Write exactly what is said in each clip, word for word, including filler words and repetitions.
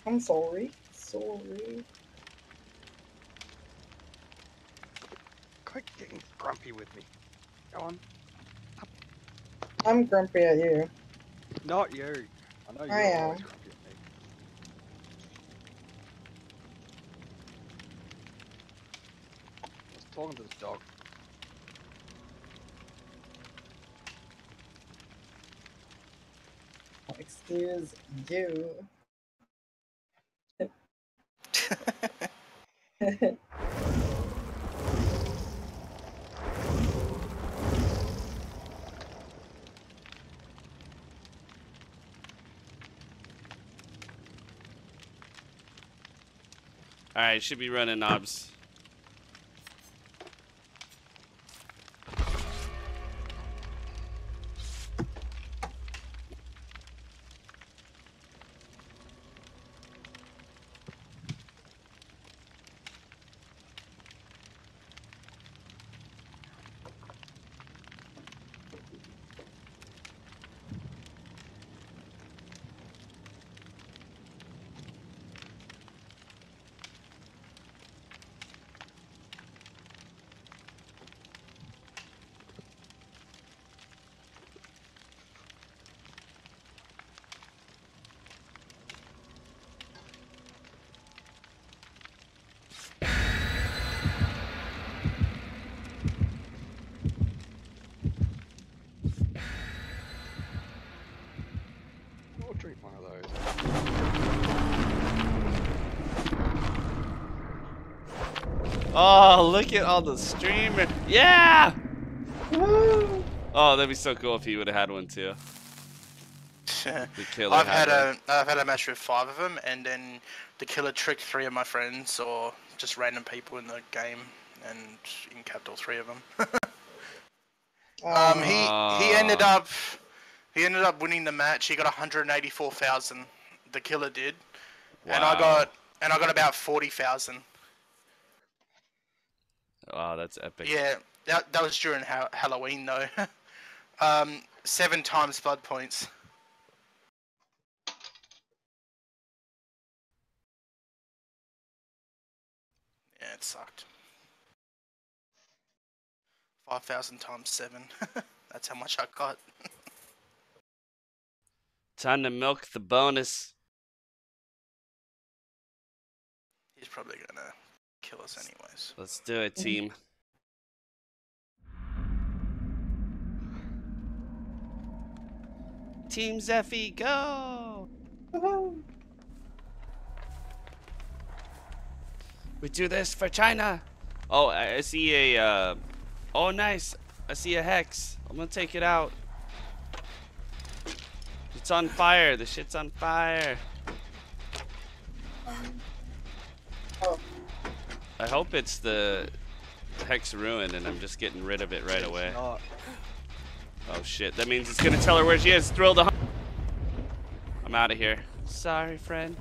I'm sorry. Sorry. Quit getting grumpy with me. Go on. I'm grumpy at you. Not you. I know you're I am. always grumpy at me. I was talking to this dog. Excuse you. Alright, should be running knobs. I'll drink one of those. Oh, look at all the streamers. Yeah! Woo! Oh, that'd be so cool if he would have had one too. The killer I've had one. a I've had a match with five of them, and then the killer tricked three of my friends or just random people in the game, and incapped all three of them. um, he he ended up he ended up winning the match. He got one hundred eighty-four thousand. The killer did, Wow. and I got and I got about forty thousand. Wow, that's epic. Yeah, that that was during ha Halloween though. um, seven times blood points. Yeah, it sucked. five thousand times seven. That's how much I got. Time to milk the bonus. He's probably gonna kill us anyways. Let's do it, team. Team Zeffy, go! Woohoo! We do this for China. Oh, I, I see a. Uh, oh, nice. I see a hex. I'm gonna take it out. It's on fire. The shit's on fire. Oh. I hope it's the hex ruin and I'm just getting rid of it right away. Not. Oh shit, that means it's gonna tell her where she is. Thrill the hunt. I'm out of here. Sorry, friend.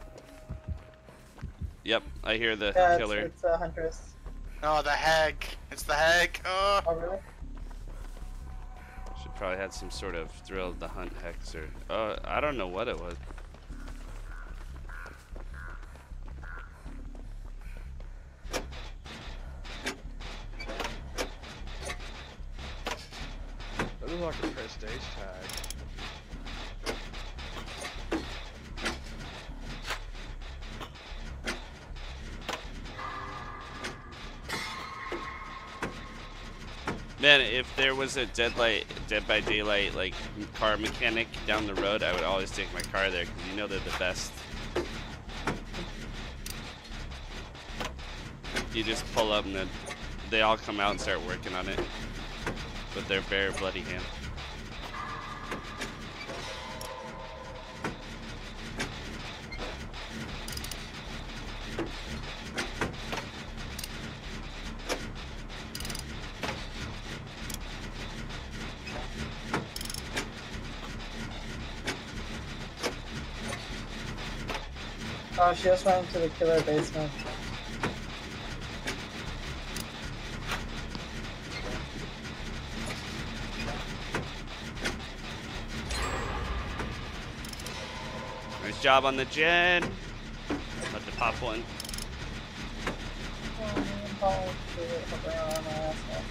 Yep, I hear the Yeah, killer. it's, it's a huntress. Oh, the hag. It's the hag. Oh. Oh, really? Should probably had some sort of thrill the hunt hex or uh, I don't know what it was. That looks like a prestige tag. Man, if there was a Dead Light, Dead by Daylight like car mechanic down the road, I would always take my car there because you know they're the best. You just pull up and then they all come out and start working on it with their bare bloody hand. Oh, she just went into the killer basement. Nice job on the gen. have to pop one. Oh, shit, hovering around my asshole.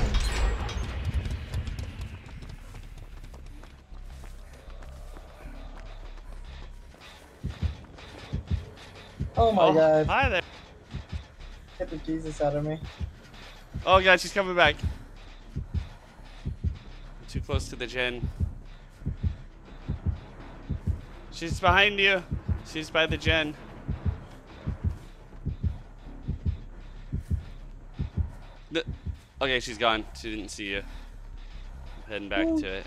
Oh my Oh, god. hi there. Get the Jesus out of me. Oh god, she's coming back. Too close to the gen. She's behind you. She's by the gen. No. Okay, she's gone. She didn't see you. I'm heading back Ooh. to it.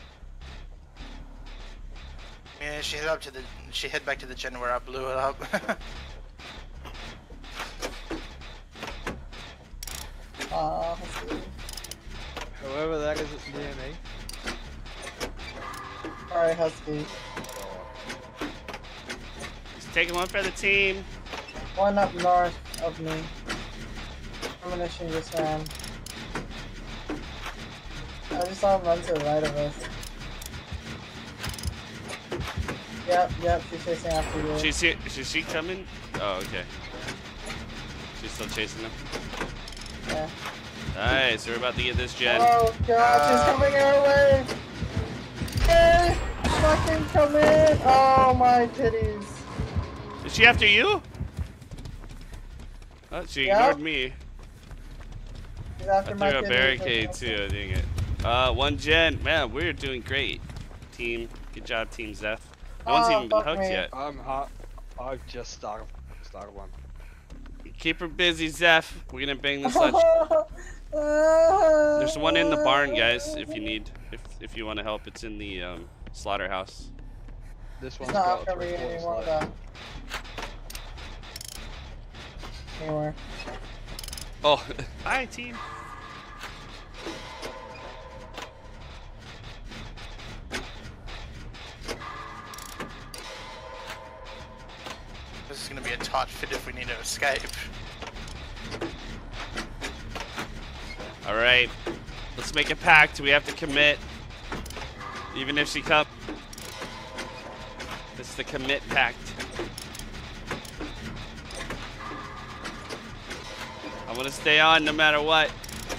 Yeah, she head up to the. She head back to the gen where I blew it up. Aw, Whoever that is, it's near me. sorry, Husky. Just taking one for the team. One up north of me. Ammunition just ran. I just saw him run to the right of us. Yep, yep, she's chasing after you. She's here. Is she coming? Oh, okay. She's still chasing him. Yeah. Alright, so we're about to get this gen. Oh god, she's coming our way! Hey! Fucking come in! Oh my titties. Is she after you? Oh, she Yep. ignored me. She's I after threw my a titties. barricade too, dang it. Uh, one gen. Man, we're doing great. Team. Good job, Team Zeph. No one's Oh, even been fuck hooked me. yet. I'm hot. I've just started. Started one. Keep her busy, Zeph. We're gonna bang this lunch. There's one in the barn, guys, if you need. If if you want to help, it's in the um, slaughterhouse. This It's one's not got after three me quarters anymore, left. though. Anywhere. Oh, hi, team. This is gonna be a tight fit if we need to escape. All right, let's make a pact. We have to commit, even if she comes. It's the commit pact. I'm gonna stay on no matter what.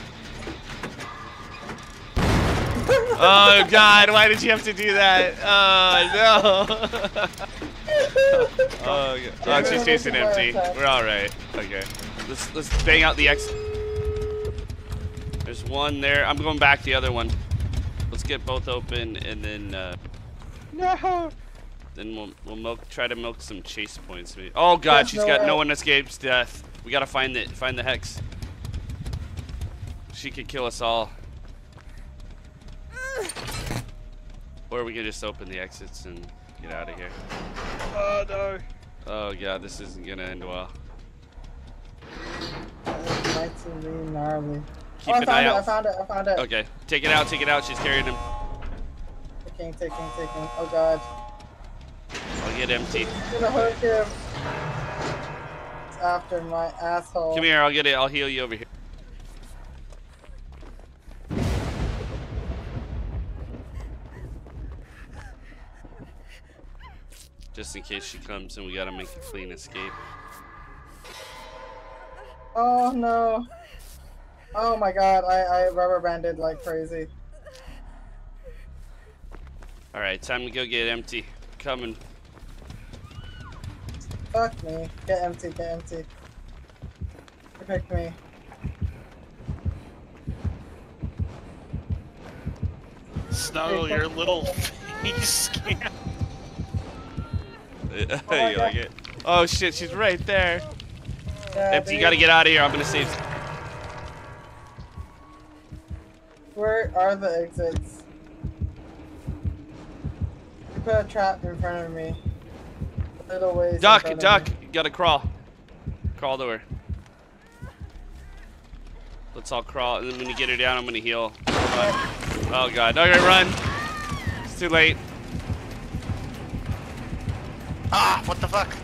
Oh God, why did you have to do that? Oh no. Oh, God. Oh, she's chasing empty. We're all right. Okay, let's let's bang out the exit. There's one there. I'm going back the other one. Let's get both open and then uh, No. then we'll we'll milk try to milk some chase points. Maybe. Oh God, There's she's no got way. no one escapes death. We gotta find the find the hex. She could kill us all. Or we could just open the exits and get out of here. Oh no. Oh God, this isn't gonna end well. That might seem really gnarly. Keep oh, I an found eye it, I out. found it, I found it. Okay, take it out, take it out. She's carrying him. Taking, taking, taking. Oh god. I'll get empty. I'm gonna hook him. It's after my asshole. Come here, I'll get it. I'll heal you over here. Just in case she comes and we gotta make a clean escape. Oh no. Oh my god, I, I rubber banded like crazy. Alright, time to go get empty. Coming. Fuck me. Get empty, get empty. Protect me. Snuggle your little face scam. you my like God. it? Oh shit, she's right there. Yeah, Empty, you dude. gotta get out of here. I'm gonna save. Where are the exits? You put a trap in front of me. Little ways. in Duck, front of duck. me. You gotta crawl. Crawl to her. Let's all crawl, and then when you get her down, I'm gonna heal. Run. Oh God, okay, run. It's too late. Ah, what the fuck?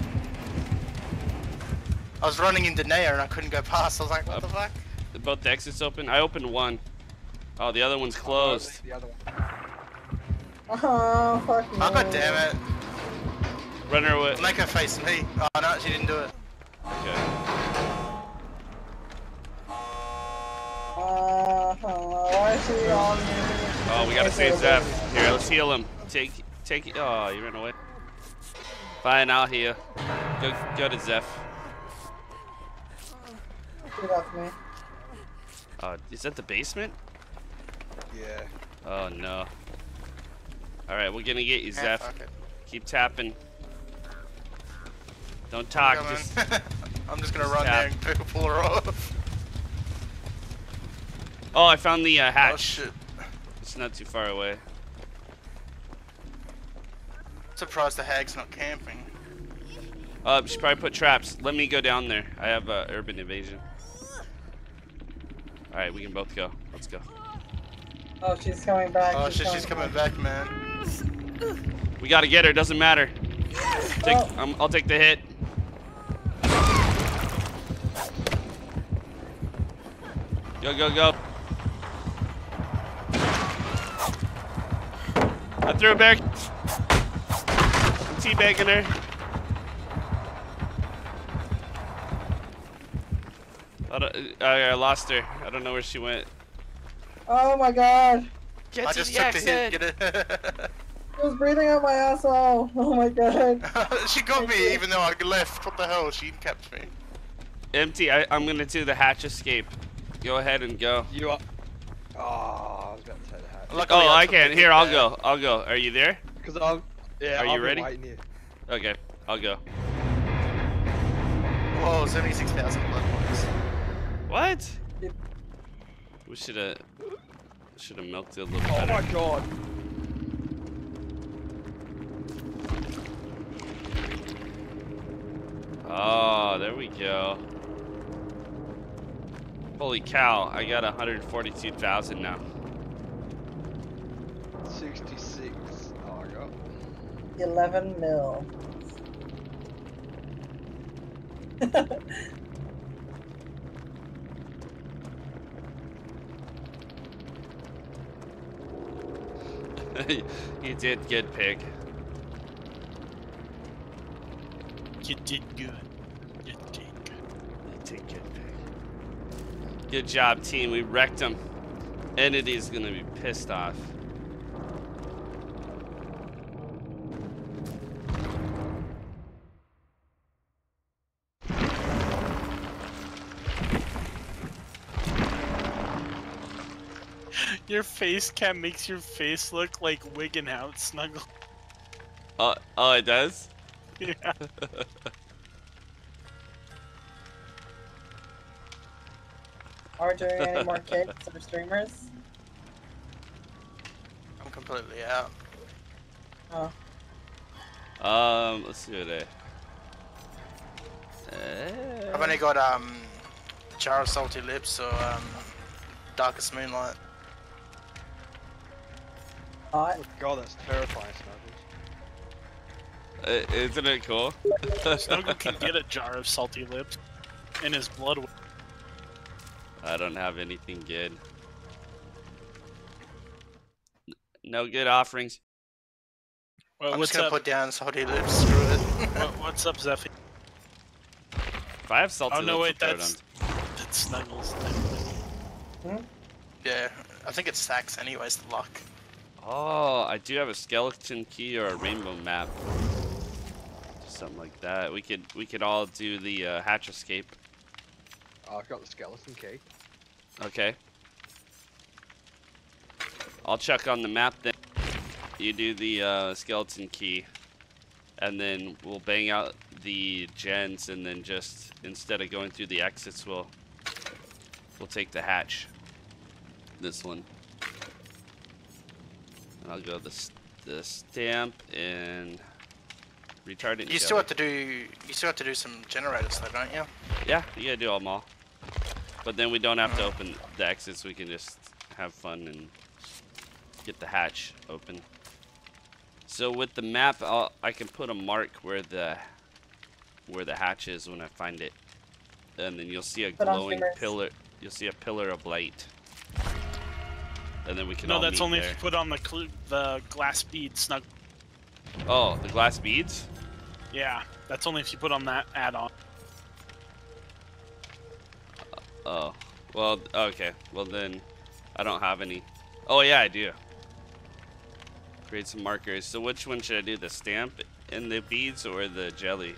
I was running into Naya and I couldn't go past. I was like, what the fuck? Both the exits open. I opened one. Oh, the other one's closed. The other one. Oh, fuck me. Oh, god damn it. Run her away. Make her face me. Oh no, she didn't do it. Okay. Uh, why is he on me? Oh, we gotta save Zeph. Here, let's heal him. Take, take. Oh, you ran away. Fine, I'll heal. Go, go to Zeph. Get off me. Oh, is that the basement? Yeah. Oh no. All right, we're gonna get you, Yeah, Zeph. fuck it. Keep tapping. Don't talk. Come on. Just I'm just gonna just run tap. there and pull her off. Oh, I found the uh, hatch. Oh shit. It's not too far away. Surprised the hag's not camping. Uh, she probably put traps. Let me go down there. I have uh, urban evasion. All right, we can both go. Let's go. Oh, she's coming back. Oh shit, she's coming back, man. We gotta get her. Doesn't matter. Take, Oh. um, I'll take the hit. Go, go, go. I threw it back. I'm teabagging her. I, don't, I, I lost her. I don't know where she went. Oh my god. Get I to just the took the exit. hit. Get it. She was breathing out my asshole. Oh my god. She got me even though I left. What the hell? She kept me. Empty. I, I'm gonna do the hatch escape. Go ahead and go. You are. Oh, I was about to say the hat. Luckily, Oh, I took can. the Here, hit I'll there. go. I'll go. Are you there? Because I'm. Yeah. Are you I've been ready? Waiting here. Okay, I'll go. Whoa, seventy-six thousand blood points. What? Yep. We should have should have milked it a little Oh better. my god. Oh, there we go. Holy cow! I got one hundred forty-two thousand now. sixty-six. Oh my god. eleven mil. You did good, pig. You did good. You did good. You did good, pig. Good job, team. We wrecked them. Entity's gonna be pissed off. Your face cam makes your face look like wigging out, Snuggle. Oh, oh, it does? Yeah. Are we doing any more kids or streamers? I'm completely out. Oh. Um, let's see what I. Uh, I've only got um, Jar of Salty Lips or um, Darkest Moonlight. Hot. Oh god, that's terrifying, Snuggles. uh, isn't it cool? Snuggle can get a jar of salty lips in his blood. I don't have anything good. No good offerings. Well, I'm what's just gonna up? put down Salty Lips. Screw it. What, what's up, Zephy? If I have salty Oh no, lips, wait, I'll throw it that's on. that's Snuggles. Hmm? Yeah, I think it stacks anyways. The luck. Oh, I do have a skeleton key or a rainbow map. Something like that. We could we could all do the uh, hatch escape. Oh, I've got the skeleton key. Okay. I'll check on the map then. You do the uh, skeleton key, and then we'll bang out the gens, and then just instead of going through the exits, we'll we'll take the hatch. This one. And I'll go the the stamp and retardant. You still have to do. You still have to do some generators, though, don't you? Yeah, you gotta do them all. But then we don't have to open the exits. We can just have fun and get the hatch open. So with the map, I'll, I can put a mark where the where the hatch is when I find it, and then you'll see a Put on glowing streamers. pillar. You'll see a pillar of light, and then we can No, all that's meet only there. if you put on the cl the glass bead, Snuggle. Oh, the glass beads. Yeah, that's only if you put on that add-on. Oh. Well, okay. Well then, I don't have any. Oh yeah, I do. Create some markers. So which one should I do? The stamp and the beads or the jelly?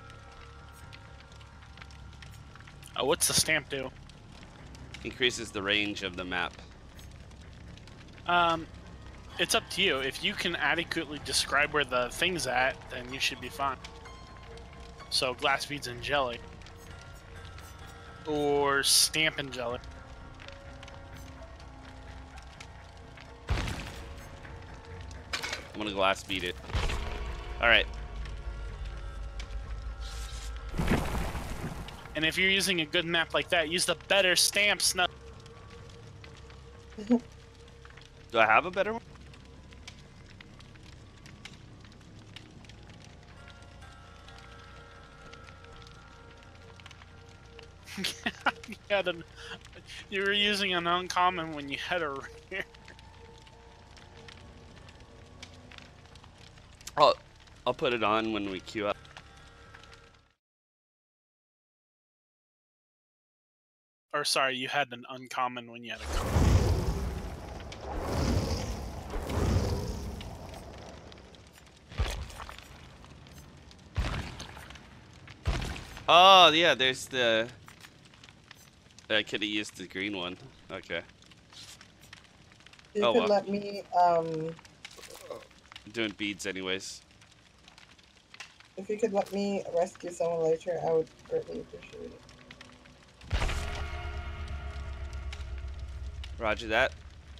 Oh, what's the stamp do? Increases the range of the map. Um, it's up to you. If you can adequately describe where the thing's at, then you should be fine. So glass beads and jelly. Or stamp and jelly. I'm gonna glass beat it. Alright. And if you're using a good map like that, use the better stamp snug. Do I have a better one? you, had an, you were using an uncommon when you had a rare. I'll, I'll put it on when we queue up. Or sorry, you had an uncommon when you had a common. Oh yeah, there's the. I could have used the green one. Okay. You Oh, could well. let me, um, I'm doing beads anyways. if you could let me rescue someone later, I would greatly appreciate it. Roger that.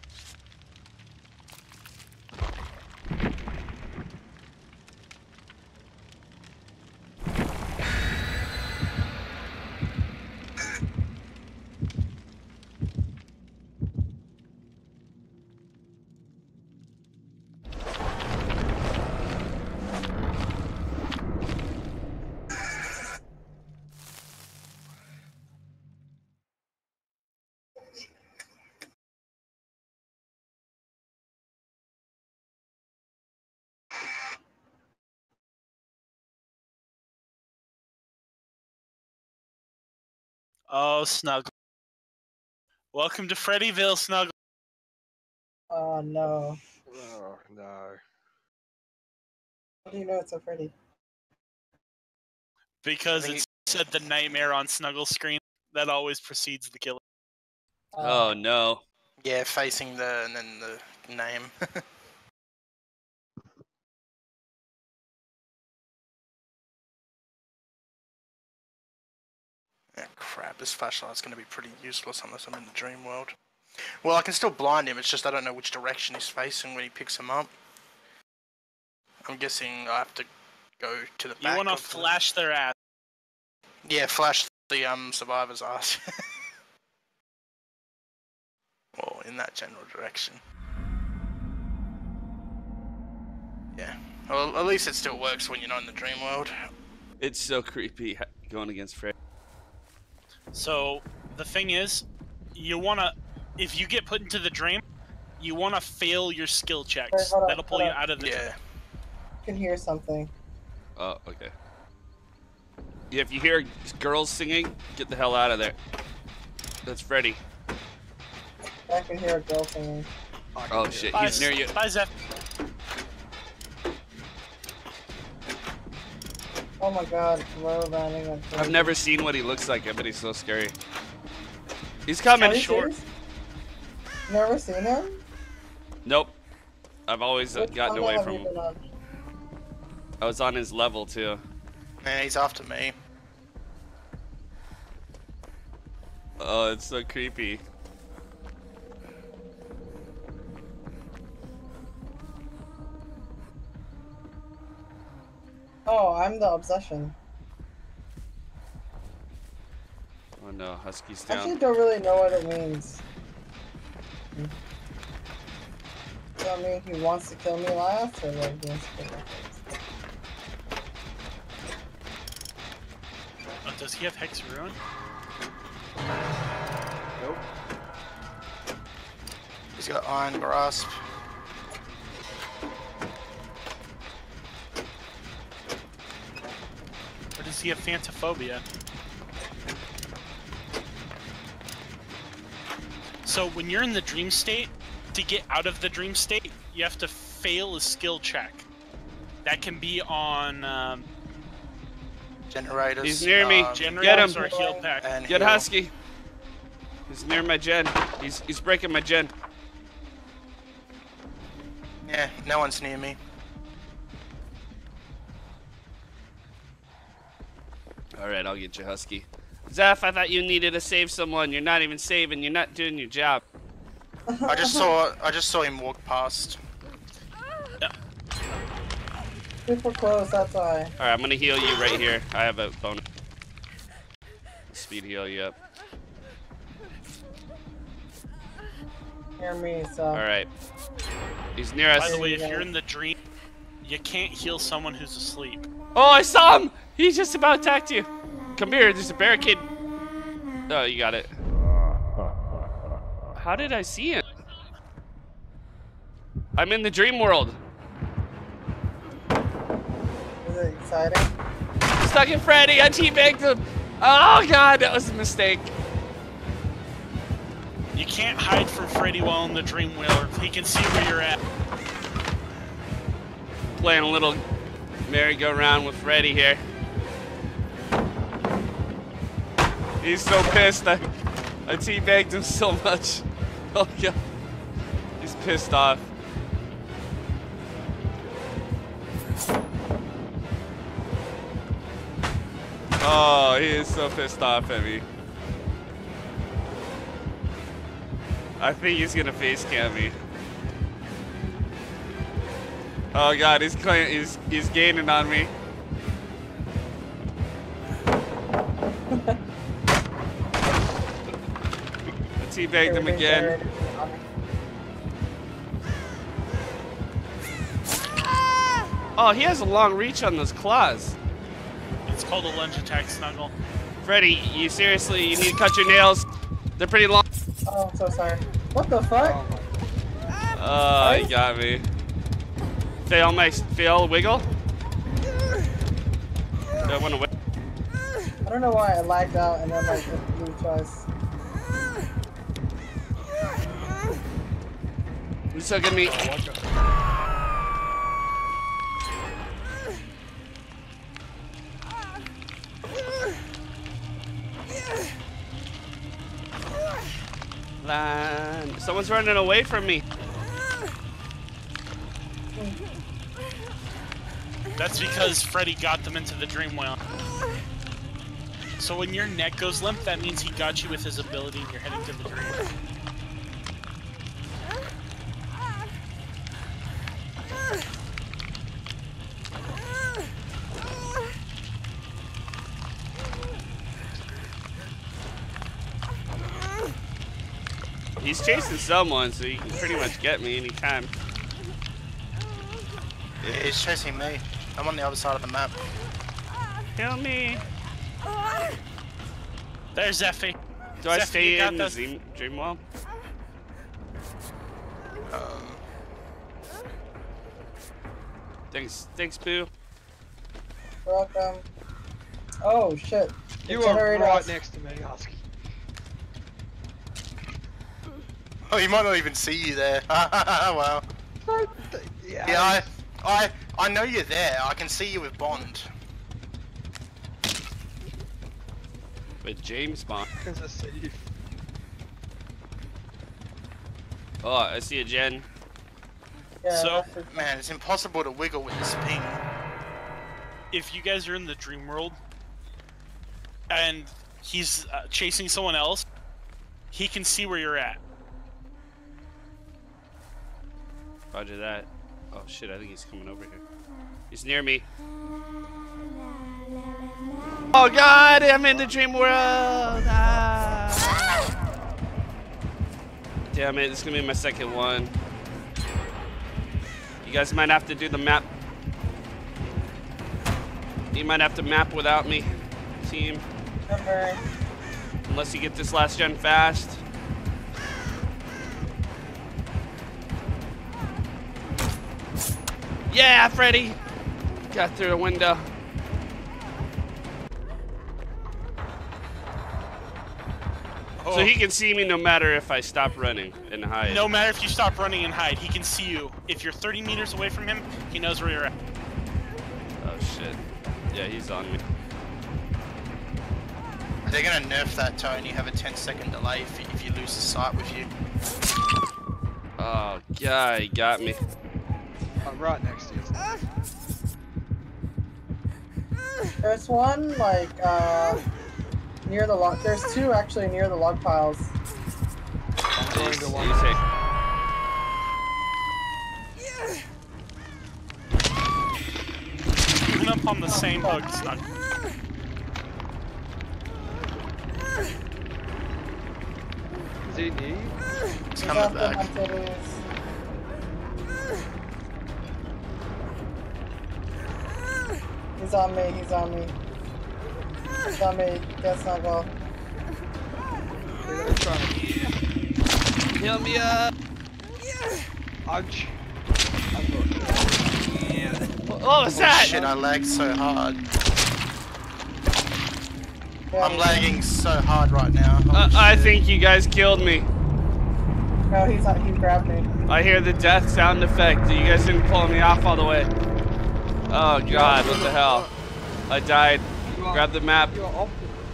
Oh, Snuggle. Welcome to Freddyville, Snuggle. Oh no. Oh, no. How do you know it's a Freddy? Because I think it said the nightmare on Snuggle's screen. That always precedes the killer. Oh no. Yeah, facing the and then the name. Yeah, crap, this flashlight's going to be pretty useless unless I'm in the dream world. Well, I can still blind him, it's just I don't know which direction he's facing when he picks him up. I'm guessing I have to go to the back. You want to of the- flash their ass. Yeah, flash the um survivor's ass. Well, in that general direction. Yeah. Well, at least it still works when you're not in the dream world. It's so creepy ha- going against Fred. So, the thing is, you want to, if you get put into the dream, you want to fail your skill checks. Wait, hold on, That'll pull hold you on. out of the Yeah. I can hear something. Oh, okay. Yeah, if you hear girls singing, get the hell out of there. That's Freddy. I can hear a girl singing. Oh shit, Bye, he's near you. Bye, Zeph. Oh my god, low landing on I've never seen what he looks like, but he's so scary. He's coming. Are you short. serious? Never seen him? Nope. I've always uh, Which gotten channel away have from you him. been on? I was on his level too. Yeah, he's after me. Oh, it's so creepy. Oh, I'm the obsession. Oh no, Husky's I actually down. don't really know what it means. Does that mean he wants to kill me last, or like he wants to kill me first? Oh, does he have Hex Ruin? Nope. He's got Iron Grasp. Or does he have Phantophobia? So when you're in the dream state, to get out of the dream state, you have to fail a skill check. That can be on um, Generators. He's near me. um, generators him. or heal pack. And Get heal. Husky. He's near my gen. He's he's breaking my gen. Yeah, no one's near me. All right, I'll get you, Husky. Zeph, I thought you needed to save someone. You're not even saving. You're not doing your job. I just saw I just saw him walk past. Super close, that's why. All right, I'm gonna heal you right here. I have a bonus. Speed heal you up. Hear me, so. All right. He's near us. By the way, if you're in the dream, you can't heal someone who's asleep. Oh, I saw him! He just about attacked you. Come here, there's a barricade. Oh, you got it. How did I see him? I'm in the dream world. Is it exciting? Stuck in Freddy, I teabagged him. Oh god, that was a mistake. You can't hide from Freddy while in the dream world. He can see where you're at. Playing a little merry-go-round with Freddy here. He's so pissed. I, I teabagged him so much. Oh god. He's pissed off. Oh, he is so pissed off at me. I think he's gonna face cam me. Oh god, he's he's he's gaining on me. I teabagged him again. Oh, he has a long reach on those claws. It's called a lunge attack, Snuggle. Freddy, you seriously, you need to cut your nails. They're pretty long. Oh, I'm so sorry. What the fuck? Oh, he got me. Fail my, fail wiggle. Do I want to wiggle? I don't know why I lagged out and then like it blew twice. Who's so good me? Lan, someone's running away from me. That's because Freddy got them into the dream world. So when your neck goes limp, that means he got you with his ability and you're heading to the dream. He's chasing someone, so he can pretty much get me anytime. Yeah, he's chasing me. I'm on the other side of the map. Kill me. There's Zeffy. Do I Zeffy, stay you got in the this. dream, dream world? Um, Thanks, thanks, Boo. Welcome. Oh shit. The You are generator right is- next to me, Husky. oh, he might not even see you there. Wow. Yeah, Yeah, I, I, I know you're there. I can see you with Bond. With James Bond. because I see you. Oh, I see a gen. Yeah, So- that's just- Man, it's impossible to wiggle with this ping. If you guys are in the dream world and he's uh, chasing someone else, he can see where you're at. Roger that. Oh shit, I think he's coming over here. He's near me. Oh god, I'm in the dream world! Ah. Damn it, this is gonna be my second one. You guys might have to do the map. You might have to map without me, team. Remember. Unless you get this last gen fast. Yeah, Freddy! Got through the window. Oh. So he can see me no matter if I stop running and hide. No matter if you stop running and hide, he can see you. If you're thirty meters away from him, he knows where you're at. Oh shit. Yeah, he's on me. They're gonna nerf that, Tony. Have a ten second delay if you, if you lose the sight with you. Oh, yeah, he got me. I'm right next to you. There's one like uh near the log. There's two actually near the log piles. I'm going to one. Easy. Even up on the same hook, it's not. Is he near you? It's He's coming after my back. titties. He's on me, he's on me. He's on me, that's not go. They're gonna try and... Heal me up. Ouch. I'm good. What was that? Shit, I lagged so hard. Yeah, I'm lagging so hard right now. Holy Uh, I shit. think you guys killed me. No, he's not, he grabbed me. I hear the death sound effect. You guys didn't pull me off all the way. Oh god, what the hell? I died. You are, Grab the map. You are off.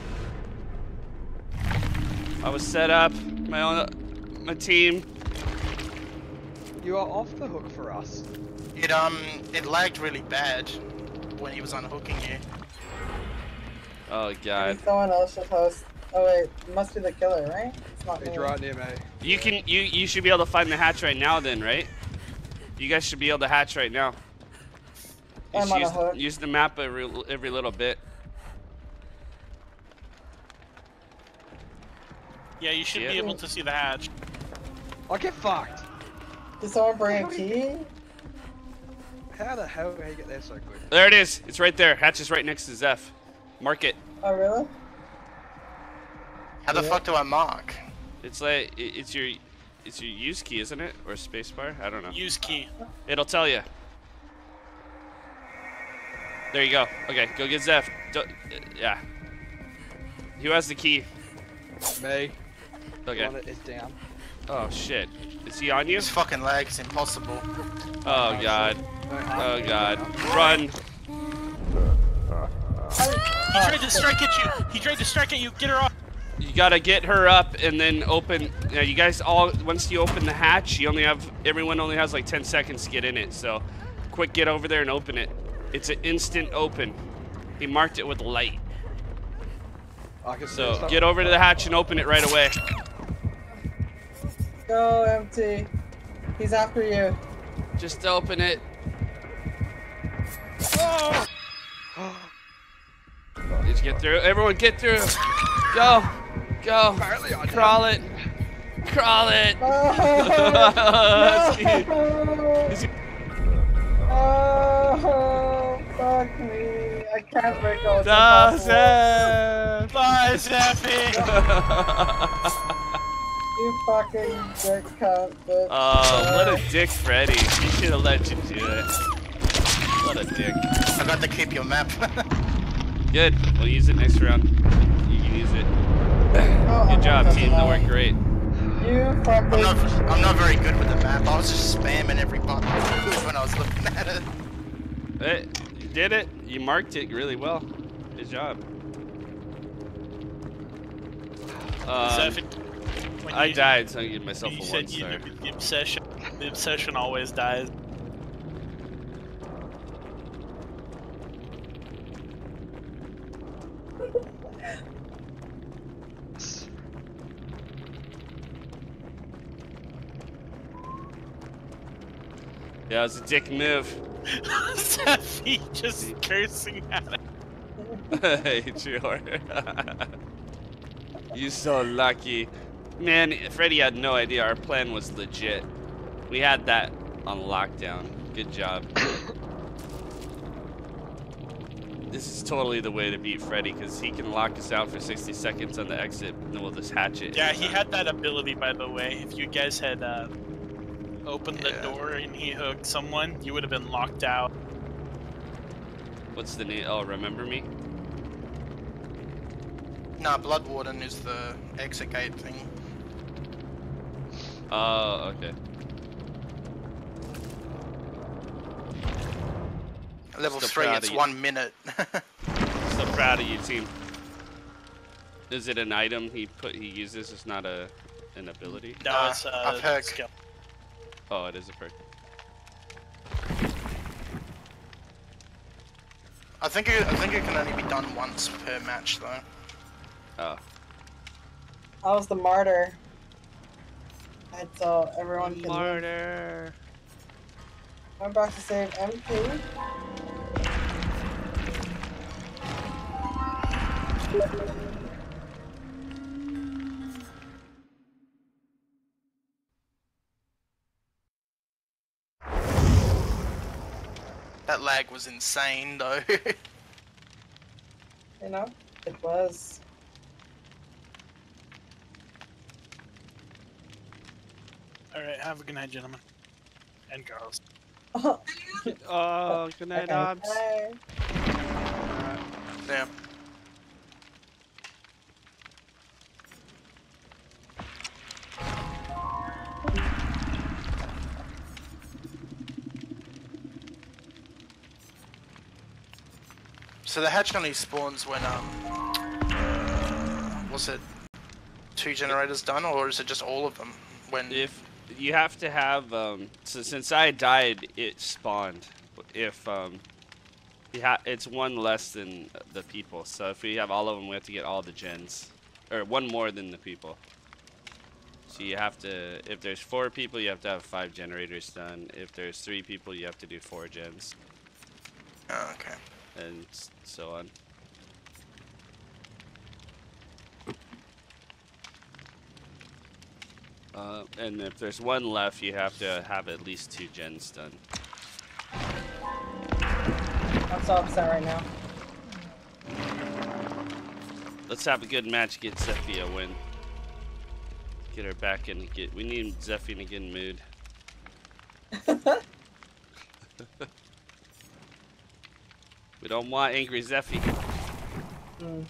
I was set up. My own, my team. You are off the hook for us. It um, it lagged really bad when he was unhooking you. Oh god. Someone else should host. Oh wait, it must be the killer, right? It's not He's me. right near me. You can you you should be able to find the hatch right now then, right? You guys should be able to hatch right now. You I'm should on a use, hook. use the map every every little bit. Yeah, you should Yeah. be able to see the hatch. I get fucked. Did someone bring a key? How the hell did he get there so quick? There it is. It's right there. Hatch is right next to Zeph. Mark it. Oh really? How the Yeah. fuck do I mark? It's like it- it's your it's your use key, isn't it? Or spacebar? I don't know. Use key. It'll tell you. There you go. Okay, go get Zeph. Do, uh, yeah. Who has the key? Me. The Okay. one that is down. Oh shit. Is he on you? This fucking lag's impossible. Oh god. No harm. Oh god. Run. He tried to strike at you. He tried to strike at you. Get her off. You gotta get her up and then open. Yeah, you guys all. Once you open the hatch, you only have. Everyone only has like ten seconds to get in it. So, quick, get over there and open it. It's an instant open. He marked it with light. I can see So stuff. get over to the hatch and open it right away. Go empty. He's after you. Just open it. Did you get through? Everyone, get through. Go, go. Apparently I Crawl it. Crawl it. Oh, Is he- oh, fuck me. I can't break out. It's Das impossible. Zeph. Bye, Zeffy. You fucking dick cunt, bitch. Oh, what a dick, Freddy. He should have let you do it. What a dick. I got to keep your map. Good. We'll use it next round. You can use it. Oh, Good I'm job, not team. That worked great. You fucking. I'm not, I'm not very good with the map. I was just spamming every button when I was looking at it. Hey, you did it. You marked it really well. Good job. Um, Zeffy, when I you- died, so I give myself You a one said you, star. the obsession. The obsession always dies. Yeah, it was a dick move. Zeffy just cursing at him. Hey, George. You so lucky. Man, Freddy had no idea our plan was legit. We had that on lockdown. Good job. This is totally the way to beat Freddy, because he can lock us out for sixty seconds on the exit, and then we'll just hatch it. Yeah, he had that ability, by the way. If you guys had uh, opened the Yeah. door and he hooked someone, you would have been locked out. What's the name? Oh, remember me? Nah, Blood Warden is the exit gate thing. Oh, okay. Level Still three, proud it's of you. one minute. So proud of you, team. Is it an item he put he uses? It's not a an ability. No, Nah, it's a uh, perk. skill. Oh, it is a perk. I think it, I think it can only be done once per match though. Oh. I was the martyr. That's all everyone can do. Martyr. I'm about to save M P. That lag was insane though. You know, it was. Alright, have a good night, gentlemen. And girls. Oh, good night, Okay, Hobbs. bye. Yeah. So the hatch only spawns when um, uh, was it two generators done, or is it just all of them? When If you have to have um, so since I died, it spawned. If um, you ha it's one less than the people. So if we have all of them, we have to get all the gens, or one more than the people. So you have to, if there's four people, you have to have five generators done. If there's three people, you have to do four gens, oh, okay. and s- so on. Uh, and if there's one left, you have to have at least two gens done. I'm so upset right now. Let's have a good match. Get Zephy a win. Get her back in. Get. We need Zephy in a good mood. We don't want angry Zephy. Mm.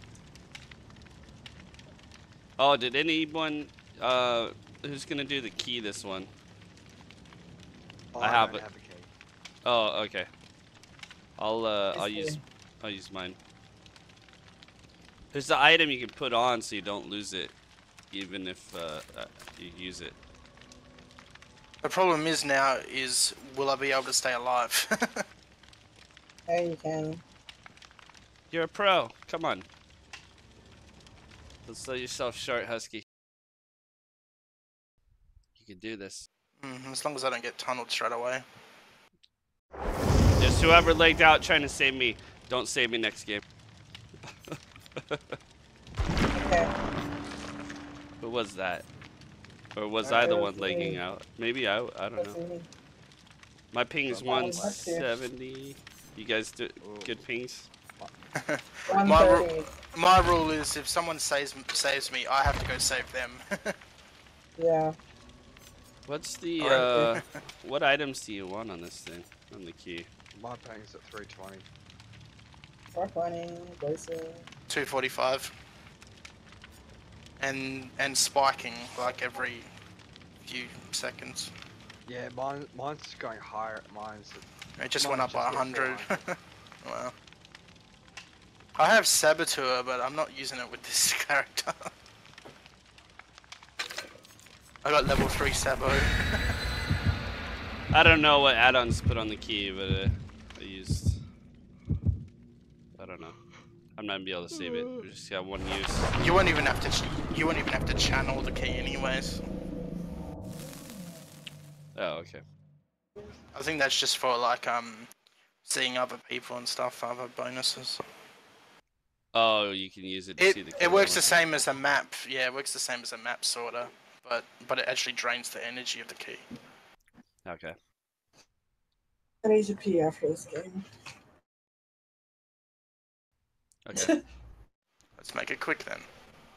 Oh, did anyone? Uh, who's gonna do the key this one? Oh, I have don't it. have a key. Oh, okay. I'll uh, I'll Yes, use sir. I'll use mine. There's the item you can put on so you don't lose it, even if uh, uh, you use it. The problem is now is will I be able to stay alive? Yeah, you can. You're a pro. Come on. Let's sell yourself short, Husky. You can do this. mm, as long as I don't get tunneled straight away. Just whoever legged out trying to save me, don't save me next game. Okay. Who was that? Or was Uh, I the it one was legging me. out? Maybe I. I don't Let's know. see. My ping is Well, one that's here. seventy. You guys do good pings? one my, ru thirty. my rule is if someone saves saves me, I have to go save them. Yeah. What's the Alright. uh? What items do you want on this thing? On the key? My ping's at three twenty. four twenty. Basic. two forty-five. And and spiking like every few seconds. Yeah, mine, mine's going higher. Mine's at It just Mine went up just by a hit hundred. fine. Wow. I have Saboteur, but I'm not using it with this character. I got level three Sabo. I don't know what add-ons to put on the key, but uh, I used. I don't know. I'm not gonna be able to save it. We just got one use. You won't even have to. Ch you won't even have to channel the key, anyways. Oh, okay. I think that's just for like um, seeing other people and stuff, other bonuses. Oh, you can use it to It see the. it kill works one. the same as a map. Yeah, it works the same as a map sorta, but but it actually drains the energy of the key. Okay. I need to pee after this game. Okay. Let's make it quick then.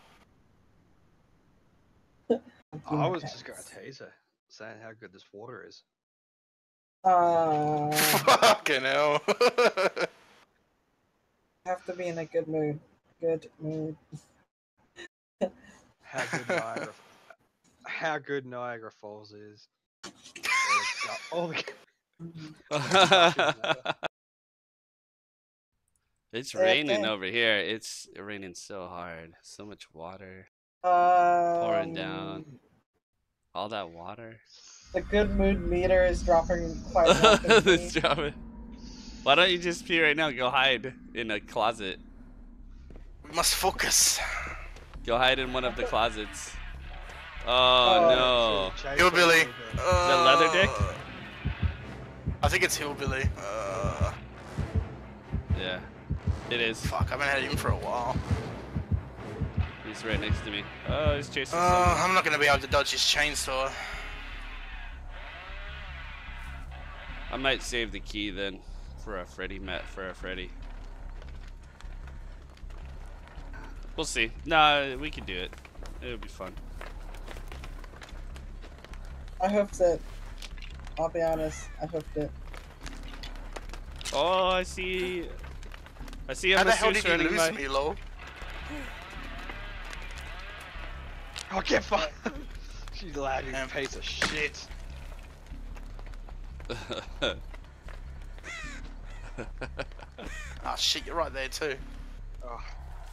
I was just going to taser, saying how good this water is. Uh, Fucking hell. have to be in a good mood. Good mood. How good Niagara, how good Niagara Falls is. All the, all the, It's Yeah, raining okay. over here. It's raining so hard. So much water. Um, Pouring down. All that water. The good mood meter is dropping quite rapidly. It's dropping. Why don't you just pee right now? Go hide in a closet. We must focus. Go hide in one of the closets. Oh, Oh. no. Hillbilly. Is that leather dick? Uh, I think it's Hillbilly. Uh, Yeah. It is. fuck, I haven't had him for a while. He's right next to me. Oh, he's chasing Uh, someone. I'm not gonna be able to dodge his chainsaw. I might save the key then for a Freddy Met for a Freddy. We'll see. Nah, we can do it. It'll be fun. I hoofed it. I'll be honest, I hoofed it. Oh, I see. I see a How the hell masseuse did he running lose by. me, lol? Oh, get fucked! She's lagging, Um, piece of shit. Ah, shit, you're right there too. Oh.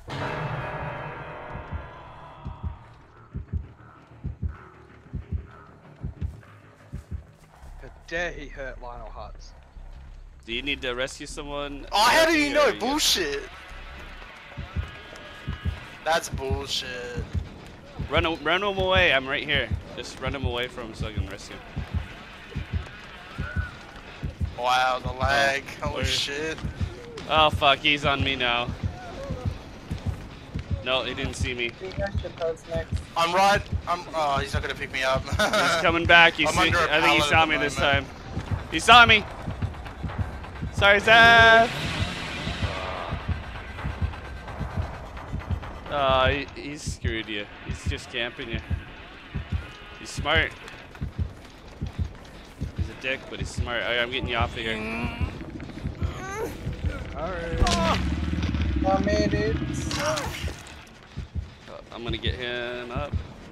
How dare he hurt Lionel Hutz? Do you need to rescue someone? Oh, how do Jackie, you or know? are you- Bullshit. That's bullshit. Run, a- run him away. I'm right here. Just run him away from him so I can rescue him. Wow, the lag. Holy where- shit. Oh fuck, he's on me now. No, he didn't see me. You guys should post next. I'm right. I'm. Oh, he's not gonna pick me up. He's coming back. He I'm see, under a I think he pallet saw at me the this moment. time. He saw me. Sorry, Zach. Oh, he, he's screwed you. He's just camping you. He's smart. He's a dick, but he's smart. Alright, I'm getting you off of here. Alright. Not me, dudes. Uh, I'm gonna get him up.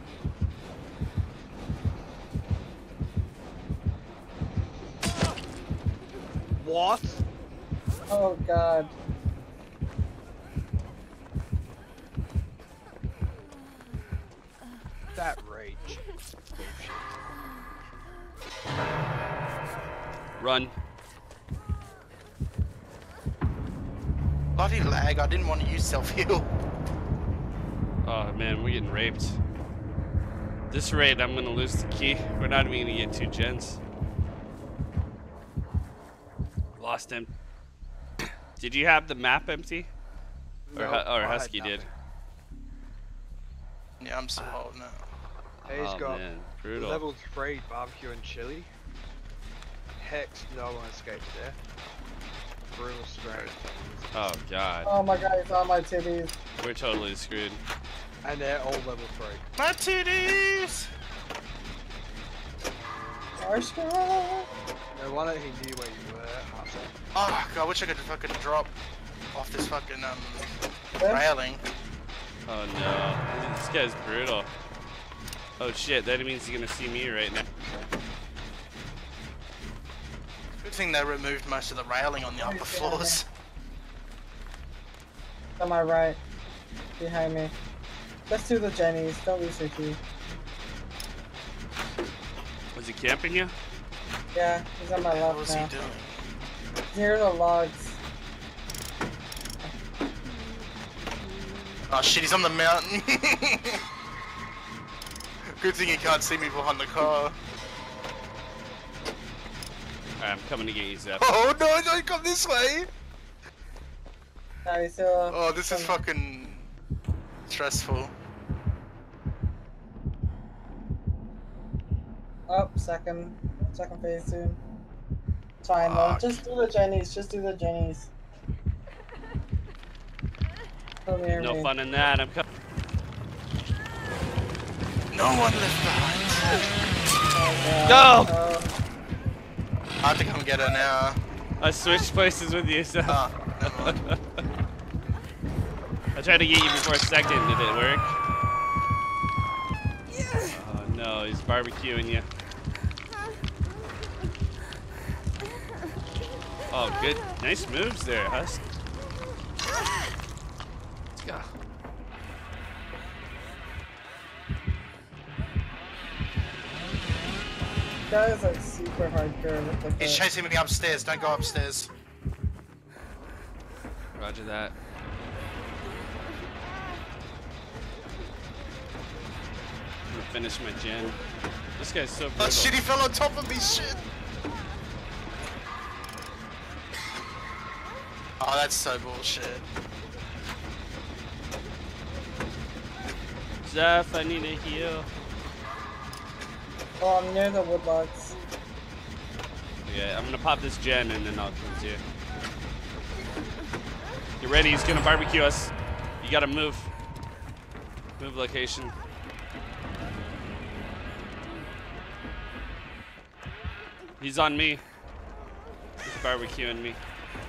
What? Oh god. That rage. Run. Bloody lag. I didn't want to use self heal. Oh man, we're getting raped. This raid, I'm gonna lose the key. We're not even gonna get two gens. Lost him. Did you have the map empty? Or, No, Hu- or I had Husky did? nothing. Yeah, I'm still holding it. He's Oh got man, brutal. level three barbecue and chili. Hex, no one escapes there. Brutal strength. Oh god, Oh my god, he's on my titties. we're totally screwed. And they're all level three. My titties! Arshka. No wonder he knew where you were. Hudson. Oh, God, I wish I could fucking drop off this fucking um Yeah. railing. Oh no, this guy's brutal. Oh shit, that means he's gonna see me right now. Good thing they removed most of the railing on the upper floors. On my right. Behind me. Let's do the Jennies. Don't lose your key. Was he camping you? Yeah, he's on my What left was now. he doing? Near the logs. Oh shit, he's on the mountain. Good thing he can't see me behind the car. Alright, I'm coming to get you, Zep. Oh no, don't come this way! Now he's still. Oh, this is some- fucking stressful. Up, second. Second phase soon. It's fine though. Fuck. Just do the Jennies. Just do the Jennies. Come here, No me. fun in that. I'm coming. No one left behind. Oh, Go! God. Oh. I have to come get her now. I switched places with you, so. Ah, never mind. I tried to get you before second. Did it work? Oh, he's barbecuing you. Oh, good. Nice moves there, Husk. Let's go. That is like super hardcore with like He's the- chasing me upstairs. Don't go upstairs. Roger that. I'm gonna finish my gen. This guy's so Oh brutal. shit, he fell on top of me, shit. Oh, that's so bullshit. Zeph, I need a heal. Oh, I'm near the woodlots. Yeah, I'm gonna pop this gen and then I'll come to you. Get ready, he's gonna barbecue us. You gotta move. Move location. He's on me. He's barbecuing me.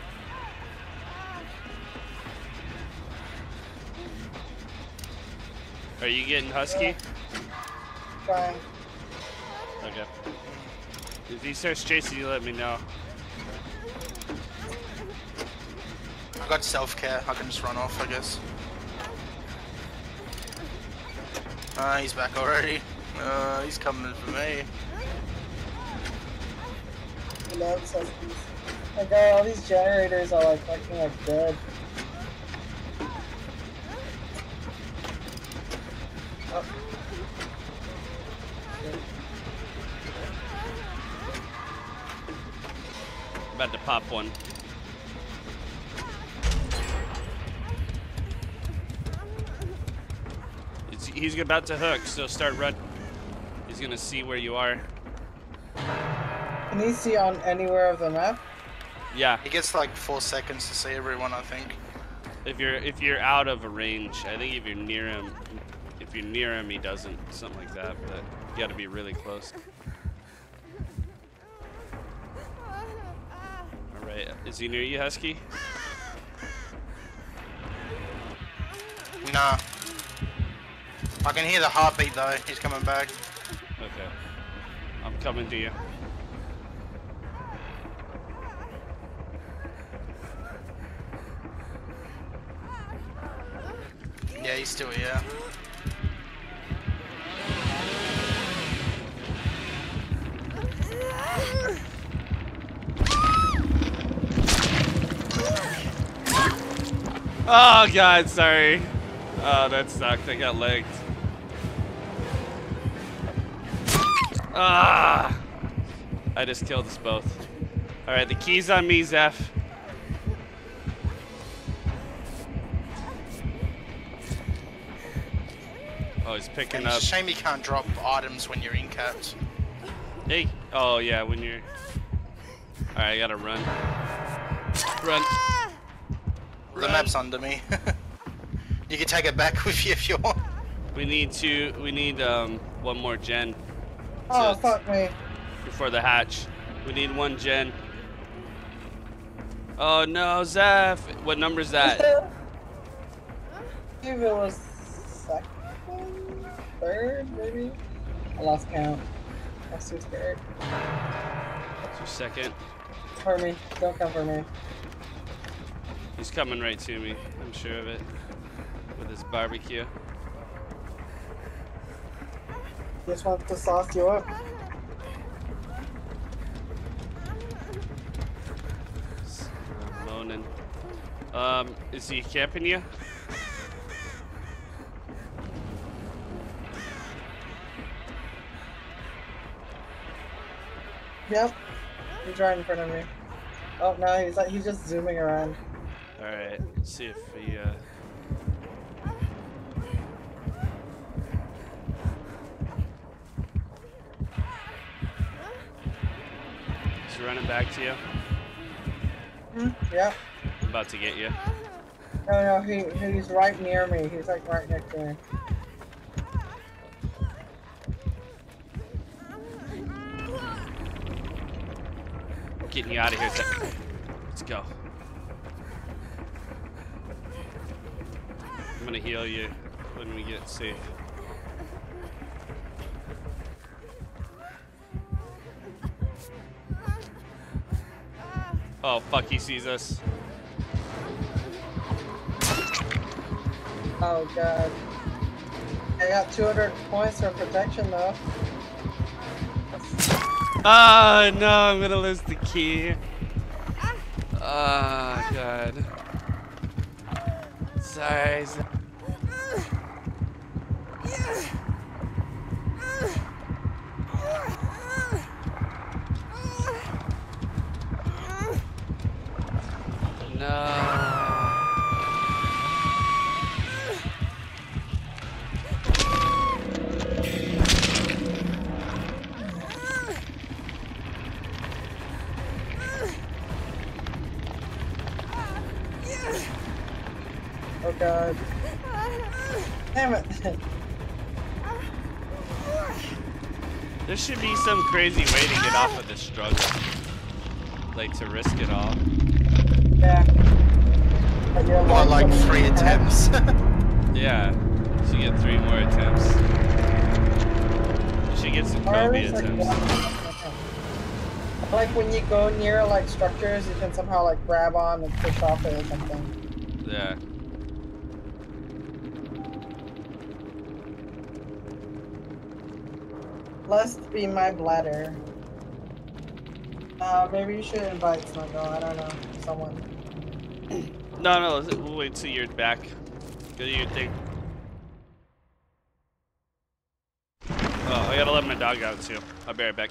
Are you getting Husky? Trying. Okay. If he starts chasing you, let me know. I got self-care. I can just run off, I guess. Ah, he's back already. Uh, he's coming for me. I love Huskies. My god, all these generators are like fucking like dead. Oh. About to pop one. It's, he's about to hook, so start run. He's gonna see where you are. Can you see on anywhere of the map? Yeah, He gets like four seconds to see everyone, I think. if you're if you're out of a range, I think if you're near him, if you're near him, he doesn't, something like that. But you got to be really close. All right, is he near you, Husky? Nah. I can hear the heartbeat though. He's coming back. Okay, I'm coming to you. Yeah, he's still here. Oh God, sorry. Oh, that sucked. I got legged. Ah! I just killed us both. All right, the key's on me, Zeph. Oh, he's picking It's up. a shame you can't drop items when you're in capped. Hey. Oh yeah, when you're. All right, I gotta run. Run. The Run. map's under me. You can take it back with you if you want. We need to. We need um one more gen. Oh, to- fuck me. Before the hatch. We need one gen. Oh no, Zeph. What number is that? Maybe it was second, third, maybe? I lost count. I was too scared. Two second. For me. Don't come for me. He's coming right to me. I'm sure of it. With his barbecue. Just wants to sauce you up. He's, uh, moaning. Um, is he camping you? Yep. He's right in front of me. Oh no, he's like he's just zooming around. All right. Let's see if he. Uh... He's running back to you. Hmm? Yep. I'm about to get you. No, no, he he's right near me. He's like right next to me. Getting you out of here. Zach. Let's go. I'm gonna heal you when we get safe. Oh fuck, he sees us. Oh god. I got two hundred points for protection though. Ah, no, I'm gonna lose the key. Ah, god. Sorry. so- No. Oh god. Damn it. There should be some crazy way to get off of this struggle. Like to risk it all. Yeah. But you're Or like three attempts. Yeah. You should get three more attempts. You should get some Or at Kobe least, like, attempts. one- Like when you go near like structures, you can somehow like grab on and push off it or something. Yeah. Must be my bladder. Uh, maybe you should invite Snuggle, I don't know, someone. No, no, let's- we'll wait till you're back. Go do your thing. Oh, I gotta let my dog out too. I'll be right back.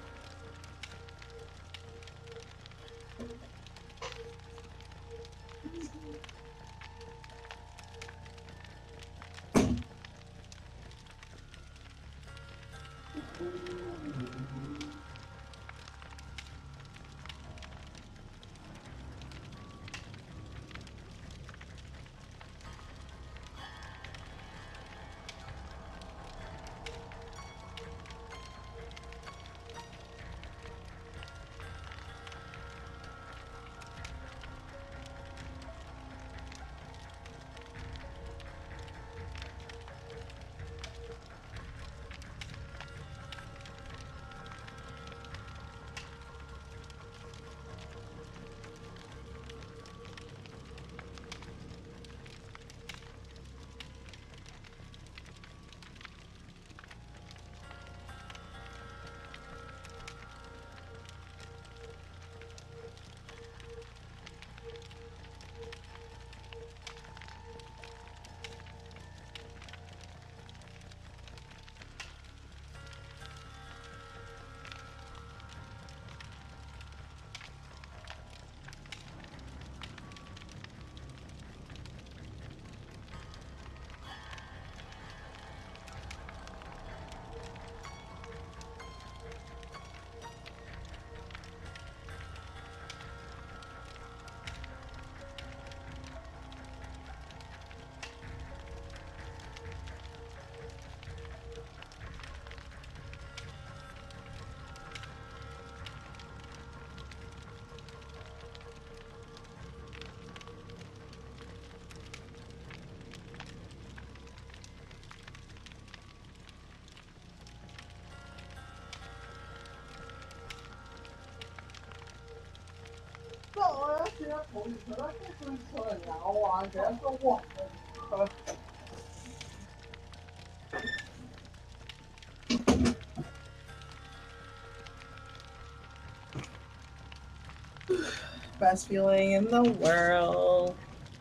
Best feeling in the world.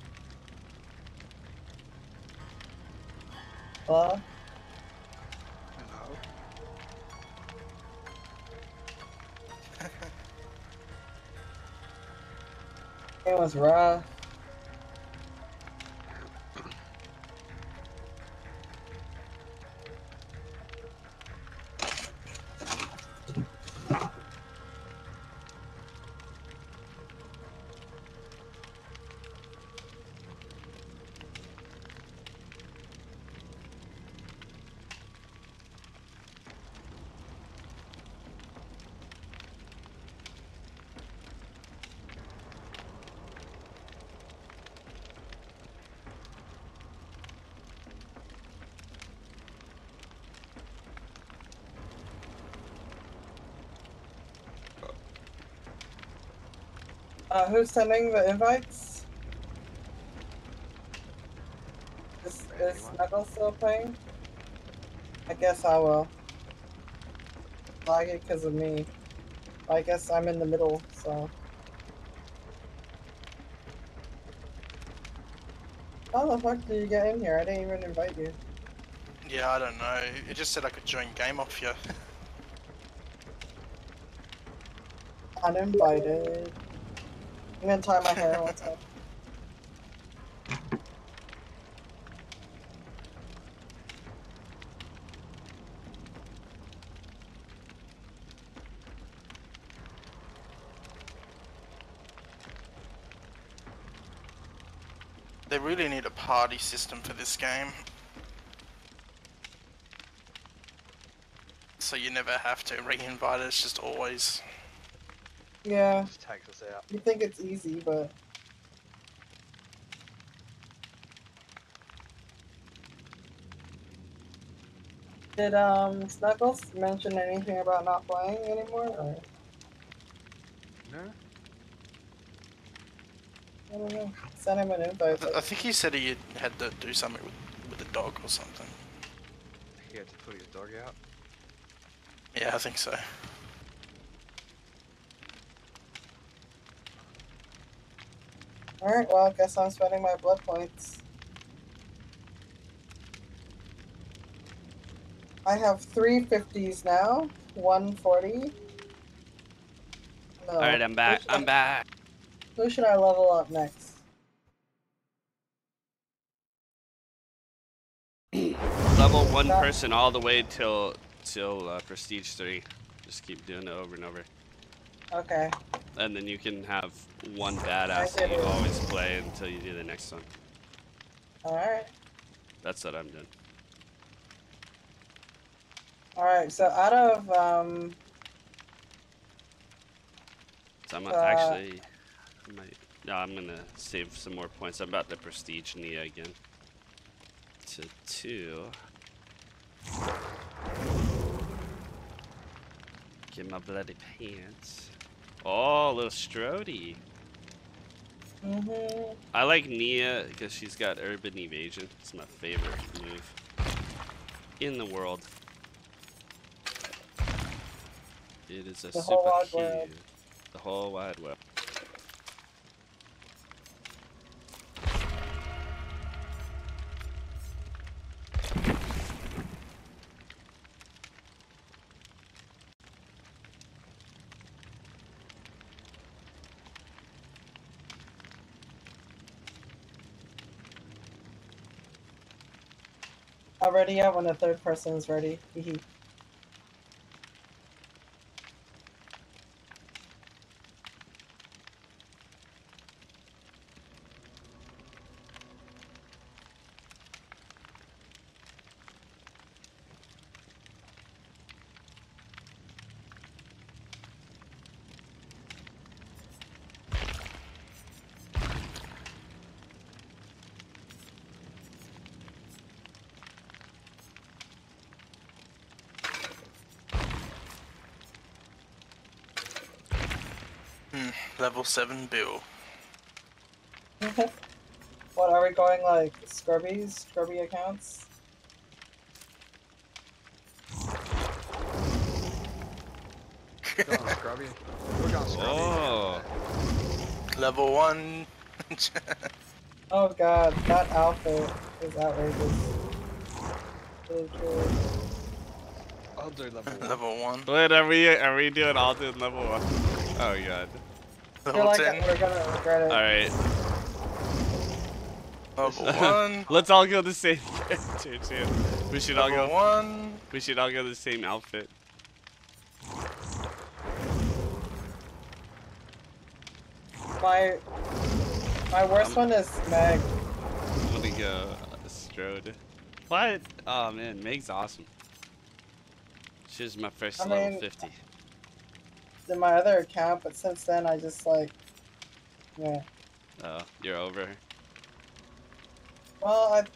Hello? Hello. It was rough. Uh, who's sending the invites? Is, is Snuggle still playing? I guess I will. Log it because of me. I guess I'm in the middle, so. How the fuck did you get in here? I didn't even invite you. Yeah, I don't know. It just said I could join game off you. Uninvited. I'm gonna tie my hair one time. They really need a party system for this game. So you never have to re-invite it, it's just always... Yeah, Just takes us out. you think it's easy, but did um Snuggles mention anything about not playing anymore? Or? No? I don't know. Send him an invite. I think he said he had to do something with, with the dog or something. He had to put his dog out. Yeah, I think so. Alright, well, I guess I'm spending my blood points. I have three fifties now, one forty. No. Alright, I'm back. Who should I'm I- back. Who should I level up next? Level one That- person all the way till till uh, prestige three. Just keep doing it over and over, Okay. and then you can have one badass I that you get it. always play until you do the next one. Alright. That's what I'm doing. Alright, so out of, um, So I'm Uh, actually, I might, no, I'm gonna save some more points. I'm about to prestige Nia again to two. Get my bloody pants. Oh, little Strody. mm-hmm. I like Nia because she's got urban evasion. It's my favorite move in the world. It is a The whole super wide cute. world. The whole wide world. Already out when the third person is ready. Hehe. Hmm, level seven Bill. What, are we going like scrubbies? Scrubby accounts? Go on, Scrubby. We're going Scrubby. Oh. Level one. Oh god, that outfit is outrageous. Really true. I'll do level one. Level one. Wait, are we are we doing all doing level one? Oh god. I feel Level like ten. we're gonna regret it. All right. Level one. Let's all go the same character too. We should all Level go. one. We should all go the same outfit. My my worst one is Meg. I'm gonna go uh, Strode. What? Oh man, Meg's awesome. She's my first I level mean- fifty. In my other account, but since then I just like, yeah. Oh, you're over her. Well, I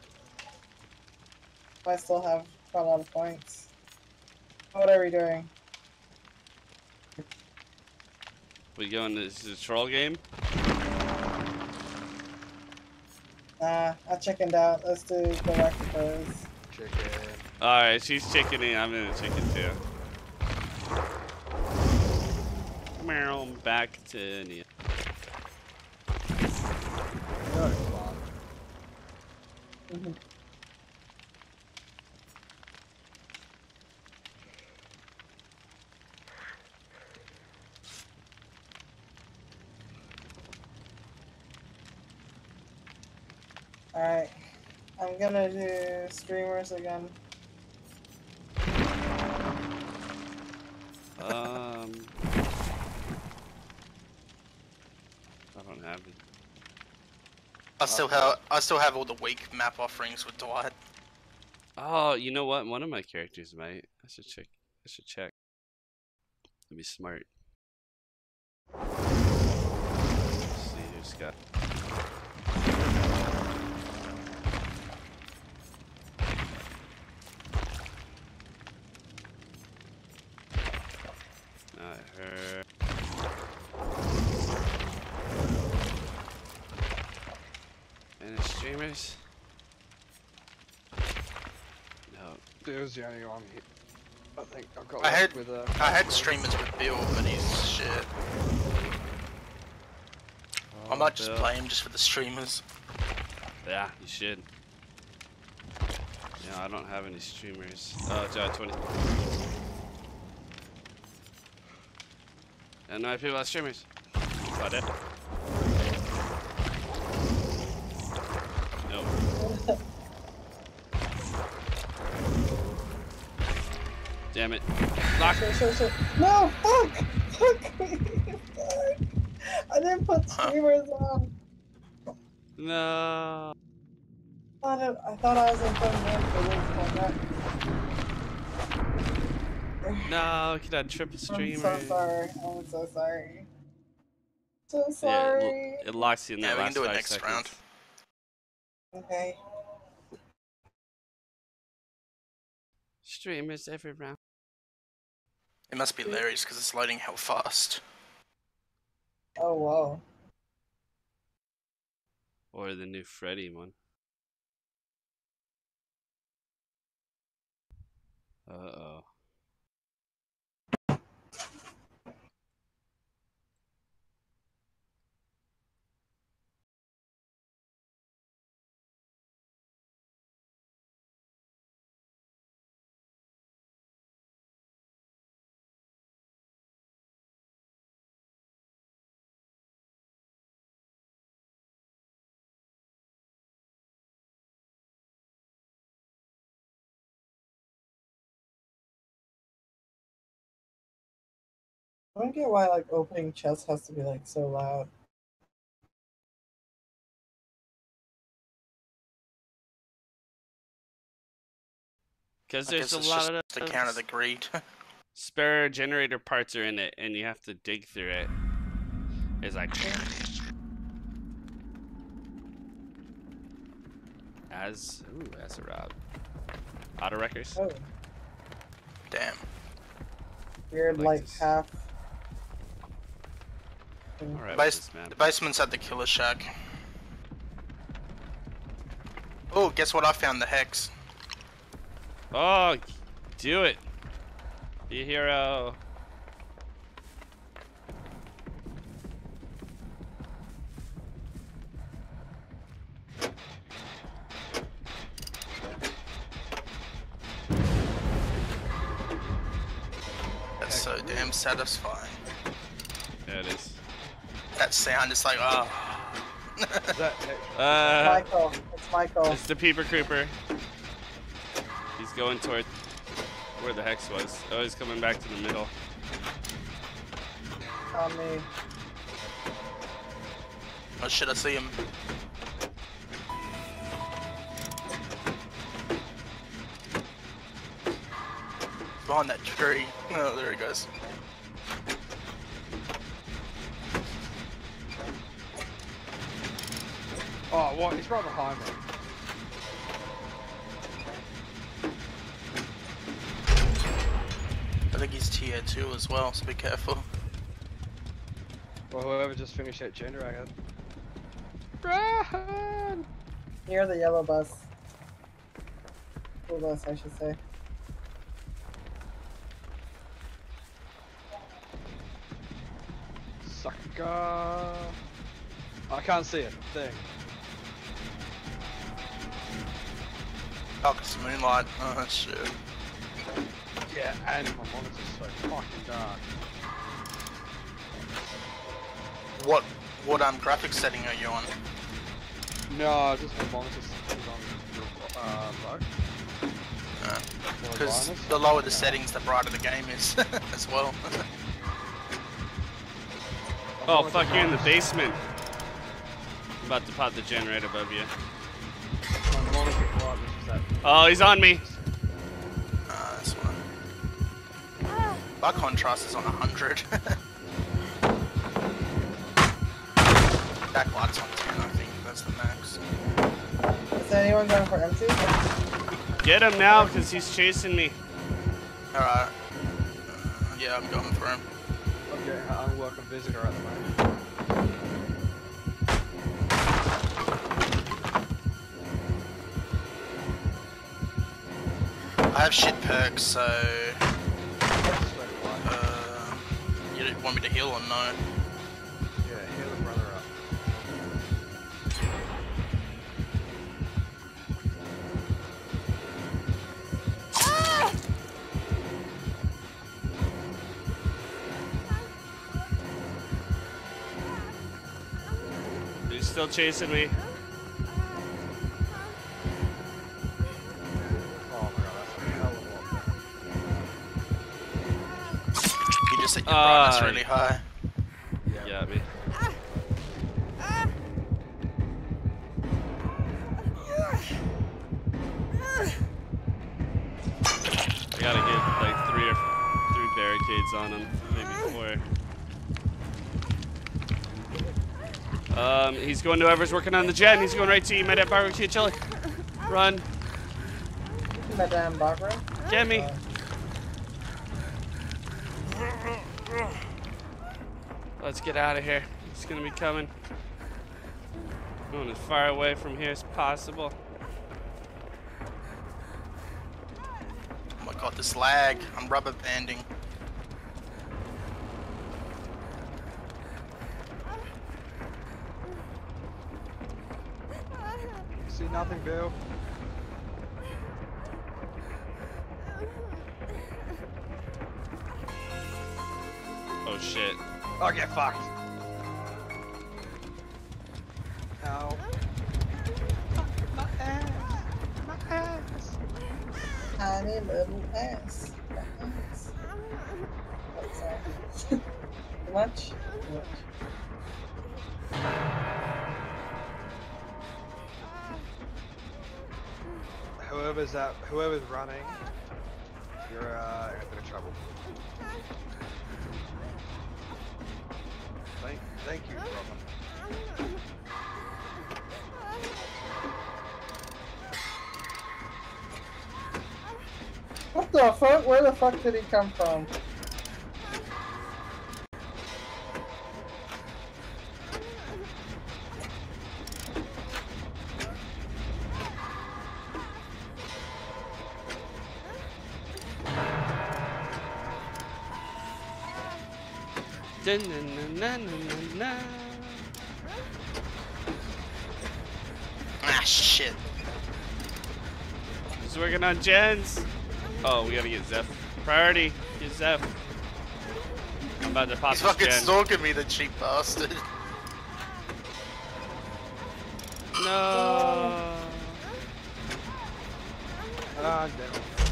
I still have quite a lot of points. What are we doing? We going to this is a troll game? Nah, I chickened out. Let's do the Rectifers. Chicken. Alright, she's chickening. I'm gonna chicken too. Meow, back to Nia. No fun. Mhm. Alright, I'm gonna do streamers again. Um, I don't have it. I still have I still have all the weak map offerings with Dwight. Oh, you know what? One of my characters might. I should check. I should check. That'd be smart. Let's see who's got. Not her. And the streamers? No. There's the only one here. I think I got I left had with a. I had streamers with Bill, but he's shit. I might just Bill. play him just for the streamers. Yeah, you should. Yeah, I don't have any streamers. Oh, Jai twenty. And no people have streamers. About it. Nope. Damn it. Lock. Shit, shit, shit. No, fuck! Fuck me! Fuck! I didn't put streamers on. No. I thought, it, I thought I was in front of him for this one. No, you could have triple I'm streamers. so sorry. I'm so sorry. So Yeah, sorry. it, it locks you in Yeah, that we last can do it five next seconds. round. Okay. Streamers every round. It must be Larry's because it's loading hell fast. Oh, whoa. Or the new Freddy one. Uh oh. I don't get why like opening chests has to be like so loud. Because I there's guess a it's lot just of to counter the greed. spare generator parts are in it, and you have to dig through it. It's like as ooh, as a rob. Auto wreckers. Oh, Damn. weird Like like this. half. All right, Base with this map. the basement's at the killer shack. Oh, guess what? I found the hex. Oh, do it. Be a hero. That's so damn satisfying. Yeah, it is. That sound is like, oh. Is that extra? Uh, Michael, it's Michael. it's the Peeper Creeper. He's going toward where the hex was. Oh, he's coming back to the middle. On me. Oh shit, I see him. Behind that tree. Oh, there he goes. Oh, what? He's right behind me. I think he's tier two as well, so be careful. Well, whoever just finished that generator. Run! Near the yellow bus. Blue bus, I should say. Sucker. I can't see it. Thing. Oh, it's moonlight. Oh shit. Yeah, and my monitor's so fucking dark. What what um graphics setting are you on? No, just my monitor's is on uh low. Because Uh, the lower the settings, the brighter the game is as well. Oh, fuck, you're in the basement. I'm about to pop the gen right above you. My monitor's brightness is that. Oh, he's on me. Uh, that's one. My contrast is on one hundred. Backlight's on ten, I think. That's the max. Is anyone going for M two? Get him now, because he's chasing me. Alright. Uh, yeah, I'm going for him. I'm getting an unwelcome visitor at the moment. I have shit perks, so... Straight away. Uh, you don't want me to heal or no? Yeah, heal a brother up. He's still chasing me. Oh my god, that's a hell of a lot. You just set your Uh, brightness really high. Yeah, me. I gotta get like three or three barricades on him, maybe four. Um, he's going to whoever's working on the gen. He's going right to you, Med Barbecue Chili. Run. Madame Barbara? Get me. Let's get out of here. He's gonna be coming. Going as far away from here as possible. Oh my god, this lag. I'm rubber banding. See nothing, Bill. Oh shit. Oh, get fucked. Ow. My ass. My ass. Tiny little ass. ass. Oh, sorry. Too much? Too much. Whoever's that, whoever's running, you're uh, in a bit of trouble. Thank, thank you, brother. What the fuck? Where the fuck did he come from? Dun, dun, dun, dun, dun, dun. Ah, shit. He's working on gens. Oh, we gotta get Zeph. Priority, get Zeph. I'm about to pop He's this fucking gen. stalking me, the cheap bastard. No. Ah, damn.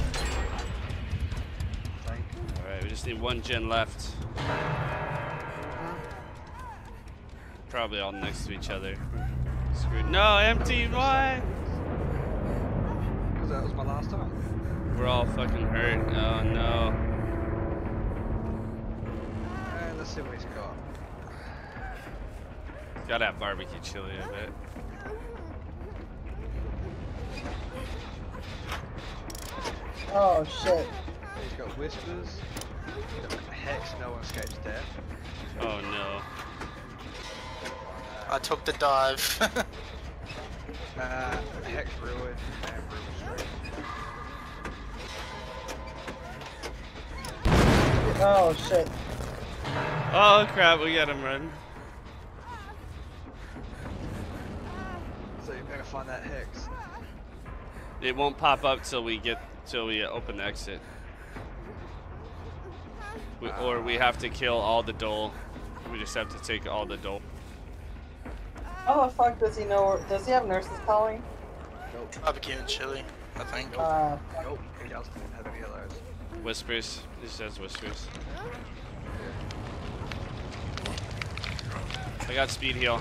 Thank you. Alright, we just need one gen left. Probably all next to each other. Screwed. No, empty, why? Because that was my last time. We're all fucking hurt. Oh no. And let's see what he's got. Gotta have barbecue chili, I bet. Oh shit. He's got whispers. He's got hex, no one escapes death. Oh no. I took the dive. Uh, Hex Ruin and Ruin Street. Oh shit. Oh crap, we got him run. So you're gonna find that Hex. It won't pop up till we get till we open the exit. We, or we have to kill all the dole. We just have to take all the dole. How the fuck does he know? Does he have nurses calling? Nope. Barbecue and chili, I think. Uh, Nope. He doesn't have any of those. Whispers. It says whispers. I got speed heal.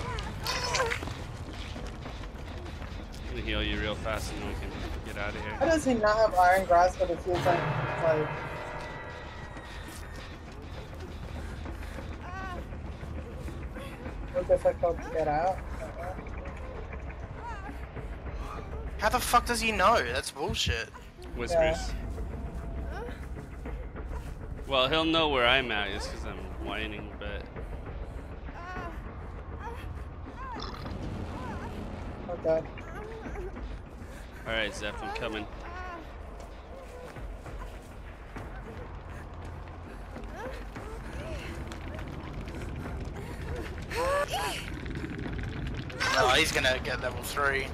I'm gonna heal you real fast and then we can get out of how here. does he not have iron grasp, but it feels like like? So difficult to get out. How the fuck does he know? That's bullshit. Whispers. Well, he'll know where I'm at just because I'm whining, but... Oh god. Alright, Zeph, I'm coming. No, he's gonna get level three.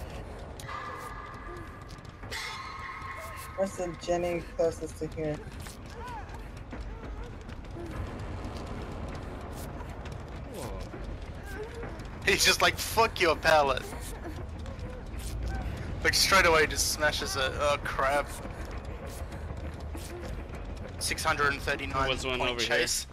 Where's the Jenny closest to here? He's just like, fuck your pallet. Like straight away just smashes it. Oh crap. six hundred thirty-nine There was one point over chase.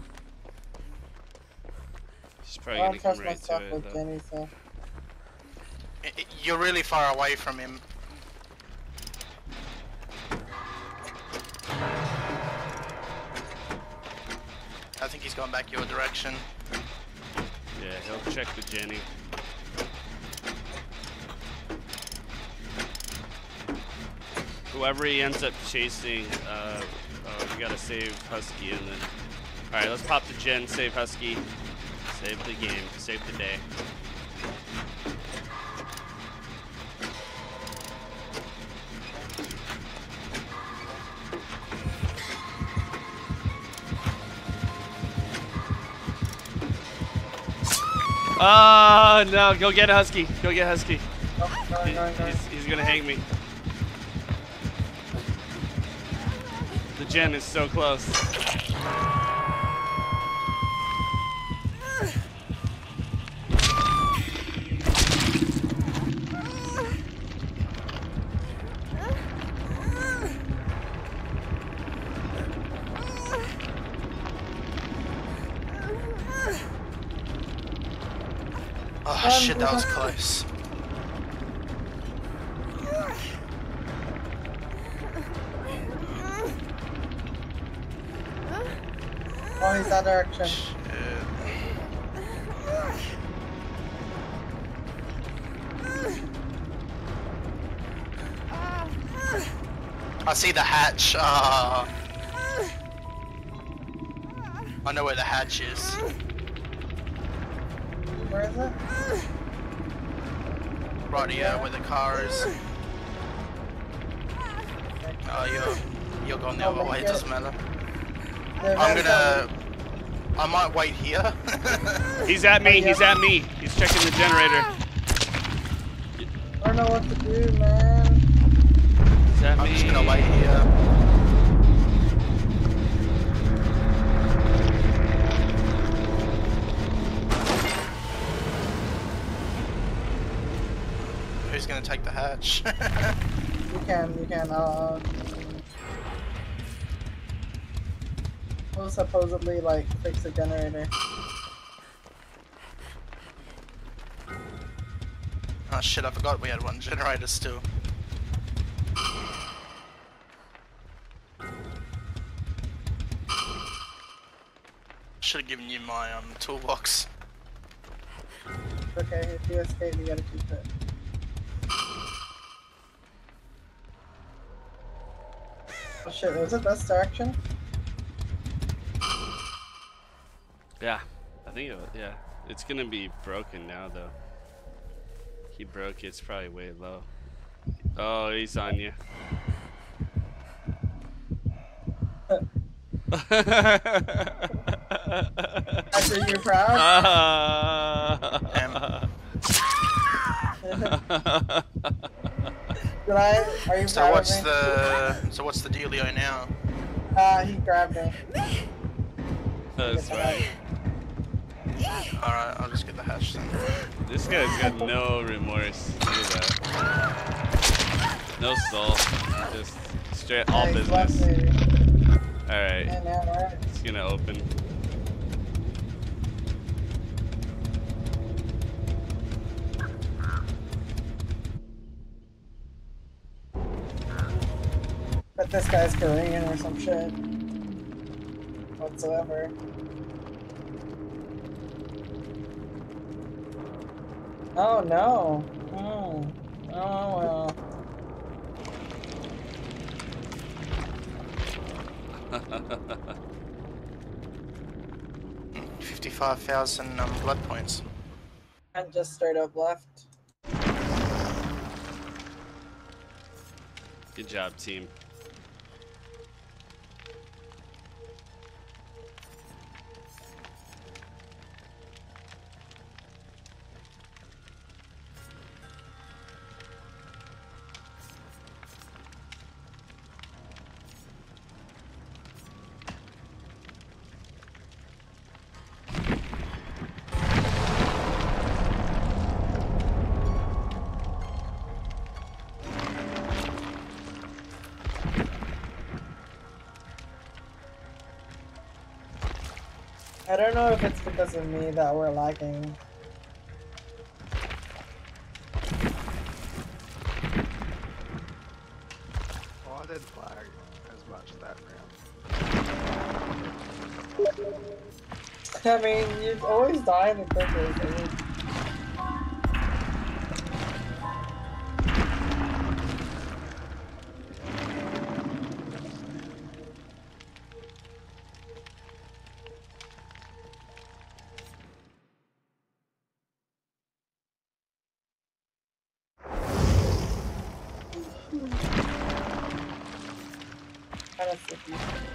She's I probably don't gonna come trust right myself to it, with though. Jenny, so. I- I- You're really far away from him. I think he's going back your direction. Yeah, he'll check the Jenny. Whoever he ends up chasing, uh, oh, we gotta save Husky and then... Alright, let's pop the gen, save Husky. Save the game, save the day. Oh no, go get Husky. Go get Husky. Oh, no, He- no, no. he's, he's gonna hang me. The gen is so close. Oh shit, that was close. Oh, he's that direction. I see the hatch. Uh, I know where the hatch is. Where is it? Right here, where the car is. Oh, you're you're going the Oh, other but way. It get doesn't matter. The I'm event's gonna. I might wait here. He's at me, Oh, yeah. he's at me. He's checking the generator. I don't know what to do, man. He's at I'm me. just gonna wait here. Who's gonna take the hatch? You can, you can, uh... We'll supposedly, like, fix the generator. Oh shit, I forgot we had one generator still. Should have given you my um toolbox. Okay, if you escape, you gotta keep it. Oh shit, was it this direction? Yeah, I think it was, yeah. It's gonna be broken now though. He broke it. It's probably way low. Oh, he's on you. After you're proud? Did I? Are you So proud what's of me? the so what's the dealio now? Uh, he grabbed me. That's funny. Alright, I'll just get the hatch then. This guy's got no remorse. Look at that. No soul. Just straight all Yeah, he's business. left me. Alright. Yeah, man, right. It's gonna open. Bet this guy's Korean or some shit. Whatsoever. Oh no. Oh. Oh well. Fifty-five thousand um, blood points. And just straight up left. Good job, team. I don't know if it's because of me that we're lagging. Oh, I didn't lag as much that round. I mean, you always die in the quickest. I mean, kind of sicky.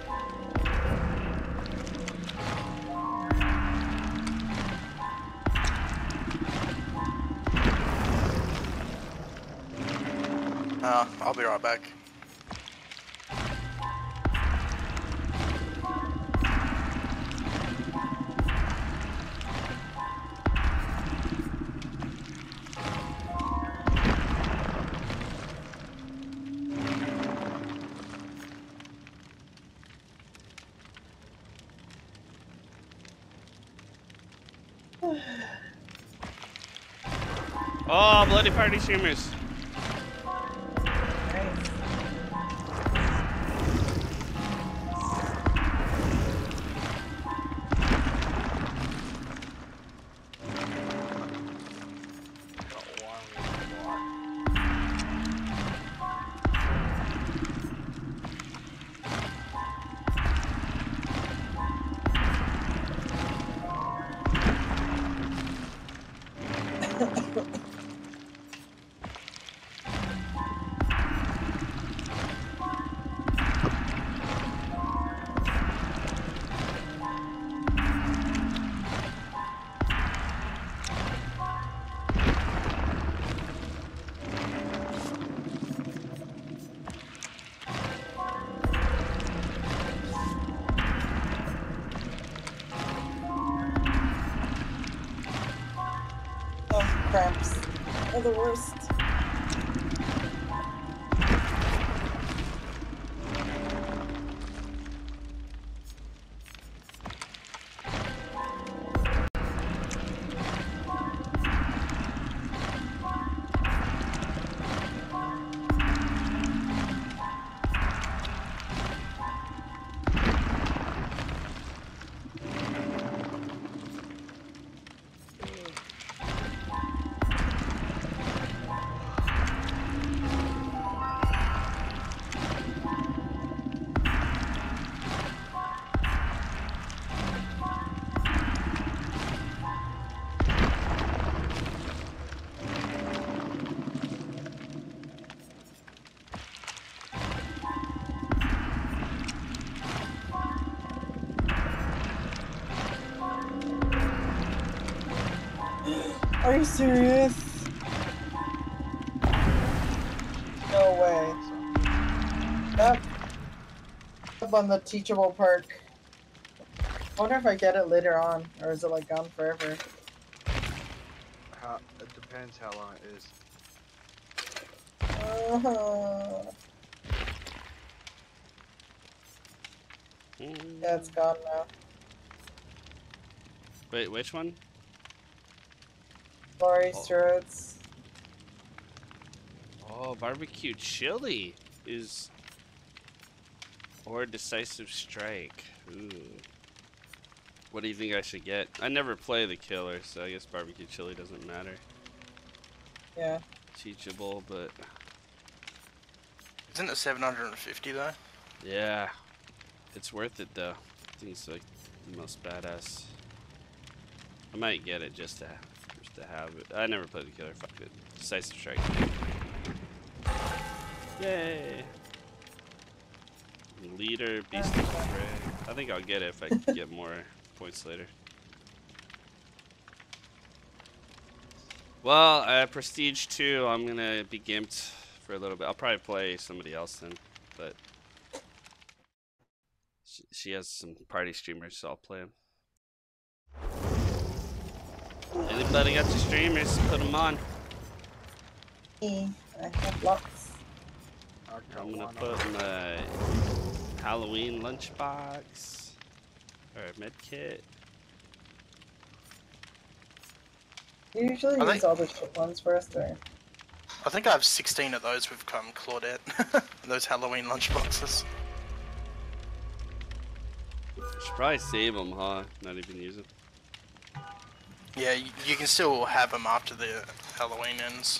Uh, I'll be right back. Oh, bloody party streamers. Nice. Got one block. Oh, cramps. They're the worst. Are you serious? No way. Yep. Up on the teachable perk. I wonder if I get it later on, or is it like gone forever? How, it depends how long it is. Uh-huh. Yeah, it's gone now. Wait, which one? Sorry, Oh. Steroids. Oh, barbecue chili is or decisive strike. Ooh. What do you think I should get? I never play the killer, so I guess barbecue chili doesn't matter. Yeah. Teachable, but Isn't it seven hundred fifty though? yeah, it's worth it though. I think it's like the most badass. I might get it just to just to have it. I never played the killer. Fuck it. Decisive strike. Yay! Leader, beast of prey. I think I'll get it if I get more points later. Well, uh, Prestige two, I'm gonna be gimped for a little bit. I'll probably play somebody else then, but she, she has some party streamers, so I'll play them. Anybody got your streamers? Put them on. Me, I have lots. I'm gonna put my Halloween lunchbox or medkit. You usually I use think- all the shit ones first, or? I think I have sixteen of those with um, Claudette. Those Halloween lunchboxes. Should probably save them, huh? Not even use them. Yeah, you, you can still have them after the Halloween ends.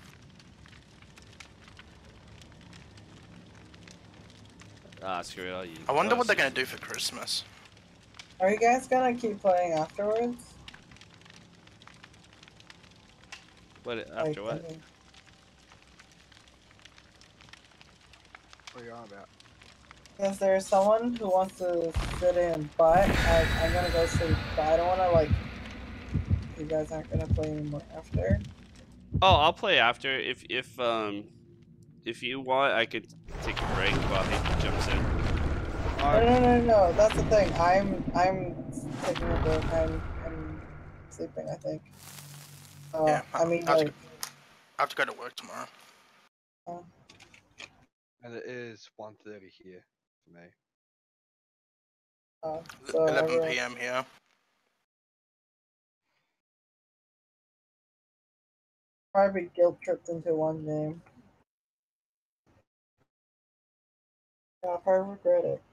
Ah, screw it. I'll use. I wonder oh, what they're six- gonna do for Christmas. Are you guys gonna keep playing afterwards? What Like, after I what? mean, What are you on about? Is there someone who wants to sit in, but I, I'm gonna go sleep, but I don't wanna, like, you guys aren't gonna play anymore after. Oh, I'll play after. If if um if you want, I could take a break while he jumps in. No, no, no, no, that's the thing. I'm, I'm taking a break. I'm, I'm sleeping, I think. Uh, Yeah, I mean, I have to like, I have to go to work tomorrow. uh, And it is one thirty here for me. uh, so eleven everyone- p m here. probably guilt tripped into one game. Yeah, I'll probably regret it.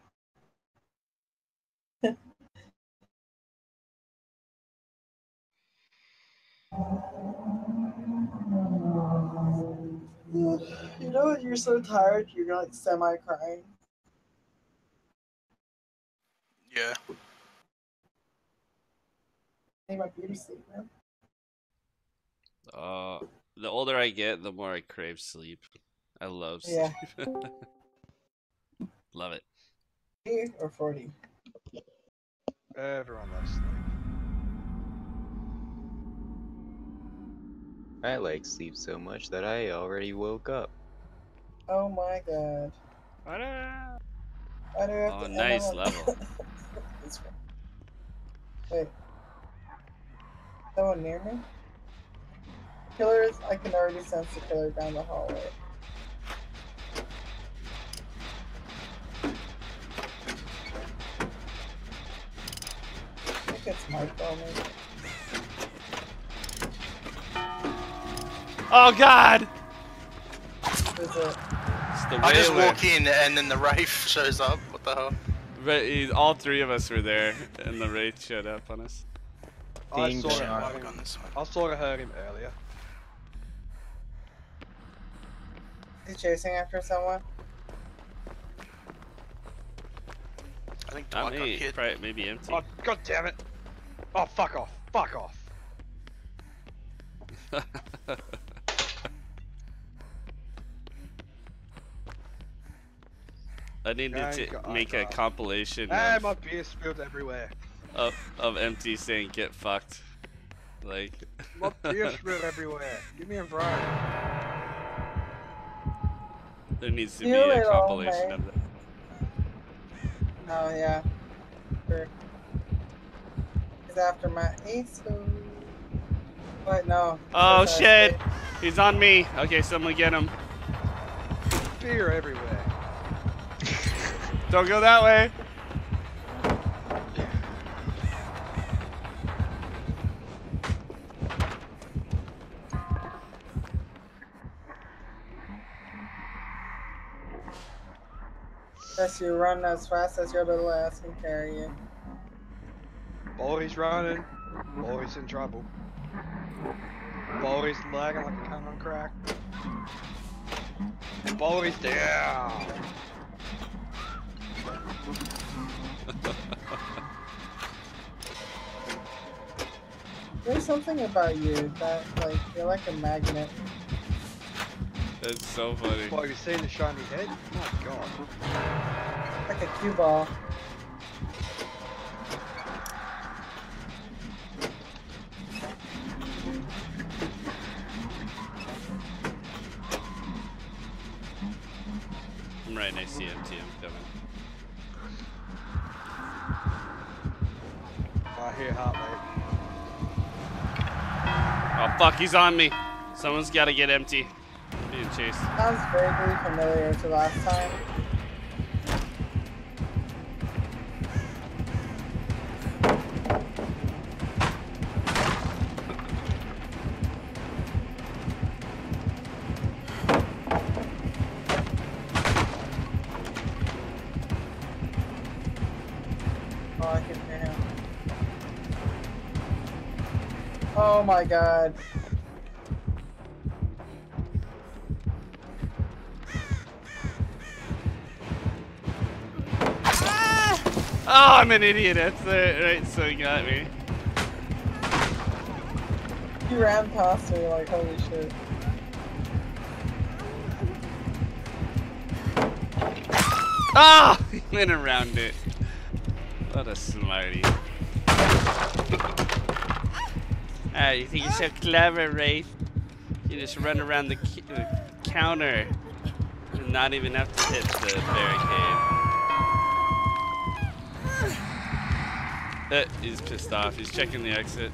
You know when you're so tired, you're like semi-crying. Yeah. I need my beauty sleep, man. Uh, the older I get, the more I crave sleep. I love sleep. Yeah. Love it. eighty or forty? Everyone loves sleep. I like sleep so much that I already woke up. Oh my god. Ta-da! Why do I have Oh, to end nice on- level. This one. Wait. Someone near me? Killers, I can already sense the killer down the hallway. I think it's Mike maybe. Oh God! Who's it? It's the I just Wailer. walk in and then the Wraith shows up. What the hell? Right, all three of us were there, and the Wraith showed up on us. I Ding sort, Shit, of dong. why heard have I him, gone this way? I sort of heard him earlier. Is he chasing after someone? I think Not Dwight got me. hit. Probably maybe empty. Oh, god damn it! Oh, fuck off! Fuck off! I need Thank to God. make a compilation Ah, of, my beer spilled everywhere. of, of empty saying "get fucked." Like. Look, beer spill everywhere. Give me a variety. There needs to You be a little compilation man. of that. Oh yeah. Sure. He's after my ace. Wait, no. Oh Says I shit! escaped. He's on me. Okay, someone get him. Beer everywhere. Don't go that way. Unless you run as fast as your little ass can carry you. Boy's running. Boy's in trouble. Boy's lagging like a cunt on crack. Boy's down. There's something about you that, like, you're like a magnet. That's so funny. Boy, you seen the shiny head? My god. Like a cue ball. I'm right next to you, M T. I'm coming. I hear heart rate. Oh fuck, he's on me. Someone's gotta get empty. Being chased. Sounds vaguely familiar to last time. Oh, I can hear him. Oh my god. Oh, I'm an idiot. That's it. Right, so he got me. He ran past me like holy shit. Ah! He went around it. What a smarty. Ah, you think you're so clever, Wraith? You just run around the c uh, counter and not even have to hit the barricade. Uh, he's pissed off. He's checking the exit.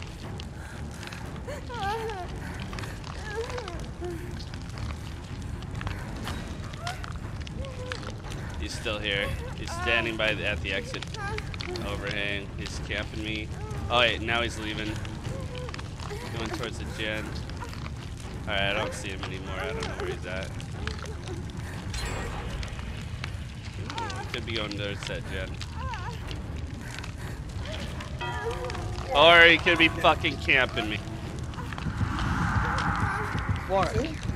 He's still here. He's standing by the, at the exit overhang. He's camping me. Oh wait, now he's leaving. Going towards the gen. Alright, I don't see him anymore. I don't know where he's at. Could be going towards that gen. Or he could be fucking camping me. What?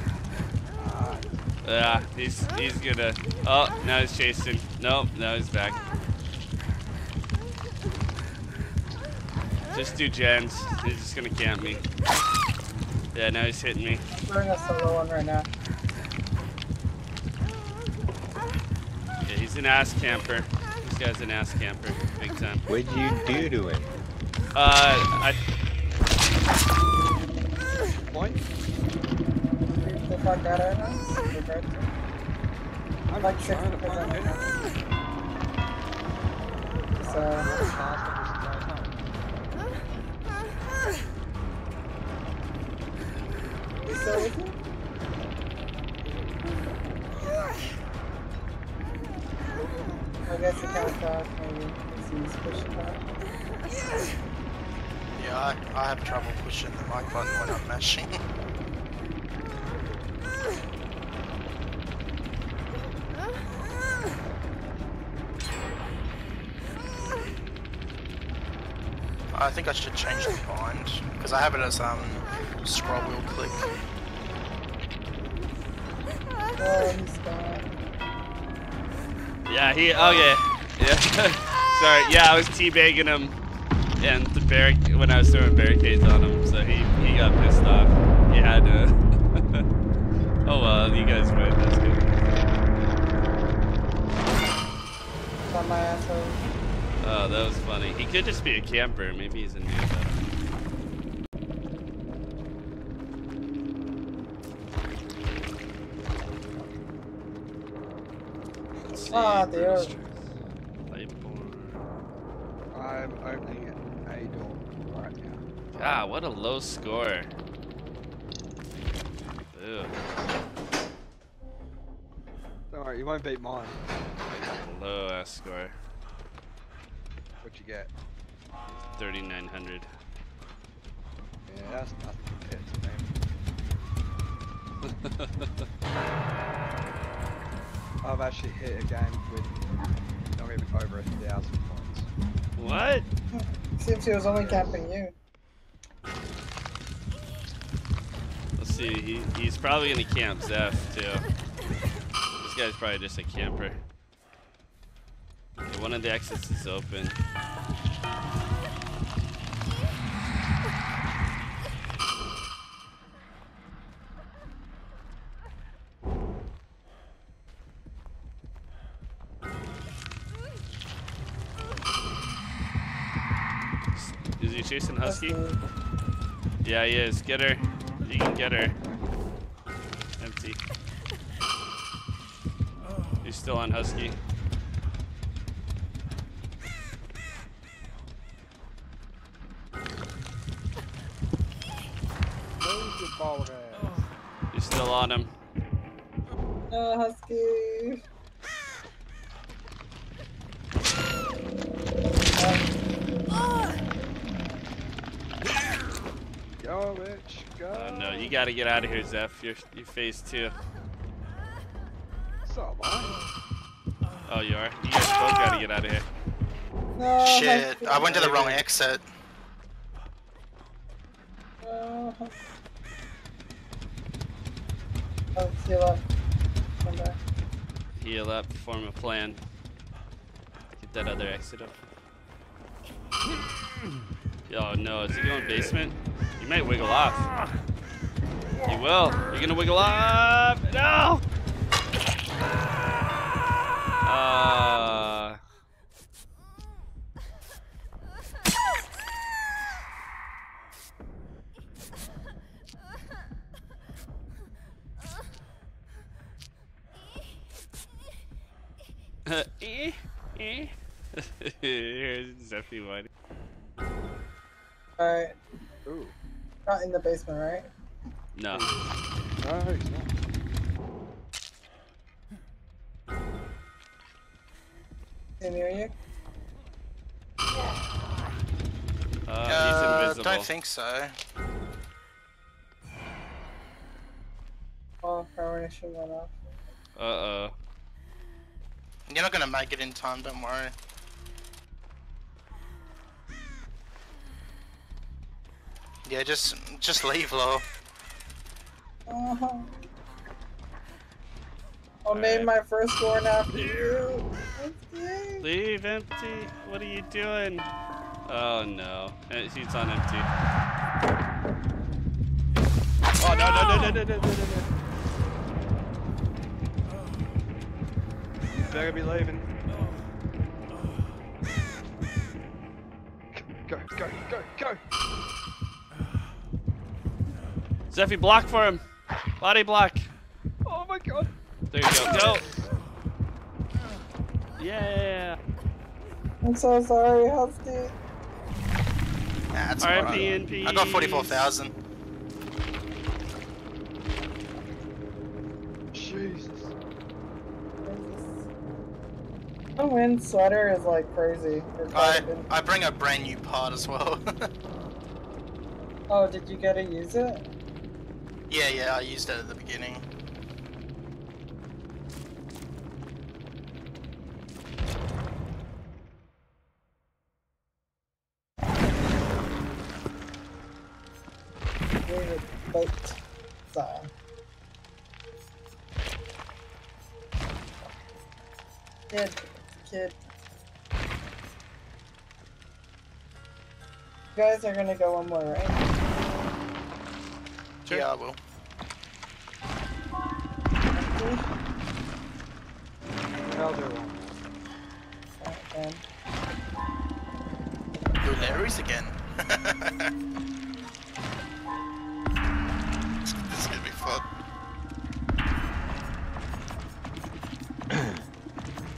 Yeah, he's he's gonna. Oh, now he's chasing. Nope, now he's back. Just do gens. He's just gonna camp me. Yeah, now he's hitting me. We're in a solo one right now. Yeah, he's an ass camper. This guy's an ass camper, big time. What'd you do to him? Uh, I. What? Get the fuck out of here. I'm like six trying to because find I'm him. So, you still with me? I guess it kind of thought maybe he's pushing back. Yeah, I, I have trouble pushing the mic button when I'm mashing. I think I should change the bind because I have it as um scroll wheel click. Oh, he's gone. Yeah, he. Okay. Yeah. Sorry. Yeah, I was teabagging him, and the barric when I was throwing barricades on him, so he he got pissed off. He had to. Oh well, you guys win. That's good. On my asshole. Oh, that was funny. He could just be a camper. Maybe he's a noob. Let's see. Ah, Brutus dude. Claiborne. I'm opening a door right now. Ah, what a low score. Ew. Don't worry, you won't beat mine. Low ass score. What you get? thirty-nine hundred. Yeah, that's nothing compared to me. I've actually hit a game with not even over a thousand points. What? Seems he was only camping you. Let's see. He, he's probably gonna camp Zeph too. This guy's probably just a camper. Okay, one of the exits is open. Is he chasing Husky? Yeah, he is. Get her. You can get her. Empty. He's still on Husky. Move your bald ass. He's still on him. No, Husky. Go, bitch, go. Oh no, you gotta get out of here, Zeph. You're, you phase two. So am I. Oh, you are? You guys both gotta get out of here. No, Shit, Husky. I went to the wrong exit. No, Husky. Oh, heal up. Come back. Heal up, form a plan. Get that other exit up. Oh no, is he going basement? You might wiggle off. You will. You're gonna wiggle off. No! Uh... eh, eh. Here's Zeffy one. Alright. Ooh. Not in the basement, right? No. No, he's not. Is he near you? Uh, Uh, he's invisible. don't think so. Oh, coronation went off. Uh-oh. You're not gonna make it in time, don't worry. Yeah, just just leave, Lo. Uh-huh. I made Alright. my first one after you. Husky. Leave empty. What are you doing? Oh no. Uh, He's on empty. Oh no no no no no no no no. You better be leaving. Go, go, go, go! Zeffy, block for him. Body block. Oh my god! There you go. Go. Yeah. I'm so sorry, Husky. Nah, it's R I P alright. in peace. I got forty-four thousand. Jesus. The wind sweater is like crazy. Or I cardigan. I bring a brand new part as well. Oh, did you get to use it? yeah, yeah, I used it at the beginning. David boat style. Kid, kid. You guys are gonna go one more, right? Yeah, I will. I'll do one. Alright, then. Do Larry's again. This is gonna be fun.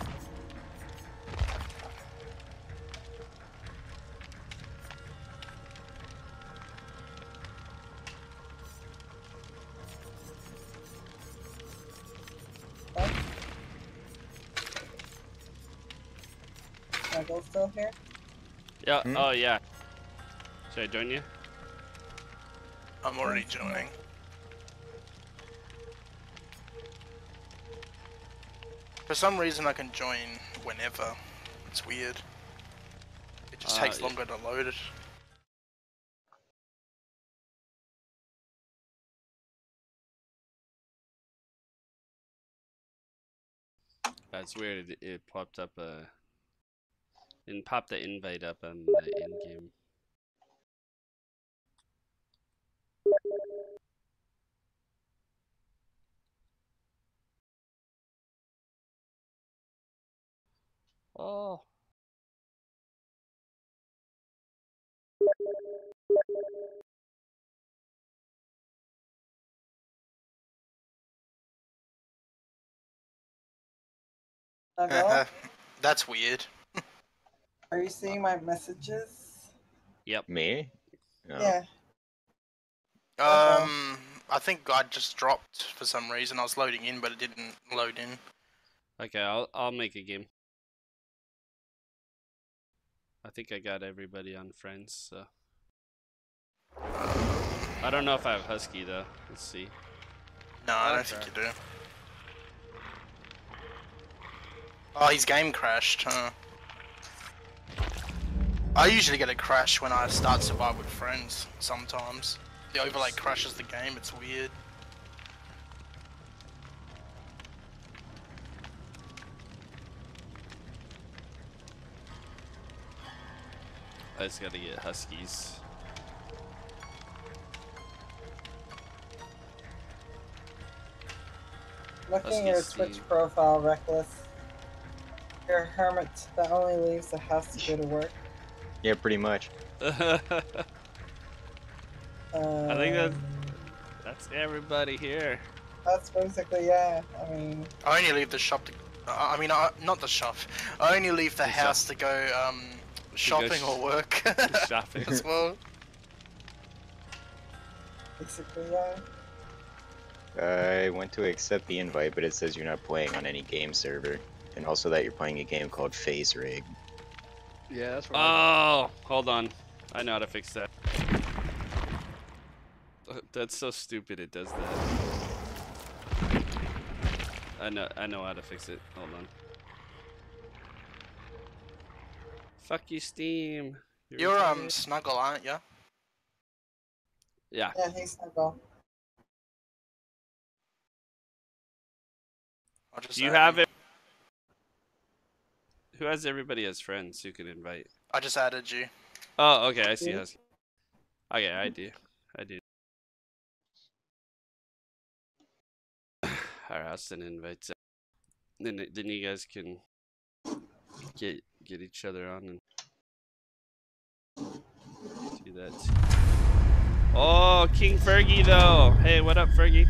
Snuggle still here? Yeah. Hmm? Oh yeah. Should I join you? I'm already joining. For some reason I can join whenever. It's weird. It just Uh, takes yeah. longer to load it. That's weird. It, it popped up uh didn't pop the invite up on the in game. Oh. Snuggle? That's weird. Are you seeing my messages? Yep. Me? No. Yeah. Um, I think I just dropped for some reason. I was loading in, but it didn't load in. Okay, I'll I'll make a game. I think I got everybody on friends, so I don't know if I have Husky though. Let's see. No, I don't think you do. Oh, his game crashed, huh? I usually get a crash when I start Survive with friends, sometimes. The overlay crashes the game, it's weird. I just gotta get Huskies. Looking at Husky your Steam. Twitch profile, Reckless. You're a hermit that only leaves the house to go to work. Yeah, pretty much. I Um, think that's that's everybody here. That's basically, yeah. I mean, I only leave the shop to... Uh, I mean, uh, not the shop. I only leave the The house to go um, shopping sh- or work. Shopping. as well. basically, yeah. I went to accept the invite, but it says you're not playing on any game server. And also that you're playing a game called Phase Rig. Yeah, that's what I Oh, hold on. I know how to fix that. Uh, That's so stupid. It does that. I know. I know how to fix it. Hold on. Fuck you, Steam. You're um Snuggle, aren't you? Yeah. Yeah, he's Snuggle. I'll just Do you add have him. it? Who has everybody as friends who can invite? I just added you. Oh, okay. I see. Me? Husky. Okay, I do. I do. Alright, I'll send invites. Then, then you guys can get get each other on and do that. Oh, King Fergie though. Hey, what up, Fergie?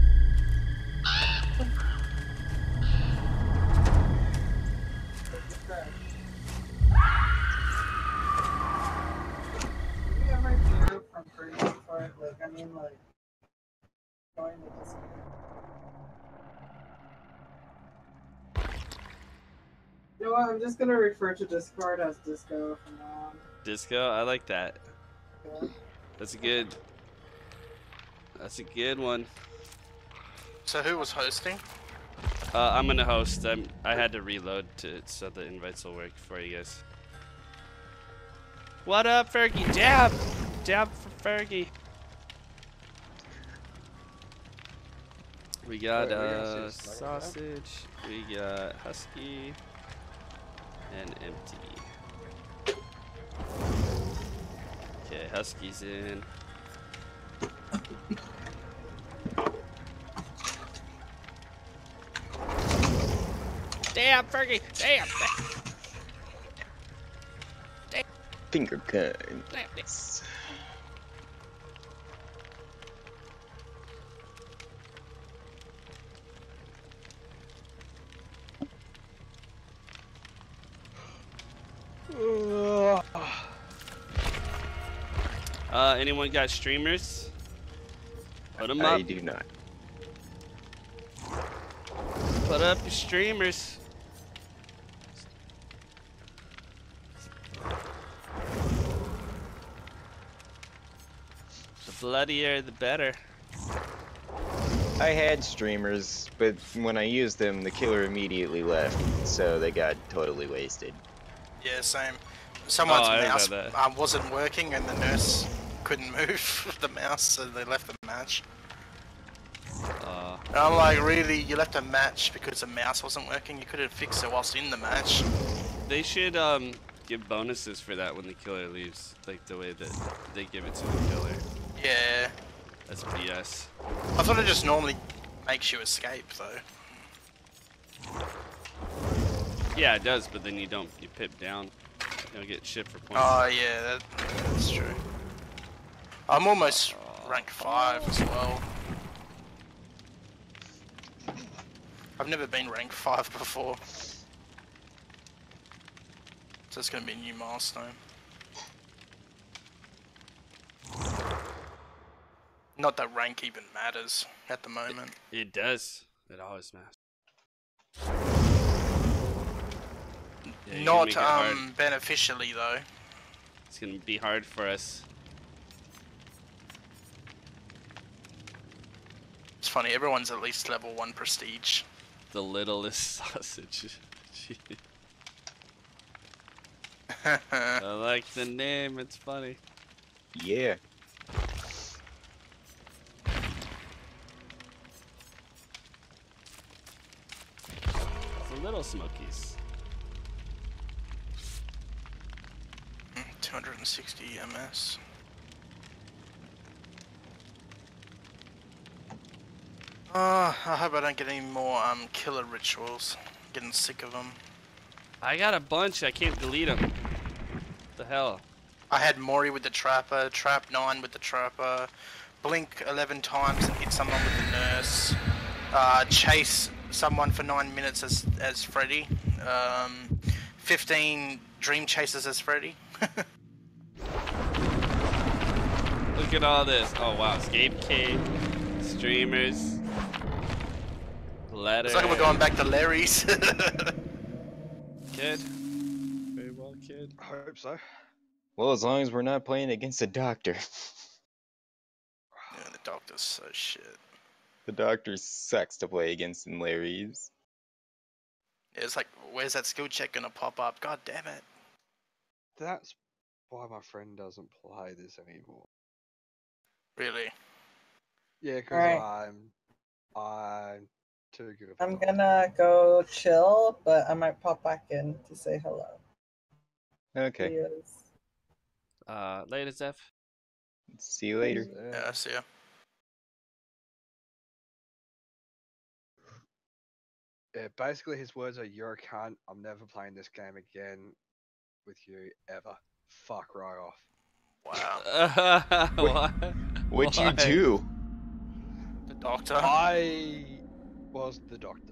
Do you ever hear from Fergie before? Like, I mean, like, going to Discord? You know what? I'm just gonna refer to Discord as Disco from now on. Disco, I like that. Okay? That's a good. That's a good one. So who was hosting? Uh, I'm gonna host. I'm. I had to reload to so the invites will work for you guys. What up, Fergie? Jab, jab for Fergie. We got Wait, are we gonna uh, see the slide now? sausage. We got husky and empty. Okay, husky's in. Damn, Fergie! Damn! Damn! Finger gun. Damn! Uh, anyone got streamers? Put them I up. do not. Put up your streamers. bloodier, the better. I had streamers, but when I used them, the killer immediately left, so they got totally wasted. Yeah, same. Someone's Oh, I didn't mouse know that. um, wasn't working and the nurse couldn't move the mouse, so they left the match. Uh, And I'm like, really? You left a match because the mouse wasn't working? You could have fixed it whilst in the match. they should um give bonuses for that when the killer leaves, like the way that they give it to the killer. Yeah. That's B S. I thought it just normally makes you escape, though. Yeah, it does, but then you don't. You pip down. You don't get shit for points. Oh, yeah, that, that's true. I'm almost rank five as well. I've never been rank five before. So it's gonna be a new milestone. Not that rank even matters at the moment. It does. It always matters. Yeah, you're gonna Not make it hard. um beneficially though. It's gonna be hard for us. It's funny, everyone's at least level one prestige. The littlest sausage. I like the name. It's funny. Yeah. The little smokies. two hundred sixty M S. Uh, I hope I don't get any more um killer rituals. I'm getting sick of them. I got a bunch. I can't delete them. The hell? I had Mori with the trapper, Trap nine with the trapper, Blink eleven times and hit someone with the nurse, uh, chase someone for nine minutes as as Freddy, um, fifteen dream chases as Freddy. Look at all this. Oh wow, escape key, streamers, letter. It's like we're going back to Larry's. Kid. Very well, kid. I hope so. Well, as long as we're not playing against a doctor. Yeah, the doctor's so shit. The doctor sucks to play against in Larry's. Yeah, it's like, where's that skill check gonna pop up? God damn it. That's why my friend doesn't play this anymore. Really? Yeah, because Alright. I'm I'm too good. I'm for it. gonna go chill, but I might pop back in to say hello. Okay. Yes. Uh, later, Zeph. See you later. Yeah, I see ya. Yeah, basically his words are, "You're a cunt. I'm never playing this game again with you ever. Fuck right off." Wow. what? What'd you Why? do? The doctor? I was the doctor.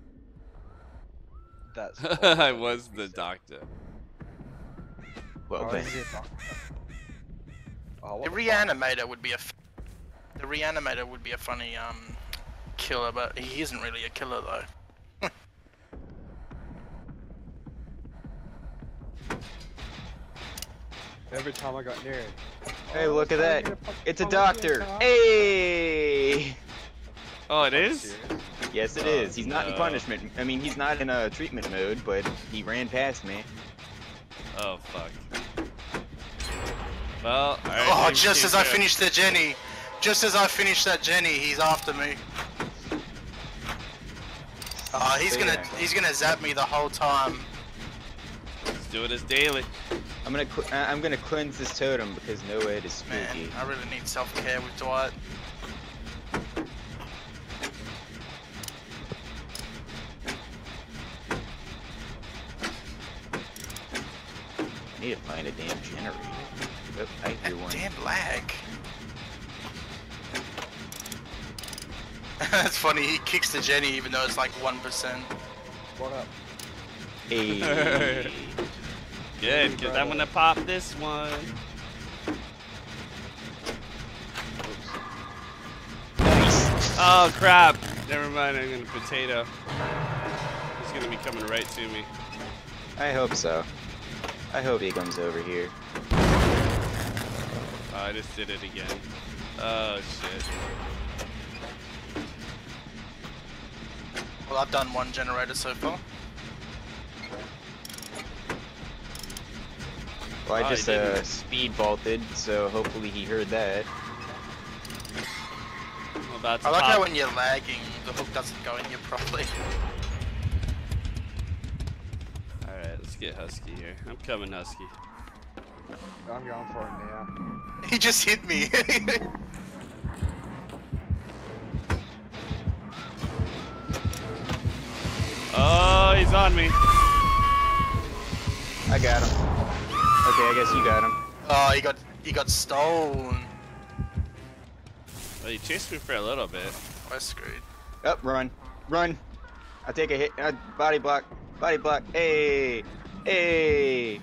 That's. all I that was needs to be the said. doctor. Well, I then. was the doctor. Oh, what The the fuck? reanimator would be a. F the reanimator would be a funny um killer, but he isn't really a killer though. Every time I got near it. Hey, "Oh, look at can I that. get a fucking It's a volunteer doctor. car?" Hey! Oh, it Are you is? serious? Yes, it Oh, is. He's not in no. punishment. I mean, he's not in a treatment mode, but he ran past me. Oh fuck. Well, alright. Oh, maybe just take as I care. finished the Jenny. Just as I finished that Jenny, he's after me. Oh, he's So, gonna yeah. he's gonna zap me the whole time. Let's do it as daily. I'm gonna cl uh, I'm gonna cleanse this totem because no Ed is Man, spooky. I really need self-care with Dwight. I need to find a damn generator. Oh, I hear one. Damn lag. That's funny, he kicks the Jenny even though it's like one percent. What up? Hey. Good, because I'm gonna pop this one. Nice. Oh crap! Never mind, I'm gonna potato. He's gonna be coming right to me. I hope so. I hope he comes over here. Oh, I just did it again. Oh shit. Well, I've done one generator so far. Well, I Oh, just he uh, didn't. speed vaulted, so hopefully he heard that. I'm about to I like pop. how when you're lagging, the hook doesn't go in you properly. Alright, let's get Husky here. I'm coming, Husky. I'm going for it now. He just hit me. Oh, he's on me. I got him. Okay, I guess you got him. Oh, he got he got stolen. Well, he chased me for a little bit. We're screwed. Up, run, run. I take a hit. Uh, body block, body block. Hey, hey.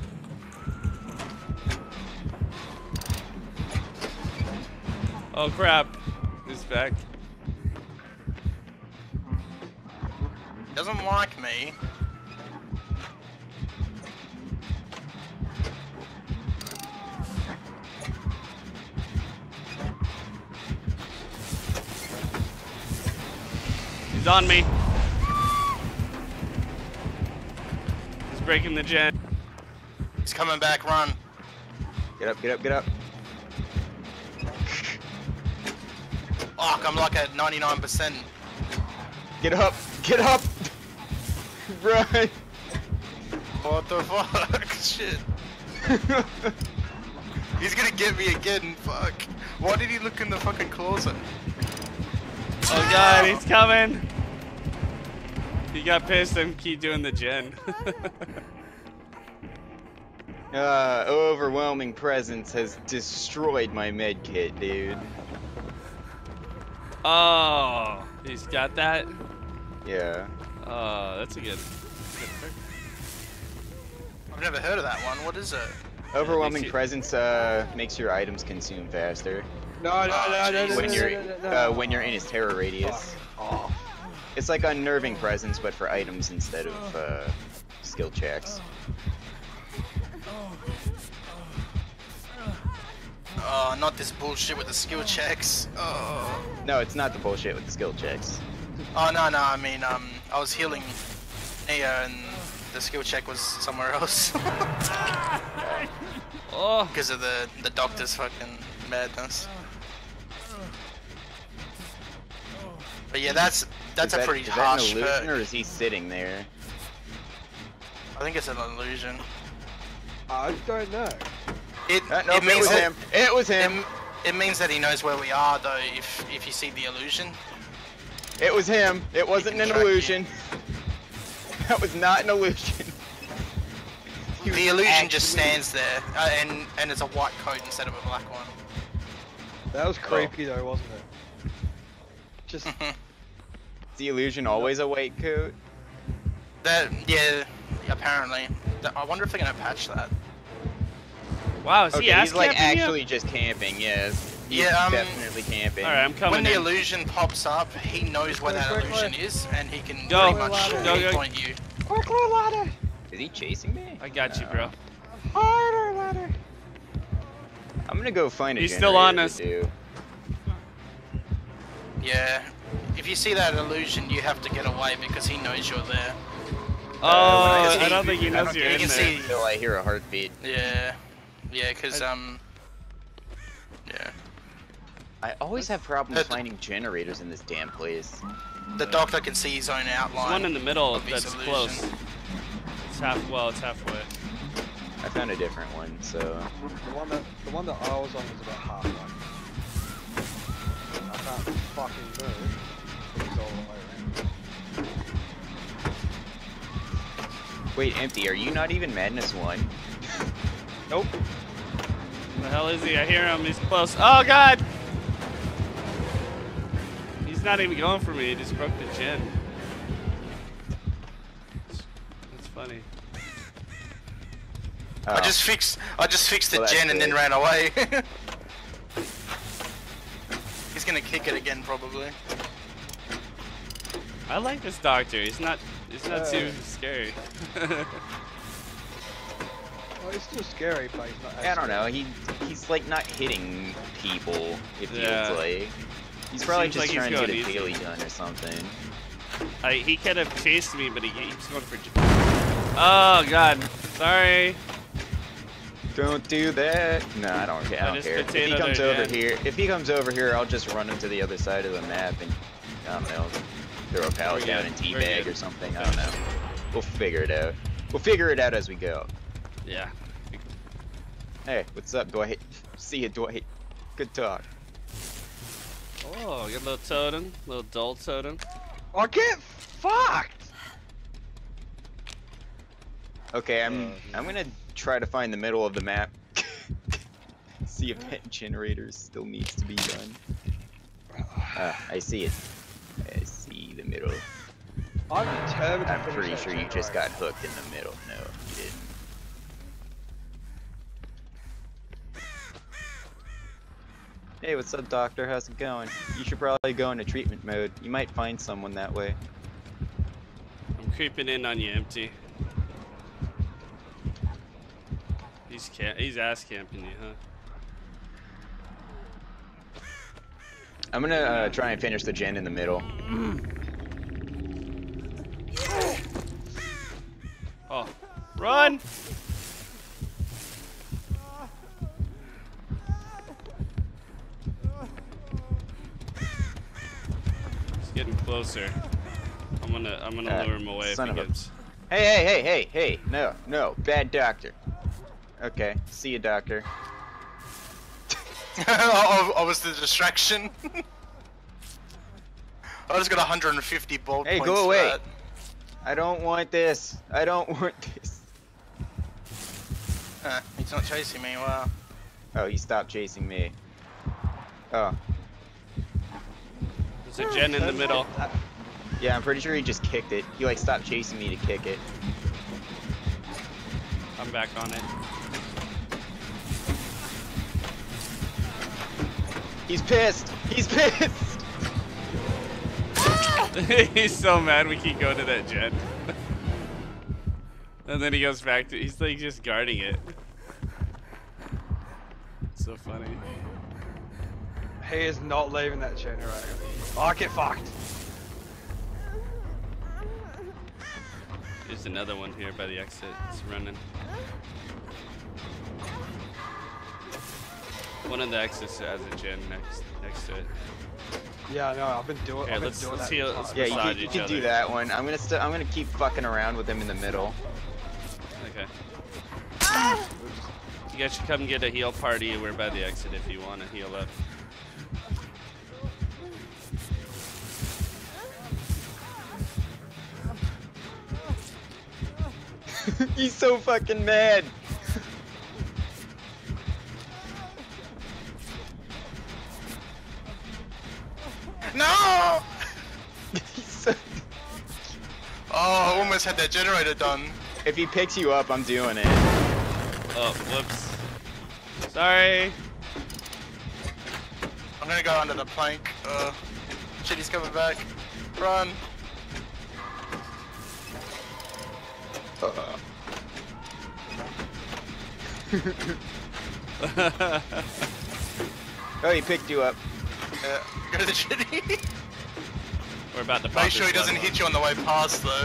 Oh crap. He's back. Doesn't like me. He's on me. He's breaking the gen. He's coming back. Run. Get up, get up, get up. Fuck, I'm like at ninety-nine percent. Get up, get up. Run. What the fuck? Shit. He's gonna get me again. Fuck. Why did he look in the fucking closet? Oh god, he's coming. He got pissed and keep doing the gen. Uh, overwhelming presence has destroyed my med kit, dude. Oh, he's got that. Yeah. Oh, that's a good. good perk. I've never heard of that one. What is it? Overwhelming makes you- presence uh makes your items consume faster No, no, no, no, no, no, when no, you're no, no, no. uh, when you're in his terror radius. Fuck off. It's like unnerving presence, but for items instead of uh, skill checks. Oh, not this bullshit with the skill checks. Oh. No, it's not the bullshit with the skill checks. Oh no, no. I mean, um, I was healing Neo, and the skill check was somewhere else Oh, because of the the doctor's fucking madness. But yeah, that's that's is a that, pretty is that an harsh illusion, perk. or is he sitting there? I think it's an illusion. I don't know. It, Uh, no, it it, means was that, him. It was him. It, it means that he knows where we are, though. If if you see the illusion. It was him. It wasn't can an track you. illusion. That was not an illusion. He was The illusion just actually- stands there, uh, and and it's a white coat instead of a black one. That was creepy though, wasn't it? Just Is the illusion always a white coat? That yeah, apparently. Th- I wonder if they're gonna patch that. wow, is he Okay, ass he's like camping you? actually just camping. Yes. He's Yeah, um, definitely camping. All right, I'm coming When the in. illusion pops up, he knows where that Quick, quick, illusion quick. is, and he can Go. pretty much Go, go. pinpoint you. quickly ladder, Is he chasing me? I got you, bro. harder ladder. I'm gonna go find a He's still on generator us. to do. Yeah. If you see that illusion, you have to get away because he knows you're there. Oh, I I don't think he I knows don't you're you in can there. see- Until I hear a heartbeat. Yeah. Yeah, because um. Yeah. I always have problems Uh, finding generators in this damn place. The doctor can see his own There's outline. one in the middle of his that's illusion. close. It's half. Well, it's halfway. I found a different one, so The one that the one that I was on was about halfway. I can't fucking move. It's all the way around. wait, empty. Are you not even Madness One? Nope. Where the hell is he? I hear him. He's close. Oh god! He's not even going for me. He just broke the gen. That's funny. Oh, I just fixed. I just fixed the Well, that's gen and then good. ran away. He's gonna kick it again, probably. I like this doctor. He's not. He's not too Uh. scary. Well, he's still scary, but he's not. I don't know. He he's like not hitting people. It feels Yeah. like he's probably Seems just like he's trying to get going a easy. daily done or something. I, he could have chased me, but he keeps going for. Oh god, sorry. Don't do that. No, I don't. I I don't just care. If he potatoed comes her over again. here, if he comes over here, I'll just run him to the other side of the map and I don't know, throw a pallet We're down good. and We're teabag good. or something. I don't know. We'll figure it out. We'll figure it out as we go. Yeah. Hey, what's up, Dwight? See you, Dwight. Good talk. Oh, get a little totem, little dull totem. I get fucked. Okay, I'm Uh, I'm gonna try to find the middle of the map. See if that generator still needs to be done. Uh, I see it. I see the middle. I'm determined to I'm finish pretty that sure you just got generator. hooked in the middle. No, you didn't. Hey, what's up, doctor? How's it going? You should probably go into treatment mode. You might find someone that way. I'm creeping in on you, Empty. He's ca he's ass camping you, huh? I'm gonna uh, try and finish the gen in the middle. Oh, run! He's getting closer. I'm gonna I'm gonna Uh, lure him away if son he of a- gets. Hey, hey, hey, hey, hey! No, no, bad doctor. Okay, see you, doctor. I I was the distraction. I just got one hundred fifty bold Hey, points go for away. that. I don't want this. I don't want this. Uh, he's not chasing me, wow. Oh, he stopped chasing me. Oh, There's a gen in the middle. yeah, I'm pretty sure he just kicked it. He like stopped chasing me to kick it. I'm back on it. He's pissed. He's pissed. He's so mad we keep going to that gen. And then he goes back to, he's like just guarding it. So funny. He is not leaving that generator. Oh, get fucked. There's another one here by the exit. It's running. One of the exits has a gen next next to it. Yeah, I know. I've been doing. Okay, I've been let's- doing let's that. heal- the let's entire Yeah, you Massage can, you each can do other. that one. I'm gonna st I'm gonna keep fucking around with him in the middle. Okay. You guys should come get a heal party. We're by the exit if you want to heal up. He's so fucking mad. No! He's so... Oh, I almost had that generator done. If he picks you up, I'm doing it. Oh, whoops. Sorry. I'm gonna go under the plank. Uh, shit, he's coming back. Run. Uh, oh, he picked you up. Yeah, go to the shitty. We're about to pop Make sure he this doesn't one. hit you on the way past, though.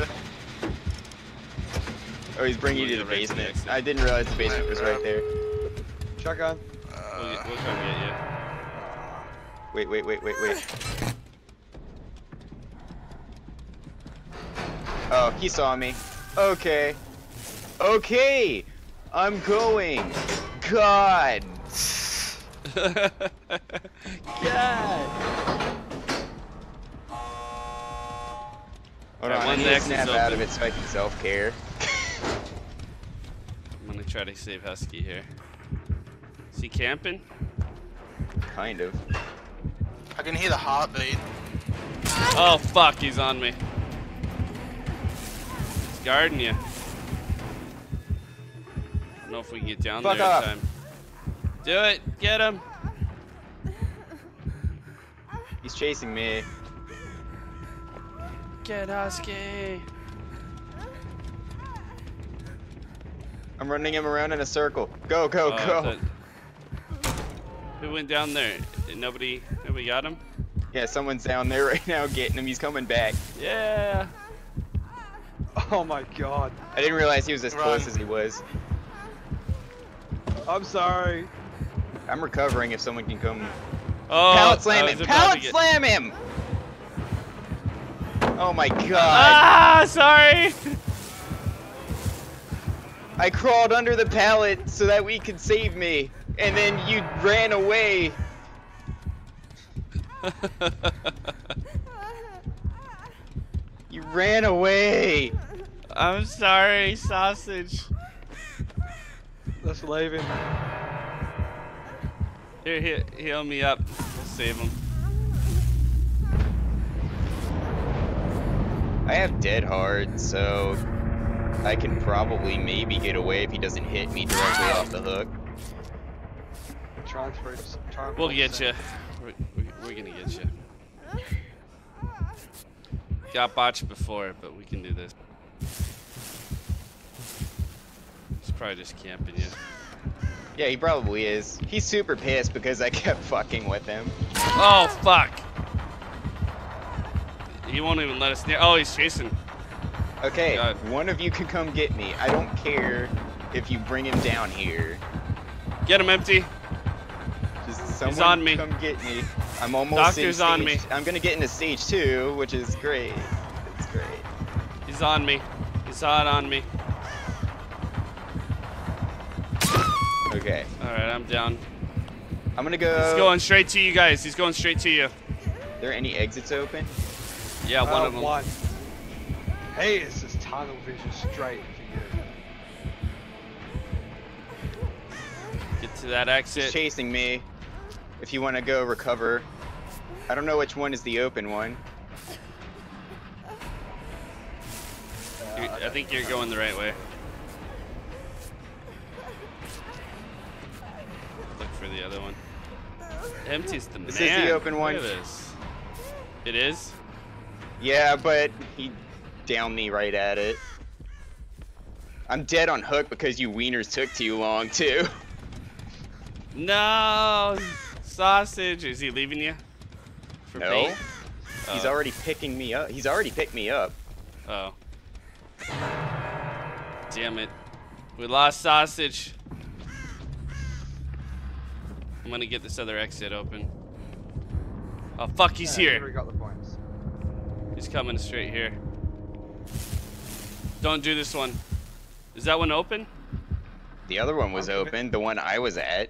Oh, he's bringing you to the Right to the basement. exit. I didn't realize the basement was right there. Shotgun. We'll, Uh, get, we'll come get you. Wait, wait, wait, wait, wait. Oh, he saw me. Okay. Okay. I'm going. God. God. Hold Alright, on, I one need to next is snap out of open. it so I can self-care. I'm gonna try to save Husky here. Is he camping? Kind of. I can hear the heartbeat. Oh fuck, he's on me. He's guarding you. I don't know if we can get down Fuck there off. in time. Do it! Get him! He's chasing me. Get Husky! I'm running him around in a circle. Go, go, Oh, go. that- Who went down there? Did nobody, nobody got him? Yeah, someone's down there right now getting him. He's coming back. Yeah. Oh my god. I didn't realize he was as Run. close as he was. I'm sorry. I'm recovering if someone can come. Oh, Pallet I slam was him! about to Pallet get- slam him! Oh my god. Ah, sorry. I crawled under the pallet so that we could save me. And then you ran away. You ran away. I'm sorry, sausage. Let's leave him. Here, here, heal me up. We'll save him. I have dead hard, so I can probably maybe get away if he doesn't hit me directly off the hook. Transfer. transfer We'll get you. We're, we're, we're gonna get you. Got botched before, but we can do this. He's probably just camping you. Yeah, he probably is. He's super pissed because I kept fucking with him. Oh, fuck. He won't even let us near. Oh, he's chasing. Okay, God. one of you can come get me. I don't care if you bring him down here. Get him, empty. Just someone on me. come get me. I'm almost Doctor's in on stage. me. I'm gonna get into stage two, which is great. It's great. He's on me. He's hot on me. Okay, Alright, I'm down. I'm gonna go. He's going straight to you guys. He's going straight to you. Are there any exits open? Yeah, one Uh, of them. One. Hey, it's just tunnel vision straight for you. Get to that He's exit. chasing me. If you want to go recover. I don't know which one is the open one. You're- I think you're going the right way. Look for the other one. Empty's the man. This is the open one. Look at this. It is? Yeah, but he downed me right at it. I'm dead on hook because you wieners took too long too. No! Sausage. Is he leaving you? For No. bait? He's Oh. already picking me up. He's already picked me up. Oh. Damn it. We lost sausage. I'm gonna get this other exit open. Oh fuck, he's Yeah, here. We got the points. He's coming straight here. Don't do this one. Is that one open? The other one was Okay. open, the one I was at.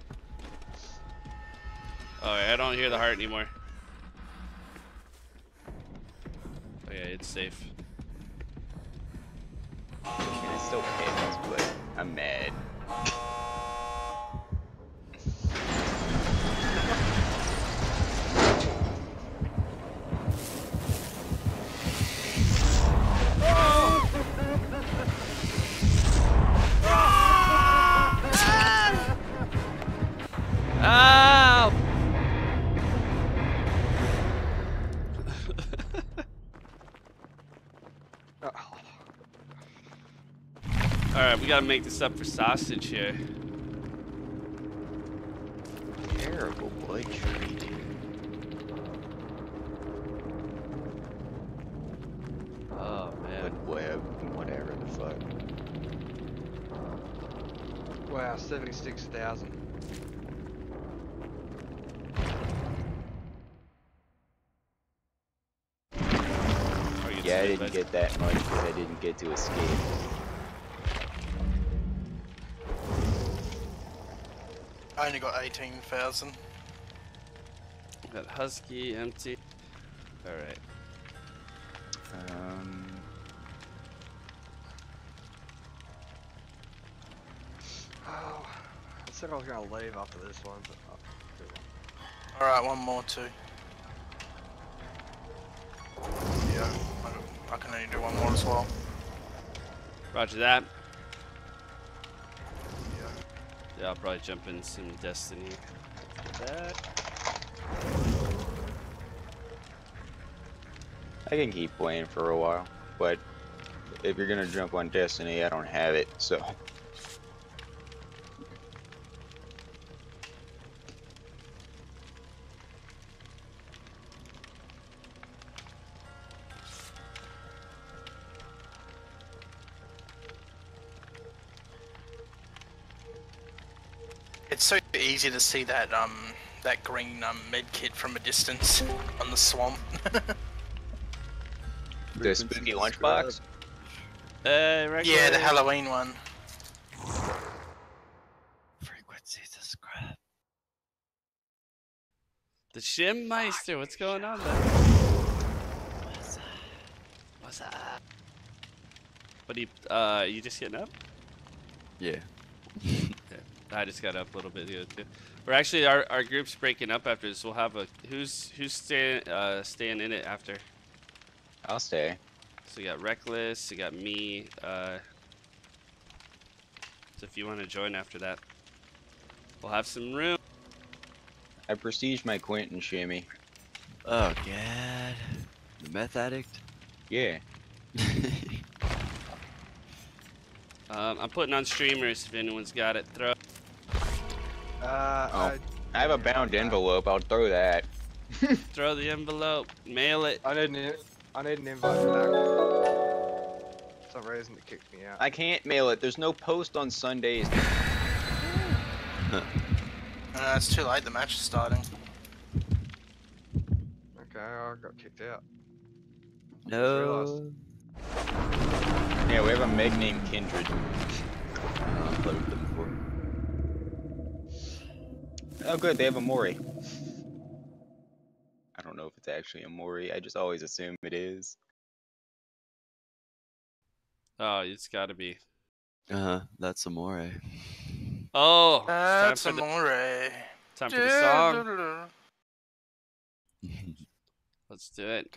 Oh, I don't hear the heart anymore. Okay, it's safe. I mean, it's still pissed, but I'm mad. Ow! Oh. Alright, we gotta make this up for sausage here. Terrible blood trade. Oh man. Blood web, whatever the fuck. Wow, seventy-six thousand. Target's Yeah, I dead, didn't but- get that much because I didn't get to escape. I only got eighteen thousand. Got husky, empty. Alright. Um, Oh, I said I was gonna leave after this one, but oh, good one. Alright, one more too. Yeah, I, I can only do one more as well. Roger that. Yeah. Yeah, I'll probably jump in some Destiny. Get that. I can keep playing for a while, but if you're gonna jump on Destiny, I don't have it, so. It's so easy to see that um that green um med kit from a distance on the swamp. The spooky lunchbox? Uh, regular. Yeah, the Halloween one. Frequency subscribe. The Shimmeister, what's going on there? What's up? What's up? What do you, uh, you just getting up? Yeah. Okay. I just got up a little bit ago too. We're actually, our, our group's breaking up after this. We'll have a, who's, who's staying, uh, staying in it after? I'll stay. So you got Reckless, you got me, uh, so if you want to join after that, we'll have some room. I prestige my Quentin shimmy. Oh god. The meth addict? Yeah. Um, I'm putting on streamers if anyone's got it. Throw. Uh, Oh. I, I have a bound envelope, I'll throw that. Throw the envelope. Mail it. I need an, I need an invite for that. For some reason it kicked me out. I can't mail it, there's no post on Sundays. Uh, it's too late. The match is starting. Okay, I got kicked out. No. Yeah, we have a Meg named Kindred. Uh, I've played with them before. Oh good, they have a Mori. I don't know if it's actually a Mori, I just always assume it is. Oh, it's gotta be. Uh huh. That's Amore. Oh, That's time for the, amore. time for the song. Let's do it.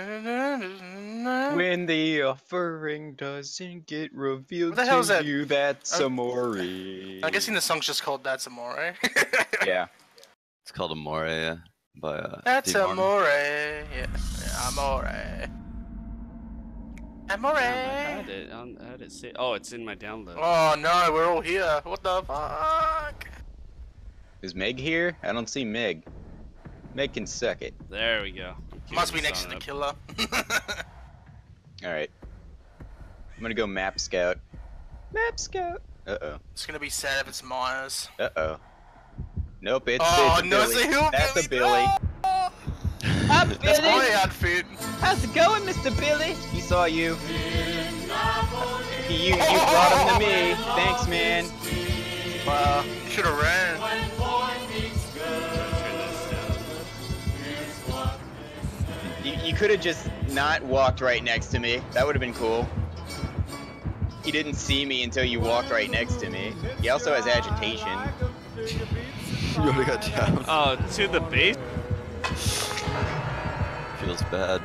When the offering doesn't get revealed What the hell is to that? you, that's Uh, a Mori. I'm guessing the song's just called That's Amore. Yeah. It's called Amore, yeah. By uh. That's Steve Martin. Amore. Yeah, yeah, Amore. Amore. I had it. On, I had it say. Oh, it's in my download. Oh no, we're all here. What the fuck? Is Meg here? I don't see Meg. Meg can suck it. There we go. Cue Must be the next to song the up. killer. Alright. I'm gonna go map scout. Map scout. Uh-oh. It's gonna be sad if it's Myers. Uh-oh. Nope, it's, Oh, it's a no, it's Billy. a hillbilly. That's a Billy. No! Hi, That's my outfit. How's it going, Mister Billy? He saw you. You, you brought him to me. Thanks, man. Wow, you should have ran. You, you could have just not walked right next to me. That would have been cool. He didn't see me until you walked right next to me. He also has agitation. You already got down. Oh, to the base. Feels bad.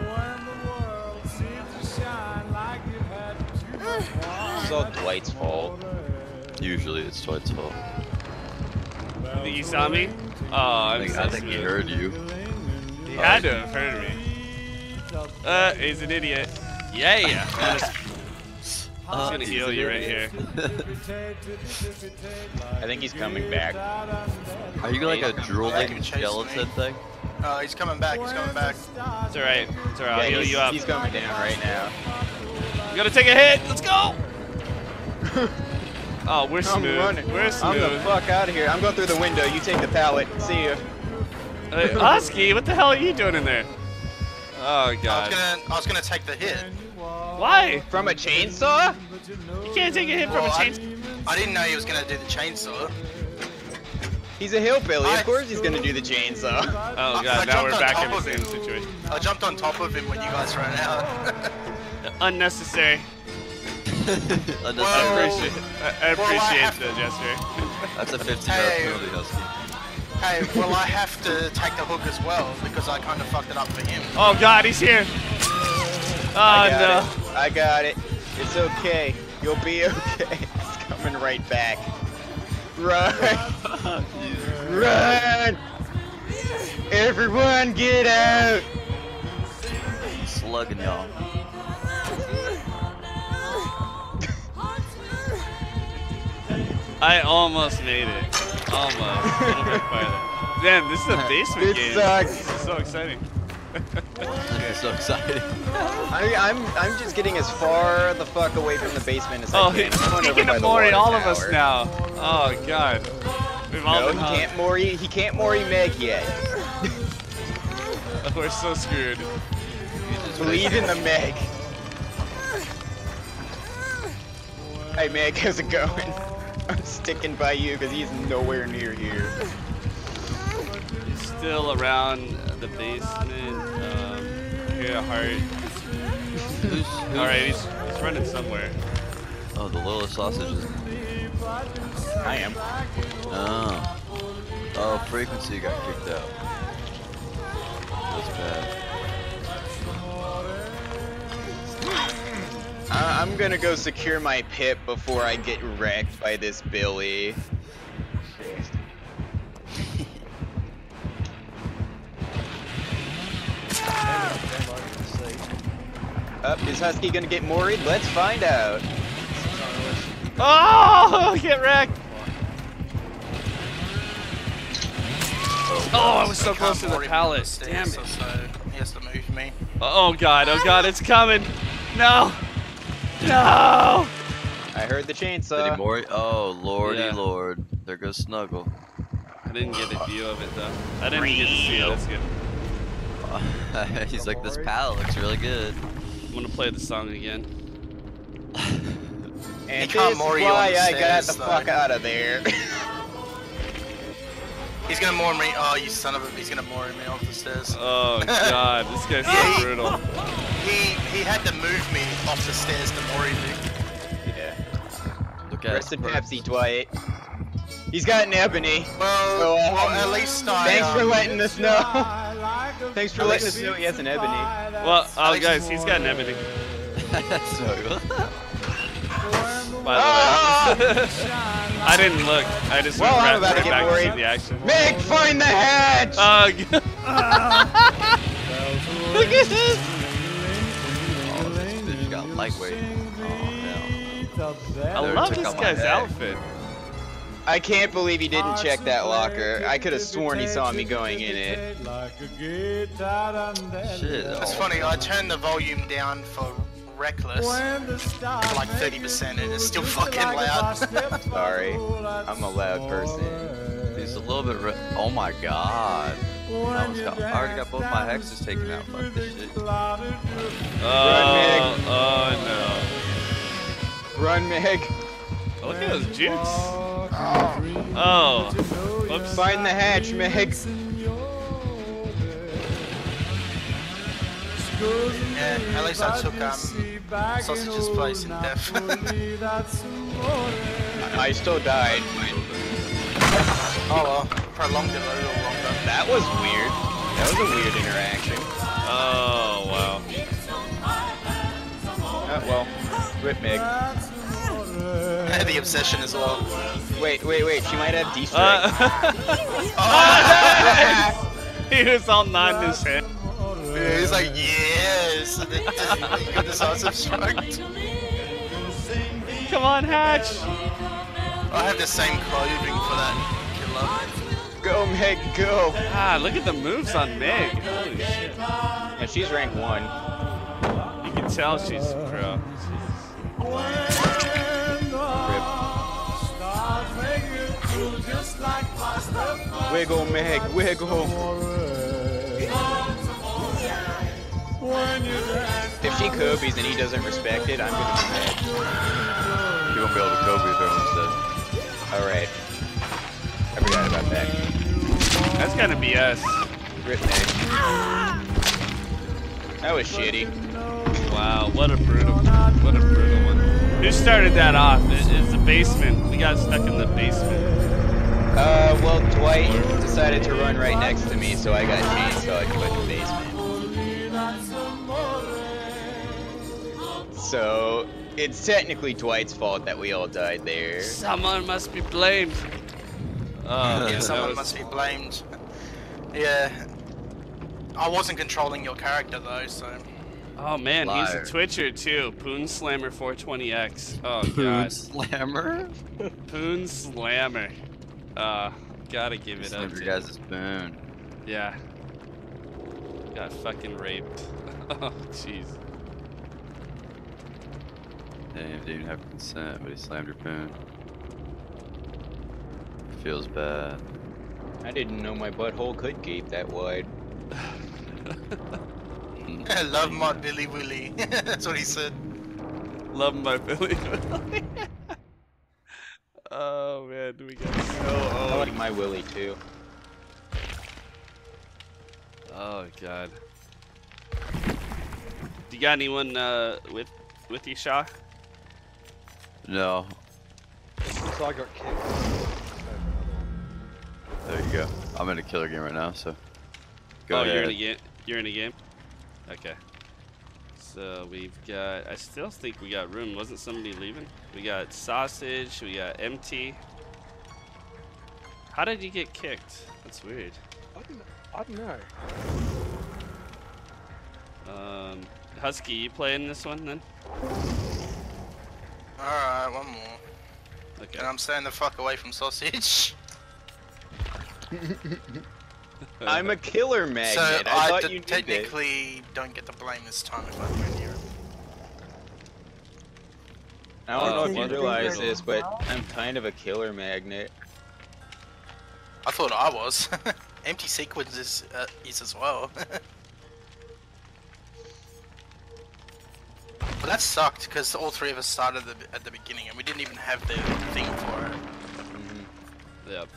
It's all Dwight's fault. Usually it's Dwight's fault. You think he saw me? Oh, I I'm think, so I think he smooth. heard you. He had to have heard me. Uh, he's an idiot. Yeah. I'm gonna, I'm Uh, gonna he's heal an you right idiot. here. I think he's coming back. Are you like a Hey, drooling chase skeleton me. thing? Uh, he's coming back. He's coming back. It's alright. It's alright. I'll Yeah, heal he's, you up. he's coming down right now. I'm gonna take a hit. Let's go. Oh, we're I'm smooth. running. We're I'm the smooth. fuck out of here. I'm going through the window. You take the pallet. See ya. Hey, Husky, what the hell are you doing in there? Oh I was god. gonna, I was gonna take the hit. Why? From a chainsaw? You can't take a hit from Well, a I, chain. I didn't know he was gonna do the chainsaw. He's a hillbilly. I- Of course he's gonna do the chainsaw. Oh I god, now jumped we're on back top in the of same him. situation. I jumped on top of him when you guys ran out. Unnecessary. I Unnecessary. Well- appreciate, I, I Well, I appreciate have the to- gesture. That's a fifteen yard Hey. penalty, Husky. Hey, well I have to take the hook as well because I kind of fucked it up for him. Oh god, he's here. Oh I no. got it. I got it. It's okay. You'll be okay. It's coming right back. Run! Run! Everyone get out! Slugging y'all. I almost made it. Almost. A little bit farther. Damn, this is a basement This game. sucks. This is so exciting. This is so exciting. I, I'm I'm just getting as far the fuck away from the basement as Oh, I he's can. I'm going over taking by a the Mori water all of us tower. now. Oh god. We've all No, been he hugged. can't Mori. He can't Mori Meg yet. We're so screwed. Believe in the Meg. Hey Meg, how's it going? I'm sticking by you because he's nowhere near here. He's still around the basement. Um, here, heart. Who's, who's, All right, he's he's running somewhere. Oh, the Lola sausages. I am. Oh. Oh, frequency got kicked out. That's bad. I I'm gonna go secure my pip before I get wrecked by this Billy. Up, is Husky gonna get Mori'd? Let's find out. Oh, get wrecked! Oh, I was so I close can't to the Mori me pallet. upstairs, Damn it! So, so he has to move me. Oh god! Oh god! It's coming! No! No! I heard the Did he chainsaw. Mori? Oh, lordy Yeah. lord. There goes Snuggle. I didn't get a view of it though. I didn't get to see it. That's good. He's like, this pallet looks really good. I'm gonna play the song again. And He can't this is Mori on why the I got stairs, the though. fuck out of there. He's gonna Mori me. Oh, you son of a! He's gonna Mori me off the stairs. Oh god, this guy's so Yeah. brutal. He he had to move me off the stairs to Mori me. Yeah. Look at Rest in it. Pepsi, Dwight. He's got an ebony. Well, So, uh, well, at least I. Thanks for um, letting us know. Thanks for At letting least- us know he has an ebony. Well, oh guys, he's got an ebony. Snuggle. By the way. I didn't look. I just Well, went I'm right, about to right get back to worried. see the action. Meg, find the hatch! Oh, g- look at this! Oh, this bitch got lightweight. Oh, hell. I There, love took this out my guy's bag. outfit. I can't believe he didn't check that locker. I could have sworn he saw me going in it. Shit. It's Oh, funny. I turned the volume down for reckless for like thirty percent, and it's still fucking loud. Sorry. I'm a loud person. He's a little bit. Re oh my god. I, almost got, I already got both my hexes taken out. Fuck this shit. Oh, oh Run, Meg. no. Look at those jukes. Oh. Whoops. Find the hatch, Meg. Yeah, at least I took um sausage's place in death. I I still died. Oh well, prolonged it a little longer. That was weird. That was a weird interaction. Oh, wow. Oh, well. Rip Meg. The obsession as well. Wait, wait, wait. She might have D-strike. Uh, he was all nodding his head. Yeah, he's like, yes! And then you got decisive stroked. Come on, Hatch. I have the same clothing for that killer. Go, Meg, go. Ah, look at the moves on Meg. Holy shit. Yeah, she's rank one. You can tell she's pro. Wiggle, Meg, wiggle. If she Kobe's and he doesn't respect it, I'm gonna be mad. You won't be able to Kobe though instead. Alright. I forgot about that. That's gotta be us. Rip Meg. That was shitty. Wow, what a brutal, what a brutal one. Who started that off? It, it's the basement. We got stuck in the basement. Uh, well, Dwight decided to run right next to me, so I got chainsawed by the basement. So, it's technically Dwight's fault that we all died there. Someone must be blamed. Oh, Yeah, that someone was- must be blamed. Yeah. I wasn't controlling your character though, so. Oh man, Liar. he's a Twitcher too. Poon Slammer four twenty X. Oh Poon god. Slammer? Poon Slammer. Uh, gotta give it up. Slammer to guys him. is spoon. Yeah. Got fucking raped. Oh jeez. Damn, didn't even have consent, but he slammed your poon. feels bad. I didn't know my butthole could gape that wide. I love my Billy Willy. That's what he said. Love my Billy. Oh man, we got so I old. like my Willy too. Oh god. Do you got anyone uh, with with you, Shaw? No. So I got kicked. There you go. I'm in a killer game right now, so. Go oh, ahead. you're in a game. You're in a game. Okay. So we've got. I still think we got room. Wasn't somebody leaving? We got sausage. We got empty. How did you get kicked? That's weird. I don't, I don't know. Um, Husky, you playing this one then? Alright, one more. Okay. And I'm staying the fuck away from sausage. I'm a killer magnet. So I, I, thought d- you knew that. technically don't get the blame this time if I go near him. I don't know Uh, if you what- realize this, but I'm kind of a killer magnet. I thought I was. Empty sequence is, uh, is as well. But that sucked because all three of us started the, at the beginning and we didn't even have the thing for it. Mm-hmm. Yep.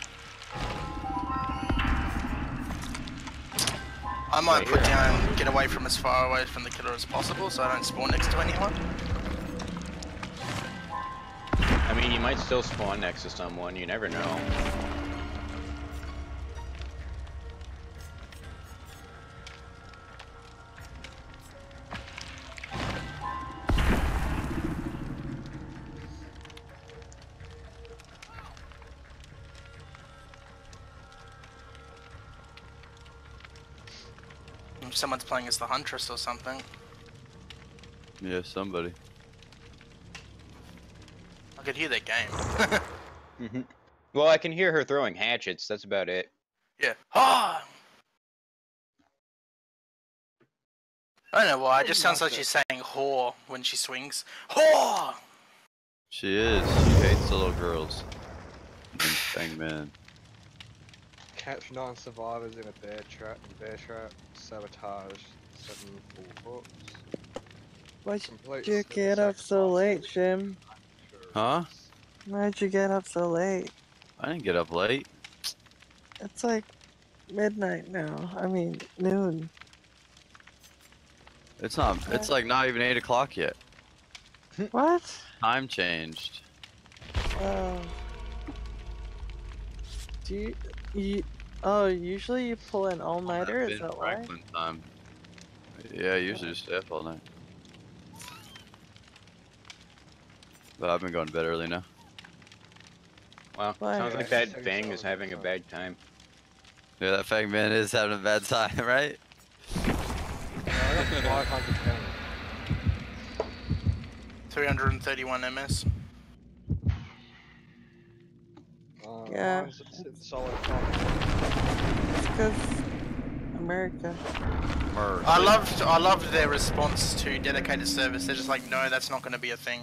I might Right put here. down get away from as far away from the killer as possible so I don't spawn next to anyone. I mean, you might still spawn next to someone. You never know. If someone's playing as the Huntress or something. Yeah, somebody. I could hear their game. Mm-hmm. Well, I can hear her throwing hatchets. That's about it. Yeah. Ah! I don't know why, it just sounds like she's saying whore when she swings. Whore! She is. She hates little girls. Bang man. Catch nine survivors in a bear trap and bear trap. Sabotage seven full hooks. Why'd Complete you seven get up so late, sacrifices. Jim? Huh? Why'd you get up so late? I didn't get up late. It's like midnight now. I mean, noon. It's not. It's like not even eight o'clock yet. What? Time changed. Oh. Do you, you? Oh, usually you pull an all-nighter. Is Ben that why? Franklin time. Yeah, I usually just stay up all night. But I've been going to bed early now. Wow. Why? Sounds like Yeah, that six Fang hours is having a of bad time. Yeah, that fang man is having a bad time, right? I got five hundred pounds. three hundred thirty-one M S. Uh, Yeah. mine's sitting solid top. It's because America. Murr. I loved I loved their response to dedicated service. They're just like, no, that's not going to be a thing.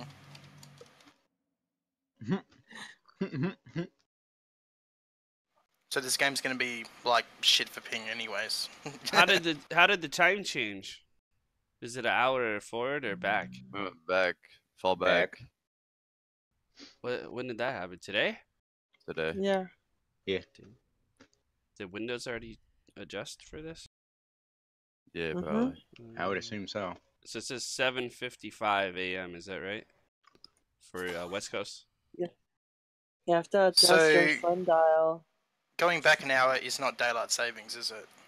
So this game's going to be like shit for ping anyways. How did the How did the time change? Is it an hour forward or back? Move back. Fall back, What? When did that happen? Today? today. Yeah. Yeah. Did Windows already adjust for this? Yeah, Mhm. probably. I would assume so. So it says seven fifty-five A M. Is that right? For uh, West Coast. You have to adjust So- your sundial. Going back an hour is not daylight savings, is it?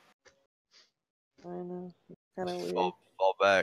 I know. Kind of weird. Fall, fall back.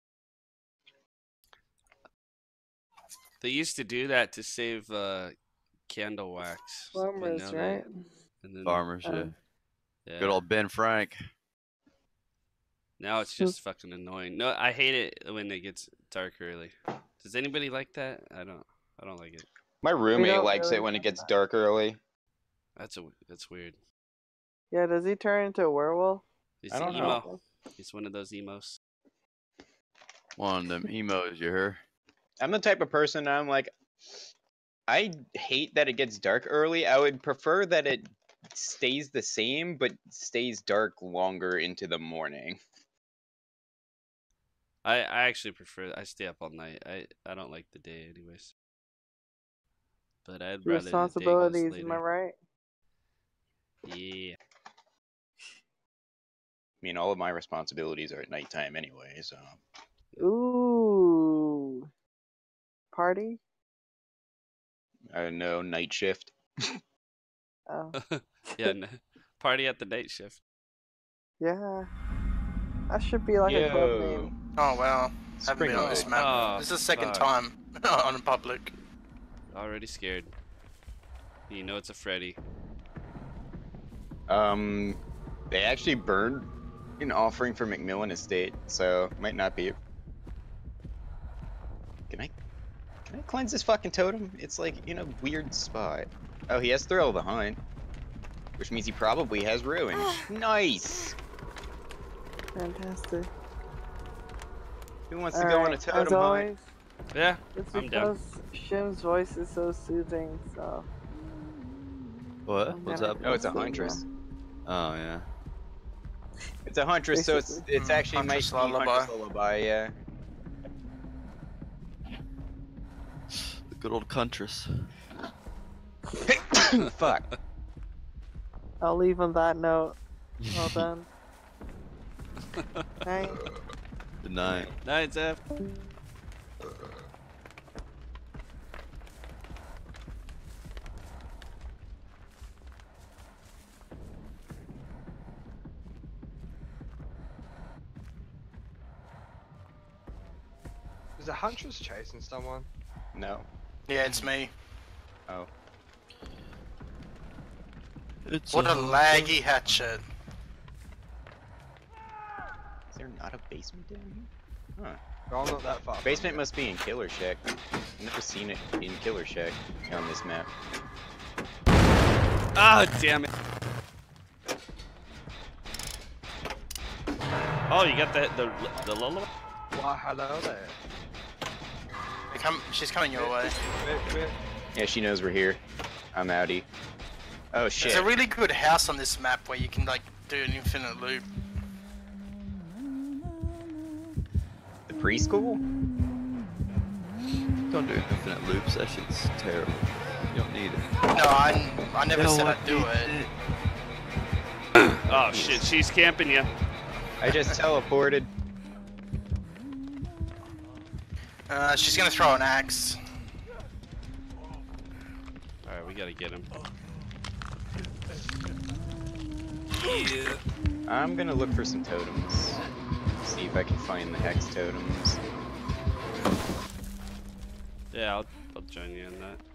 They used to do that to save uh, candle wax. but Farmers, now they- right? and then, Farmers, Oh. yeah. yeah. Good old Ben Frank. Now it's just fucking annoying. No, I hate it when it gets dark early. Does anybody like that? I don't. I don't like it. My roommate don't likes really it when it have gets that. dark early. That's a. That's weird. Yeah, does he turn into a werewolf? He's I an don't emo. know. He's one of those emos. One of them emos, you heard? I'm the type of person I'm like, I hate that it gets dark early. I would prefer that it stays the same, but stays dark longer into the morning. I I actually prefer. I stay up all night. I I don't like the day, anyways. But I'd rather the day goes Responsibilities, later. am I right? Yeah. I mean, all of my responsibilities are at nighttime anyway, so. Ooh. Party? I don't know, night shift. Oh. Yeah. n- Party at the night shift. Yeah. That should be like a club Yo. name. Oh wow. Haven't been on Springwood. this map. Oh, this is the second fuck. time on public. Already scared. You know it's a Freddy. Um, they actually burned an offering for McMillan Estate, so might not be. Can I, can I cleanse this fucking totem? It's like in a weird spot. Oh, he has Thrill of the Hunt, which means he probably has Ruin. Nice. Fantastic. Who wants to go on a Alright, totem as hunt? always, Yeah, it's I'm down. because Shim's voice is so soothing, so... What? I'm What's gonna up? Oh, it's a listen huntress. Oh yeah. It's a huntress, so it's Basically. it's Mm, actually might Huntress be Lullaby. Huntress Lullaby, yeah. The good old Huntress. Fuck. I'll leave on that note. Well done. Night. Good night. Night, Zeph. Is a huntress chasing someone? No. Yeah, it's me. Oh. It's What a laggy hatchet. Is there not a basement down here? Huh. Oh, I'm not that far. from Basement you. must be in Killer Shack. I've never seen it in Killer Shack on this map. Ah, damn it. Oh, you got the the the lullaby? Why, hello there. They come, she's coming your way. Wait, wait. Yeah, she knows we're here. I'm outie. Oh shit. There's a really good house on this map where you can like do an infinite loop. The preschool? Don't do infinite loops. That shit's terrible. You don't need it. No, I, I never You said don't I'd do it. Oh shit, she's camping you. I just teleported. Uh, she's gonna throw an axe. Alright, we gotta get him. I'm gonna look for some totems. See if I can find the hex totems. Yeah, I'll, I'll join you in that.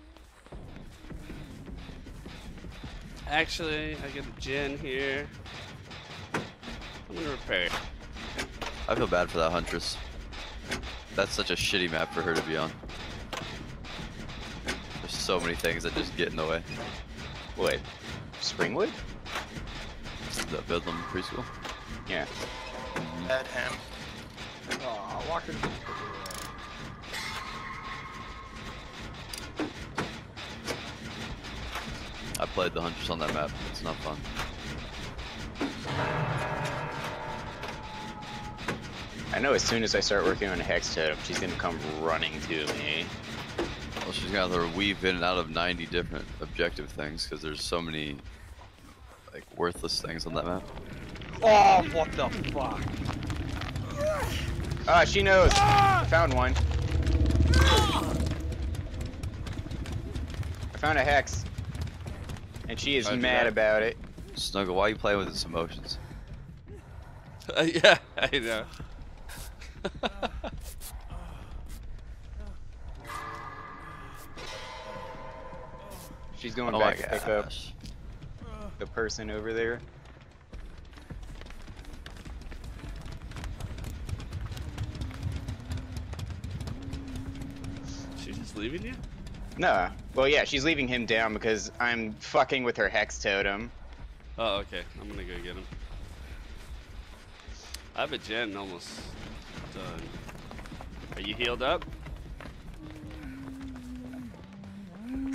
Actually, I get a gen here. I'm gonna repair. I feel bad for that Huntress. That's such a shitty map for her to be on. There's so many things that just get in the way. What? Springwood? The Bedlam preschool. Yeah. Bad ham. Oh, why couldn't you put me I played the Huntress on that map. It's not fun. I know as soon as I start working on a hex totem, she's gonna come running to me. Well, she's gonna have to weave in and out of ninety different objective things because there's so many like worthless things on that map. Oh, what the fuck? Ah, she knows. I found one. I found a hex. And she is How'd you mad know? about it. Snuggle, why are you playing with its emotions? Uh, yeah, I know. She's going Oh back my to pick up gosh. the person over there. She's just leaving you? Nah. Well, yeah, she's leaving him down because I'm fucking with her hex totem. Oh, okay. I'm gonna go get him. I have a gen almost done. Are you healed up?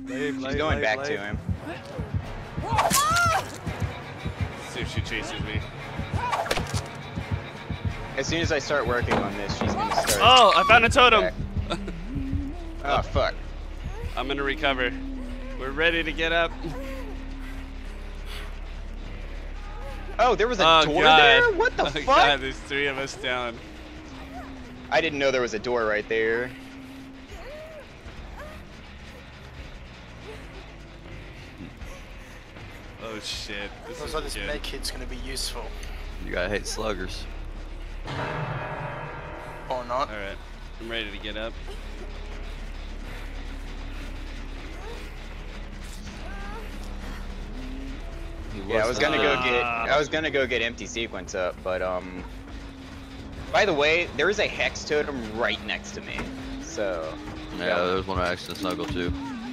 Leave, She's leave, going leave, back leave. to him. See if she chases me. As soon as I start working on this, she's gonna start. Oh, I found a totem. back. Oh fuck. I'm gonna recover. We're ready to get up. Oh, there was a Oh, door God. there? What the Oh, fuck? God, there's three of us down. I didn't know there was a door right there. Oh shit. This Looks is like this good. med kit's gonna be useful. You gotta hate sluggers. Or not. Alright, I'm ready to get up. He Yeah, I was gonna go get Ah. I was gonna go get empty sequence up, but um by the way, there is a hex totem right next to me. So Yeah, there's one action snuggle too.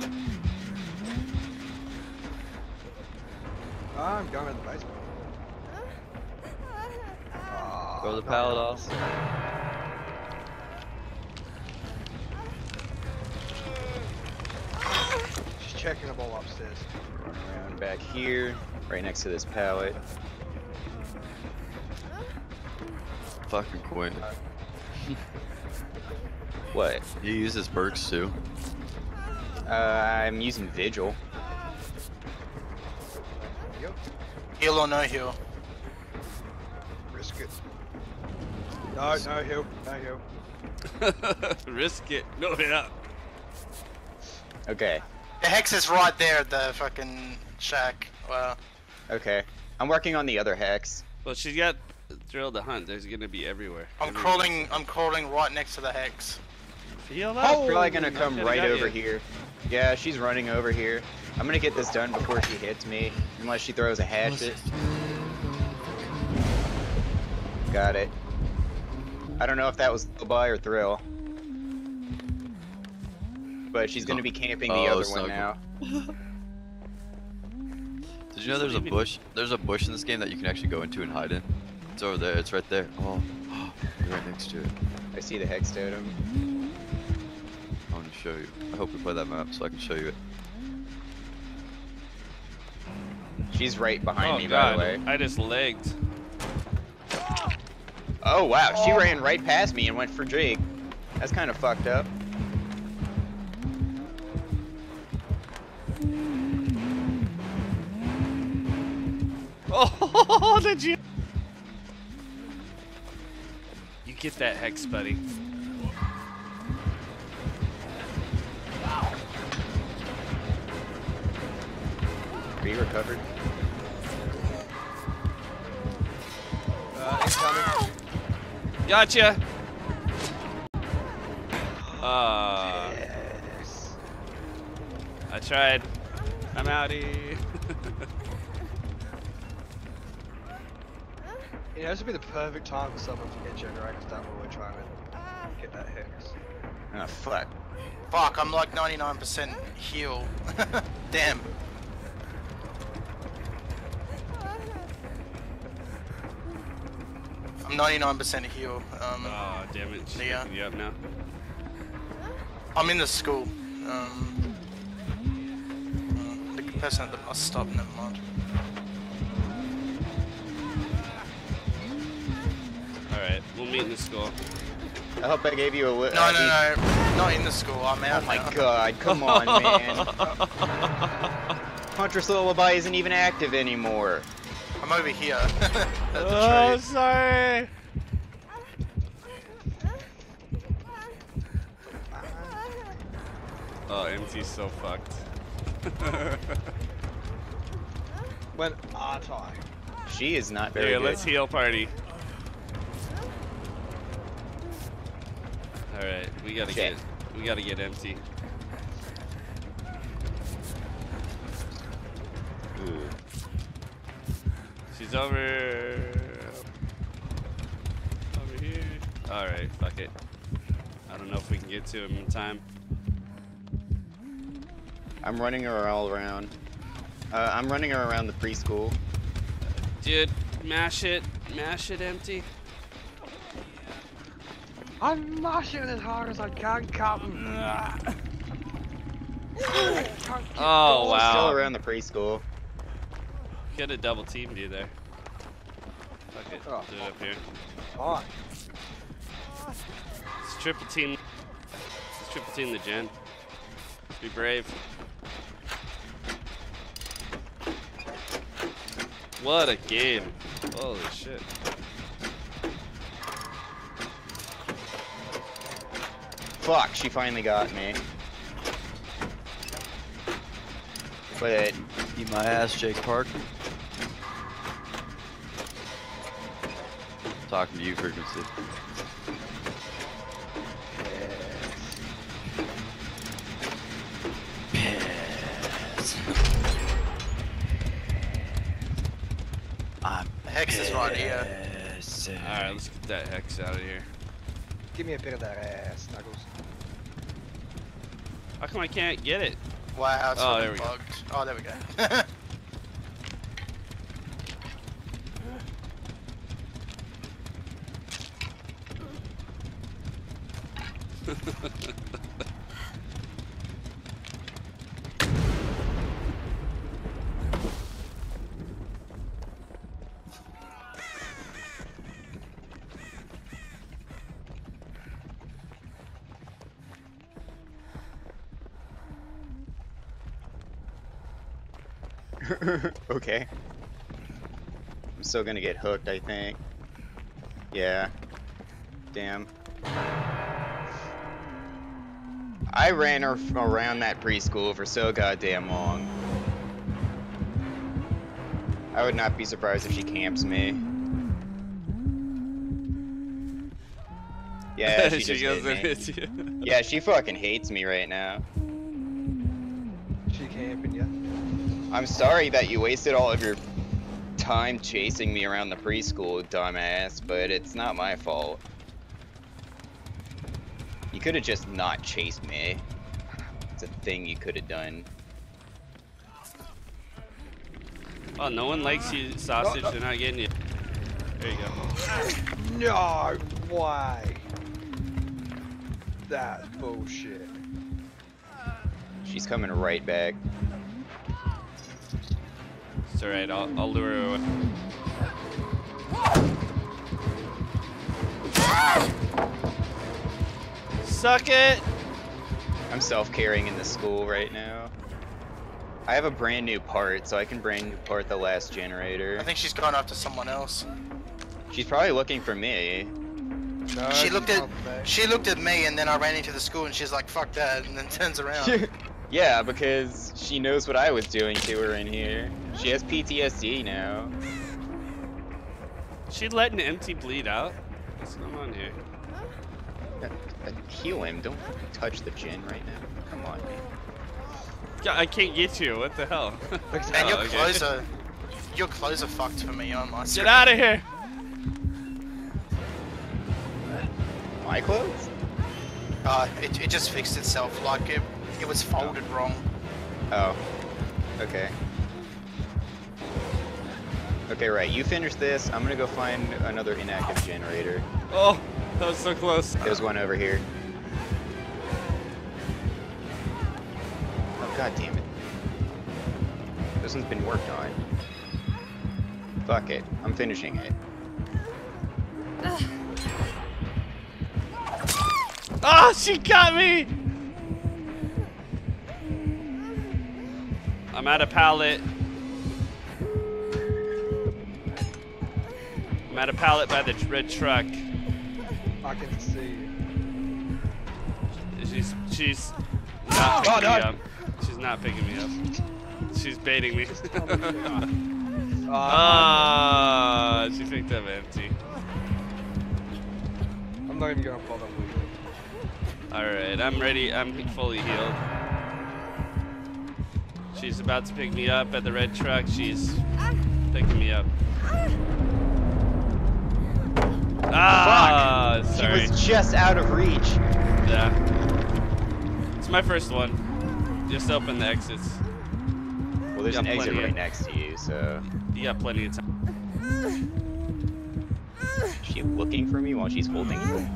Oh, I'm going to the basement. Oh, Go to the no. pallet off. She's checking the ball upstairs. around back here, right next to this pallet. Fucking Quinn. What? He uses perks too. Uh, I'm using Vigil. Yep. Heal or no heal? Risk it. No, no heal. No heal. Risk it. No, yeah. Okay, The hex is right there at the fucking shack. Wow. okay. I'm working on the other hex. Well, she's got Thrill to Hunt. There's gonna be everywhere. I'm Everywhere. crawling. I'm crawling right next to the hex. Heal She's up. probably gonna I come could've right got over you. here. Yeah, she's running over here. I'm gonna get this done before she hits me, unless she throws a hatchet. Got it. I don't know if that was by or Thrill. But she's gonna be camping the Oh, other it's one not now. Did you know there's a bush? There's a bush in this game that you can actually go into and hide in. It's over there. It's right there. Oh, you're right next to it. I see the hex totem. I want to show you. I hope we play that map so I can show you it. She's right behind Oh me, god, by the way. I just legged. Oh wow, she ran right past me and went for Drake. That's kind of fucked up. Oh, did you? You get that hex, buddy. Are you recovered? Uh, incoming. Gotcha. Uh, Yes. I tried. I'm outie. You know, this would be the perfect time for someone to get generators done while we're trying to get that hex. Oh fuck. Fuck, I'm like ninety-nine percent heal. Damn. I'm ninety-nine percent heal. Um, Oh, damn it. She's Yeah. picking you up now. I'm in the school. Um, uh, the person at the bus stop, never mind. Alright, we'll meet in the school. I hope I gave you a li- No, uh, no, no, not in the school. I'm Oh out my now. god, come on, man. Huntress Lullaby isn't even active anymore. I'm over here. At the Oh, tree. sorry. Oh, M T's so fucked. When aren't I? She is not very Here, good. let's heal party. Alright, we gotta Shit. get we gotta get empty. Ooh. She's over over here. Alright, fuck it. I don't know if we can get to him in time. I'm running her all around. Uh, I'm running her around the preschool. Dude, mash it, mash it empty. I'm mashing as hard as I can, Captain. can't get Oh, doors. She's still wow. around the preschool. Could have double teamed you there. Fuck it. Oh. Do it up here. Fine. It's triple team. It's triple team the gen. Be brave. What a game. Holy shit. Fuck, she finally got me. But Eat my ass, Jake Park. Talking to you, Frequency. I'm The hex is right here. Alright, let's get that hex out of here. Give me a bit of that ass, Snuggles. How come I can't get it? Wow, it's Oh, fucking there we go. bugged. Oh, there we go. okay. I'm still gonna get hooked, I think. Yeah. Damn. I ran her f- around that preschool for so goddamn long. I would not be surprised if she camps me. Yeah, she, just goes hit and me. hits you. Yeah, she fucking hates me right now. She camping ya. I'm sorry that you wasted all of your time chasing me around the preschool, dumbass, but it's not my fault. You could have just not chased me. It's a thing you could have done. Oh, no one likes you, sausage. No, no. They're not getting you. There you go. No way. That's bullshit. She's coming right back. It's alright, I'll, I'll lure her away. Suck it! I'm self-carrying in the school right now. I have a brand new part, so I can brand new part the last generator. I think she's going after someone else. She's probably looking for me. No, She looked at- not back. She looked at me and then I ran into the school and she's like, fuck that, and then turns around. Yeah, because she knows what I was doing to her in here. She has P T S D now. She letting empty bleed out? What's going on here? Uh, uh, Heal him, don't touch the gin right now. Come on, man. Yeah, I can't get you. What the hell? And your Oh, okay. clothes are, your clothes are fucked for me on my Get screen. out of here! My clothes? Uh, it, it just fixed itself, like it, it was folded wrong. Oh. Okay. Okay, right. You finish this. I'm gonna go find another inactive generator. Oh, that was so close. There's one over here. Oh, god damn it. This one's been worked on. Fuck it. I'm finishing it. Ah, she got me! I'm at a pallet. I'm at a pallet by the red truck. I can see. She's she's not picking Oh, no. me up. She's not picking me up. She's baiting me. Uh, Ah, she picked up empty. I'm not even gonna bother with it. All right, I'm ready. I'm fully healed. She's about to pick me up at the red truck. She's picking me up. Ah, sorry. She was just out of reach. Yeah. It's my first one. Just open the exits. Well, there's Yeah, an exit plenty right of- next to you, so. You got plenty of time. Is she looking for me while she's holding you?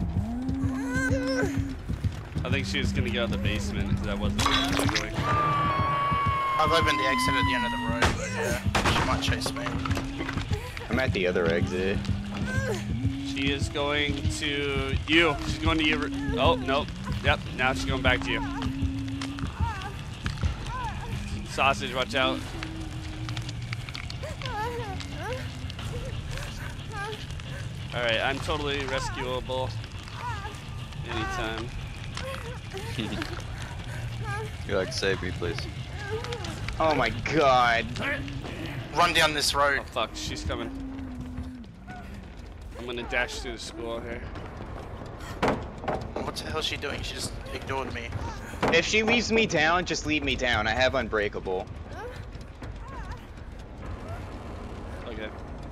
I think she was gonna go in the basement because I wasn't going. I've opened the exit at the end of the road, but yeah, she might chase me. I'm at the other exit. She is going to you. She's going to you. Oh, nope. Yep, now she's going back to you. Sausage, watch out. Alright, I'm totally rescuable. Anytime. You like save me, please? Oh my god. Run down this road. Oh fuck, she's coming. I'm gonna dash through the school here. What the hell is she doing? She just ignored me. If she leaves me down, just leave me down. I have Unbreakable. Okay.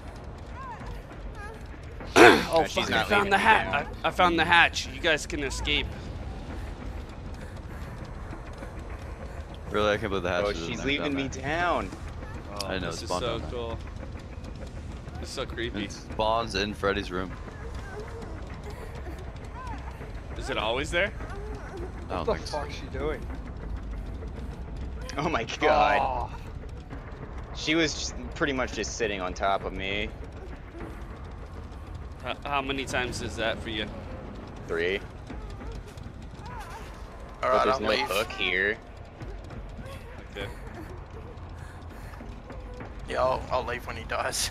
Oh No, she's fuck, I not found leaving the me hat. down. I, I found the hatch. You guys can escape. Really, I can't believe the hatch Oh, is in she's there, leaving me dumbass. down. Oh, I know, this is spawn so down there. cool. This is so creepy. It spawns in Freddy's room. Is it always there? I don't What the think so. fuck's she doing? Oh my god. Oh, She was just pretty much just sitting on top of me. H- how many times is that for you? Three. But Alright, there's I'll no leave. hook here. Okay. Yeah, I'll, I'll leave when he dies.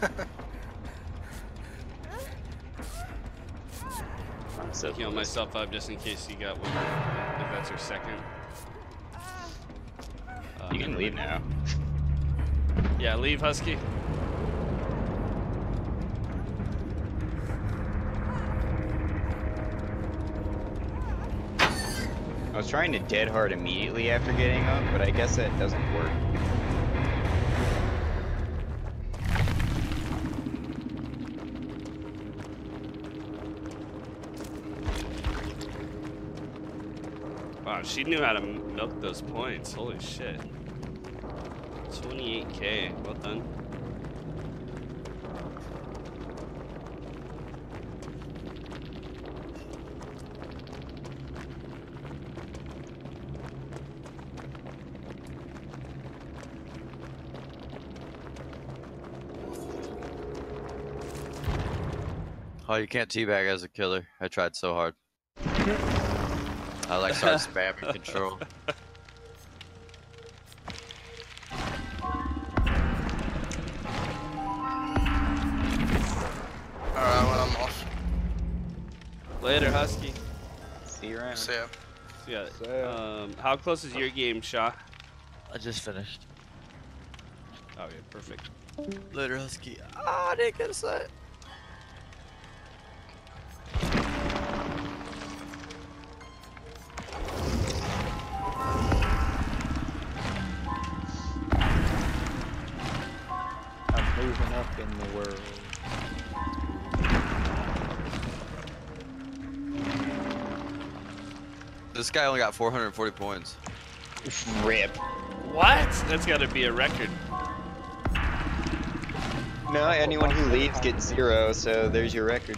I'm so Heal close. myself up just in case you got one. If that's your second. Uh, You can leave now. Yeah, leave, Husky. I was trying to dead hard immediately after getting up, but I guess that doesn't work. Wow, she knew how to milk those points. Holy shit. twenty-eight K. Well done. Oh, you can't teabag as a killer. I tried so hard. I like started spamming control. Alright, well, I'm off. Later, Husky. See you around. See ya. Yeah. So- Um, how close is your game, Shaw? I just finished. Okay, perfect. Later, Husky. Ah, I didn't get a set. I'm moving up in the world. This guy only got four hundred forty points. Rip. What? That's got to be a record. No, anyone who leaves gets zero, so there's your record.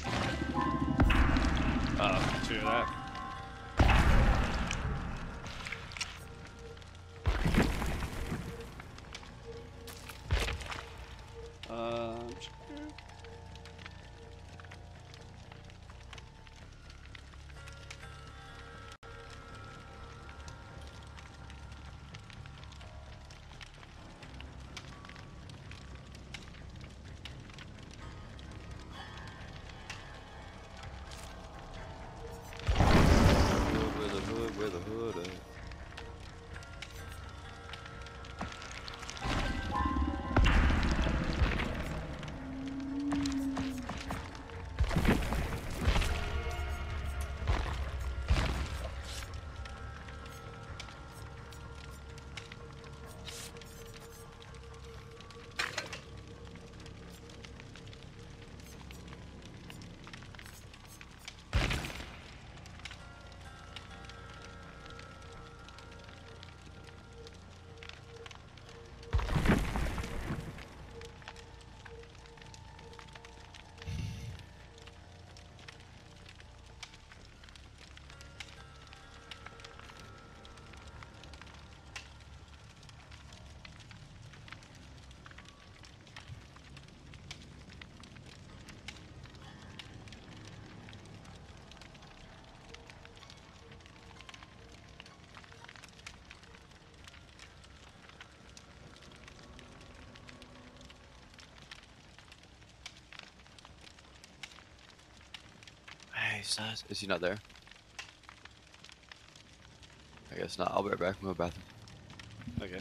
Oh, true that. Um, he's not. Is he not there? I guess not. I'll be right back. I'm going to the bathroom. Okay.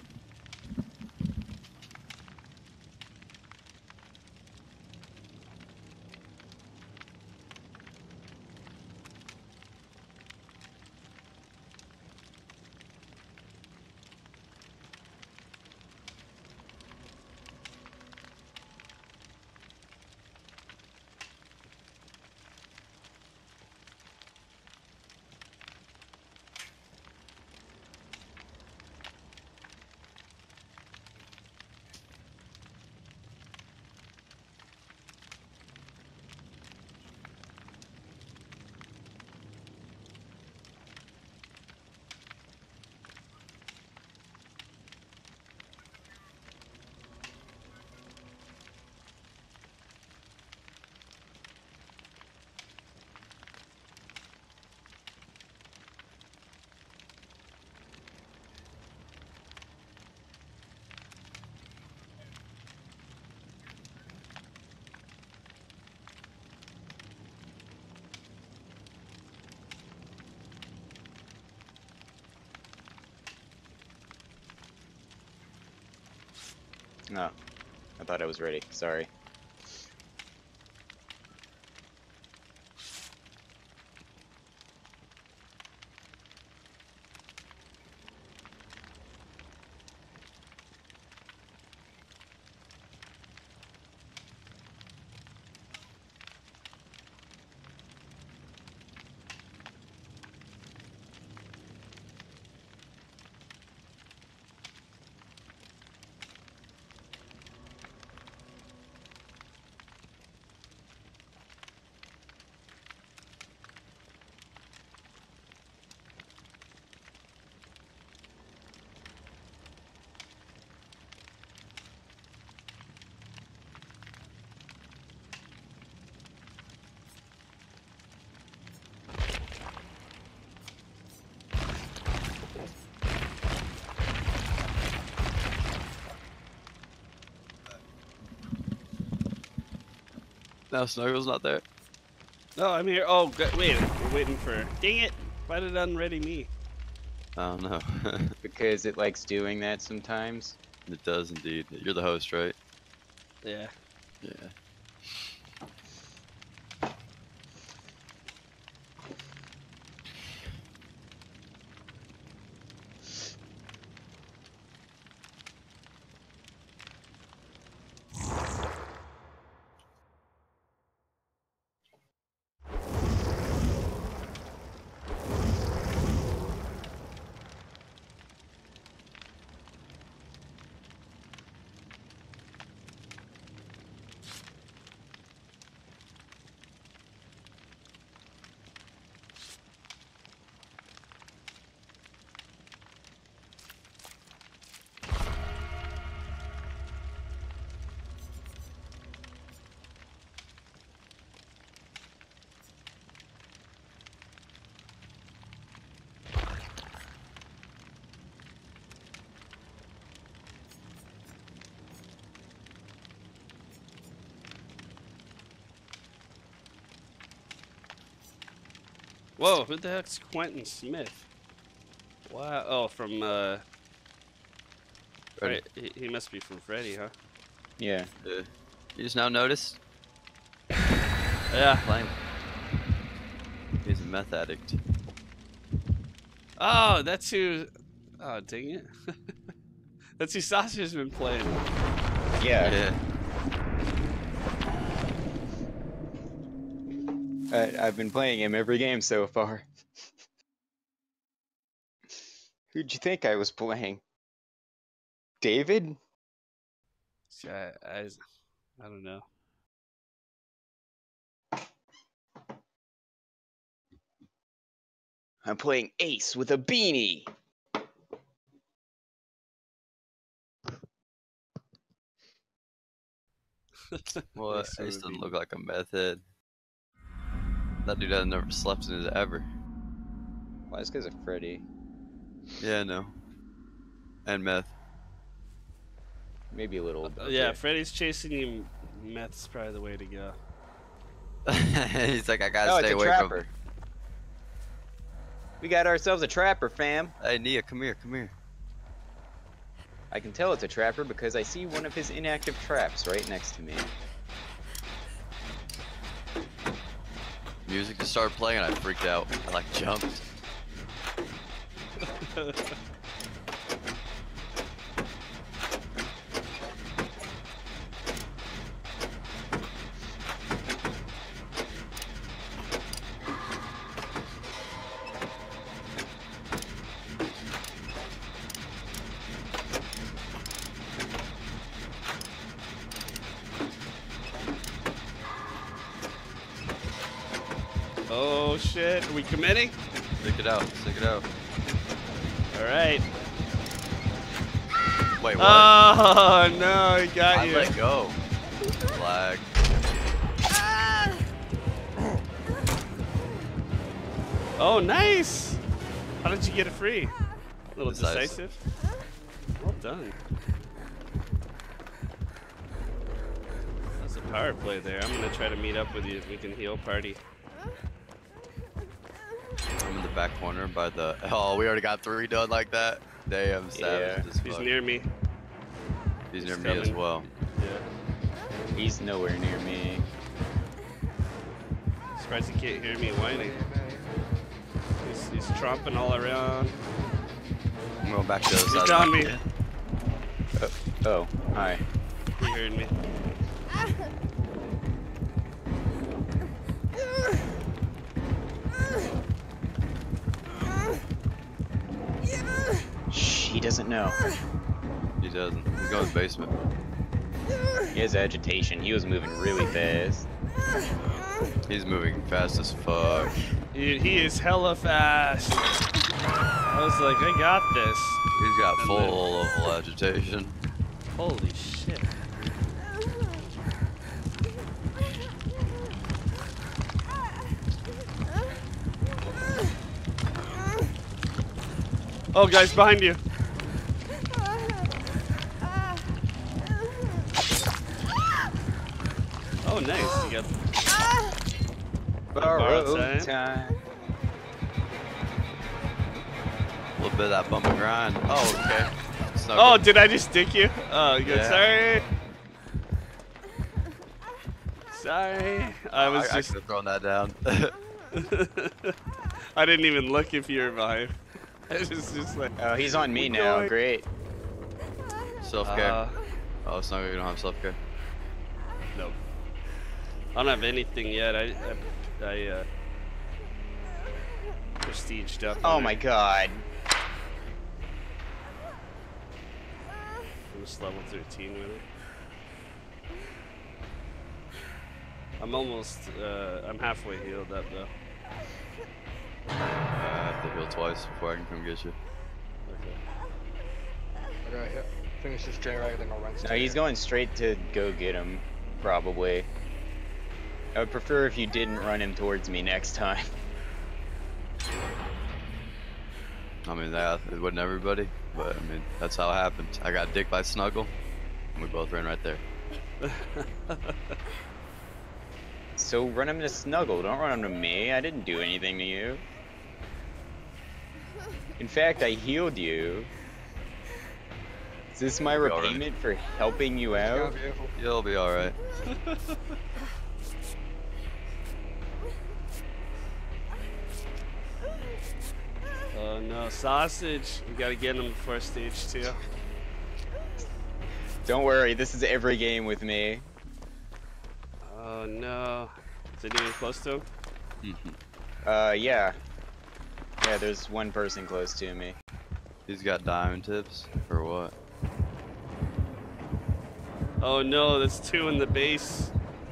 No, I thought I was ready. Sorry. No, Snuggle's not there. No, I'm here. Oh, good. Wait, we're waiting for. Dang it! Why did it unready me? I don't know. Because it likes doing that sometimes. It does indeed. You're the host, right? Yeah. Yeah. Whoa, who the heck's Quentin Smith? Wow. Oh, from uh. Freddy. Fre- he, he must be from Freddy, huh? Yeah. Uh, you just now noticed? Yeah. Playing. He's a meth addict. Oh, that's who. Oh, dang it. That's who Sasha's been playing. Yeah. Yeah. I, I've been playing him every game so far. Who'd you think I was playing? David? See, I, I, I don't know. I'm playing Ace with a beanie. Well, Ace Ace with a doesn't beanie. look like a meth head. That dude has never slept in it ever. Well, it's because of Freddy. Yeah, no. And meth. Maybe a little. Uh, yeah, Freddy's chasing you. Meth's probably the way to go. He's like, I gotta Oh, stay it's a away trapper. from. We got ourselves a trapper, fam. Hey, Nia, come here, come here. I can tell it's a trapper because I see one of his inactive traps right next to me. Music just started playing and I freaked out. I like jumped. Oh shit, are we committing? Stick it out, stick it out. Alright. Wait, what? Oh no, he got I you. let go. Flag. Oh, nice! How did you get it free? A little Decisive. decisive. Well done. That's a power play there. I'm gonna try to meet up with you if we can heal party. I'm in the back corner by the. Oh, we already got three done like that. Damn, savage. Yeah, as he's fuck. near me. He's near He's me as coming. well. Yeah. He's nowhere near me. Surprised he can't hear me whining. He's, he's tromping all around. I'm going back to the other He's side. down me. Oh, oh, hi. He heard me. Shh, he doesn't know. He doesn't. He's going to the basement. He has agitation. He was moving really fast. He's moving fast as fuck. He, he is hella fast. I was like, I got this. He's got And full level agitation. Holy shit. Oh, guys, behind you. Oh, nice. You got Borrow time. time. A little bit of that bump and grind. Oh, okay. Snuggle. Oh, did I just stick you? Oh, good. Yeah. Sorry. Sorry. I was I, just. I could have thrown that down. I didn't even look if you were behind. I was just like. Oh, he's on me We're now. going. Great. Self care. Uh, oh, it's not you don't have self care. Nope. I don't have anything yet. I, I, I uh, prestiged up. Oh on my it. god. I'm just level thirteen with it. I'm almost, uh, I'm halfway healed up though. I have to heal twice before I can come get you. Okay. I gotta hit, finish this generator, then I'll run No, straight he's in. going straight to go get him, probably. I would prefer if you didn't run him towards me next time. I mean, that it wasn't everybody, but I mean, that's how it happened. I got dick by Snuggle, and we both ran right there. So run him to Snuggle, don't run him to me. I didn't do anything to you. In fact, I healed you. Is this my You'll be all right. repayment for helping you out? You'll be alright. Oh no, sausage. We gotta get him before stage two. Don't worry, this is every game with me. Oh no. Is anyone close to him? Uh, yeah. Yeah, there's one person close to me. He's got diamond tips, or what? Oh no, there's two in the base.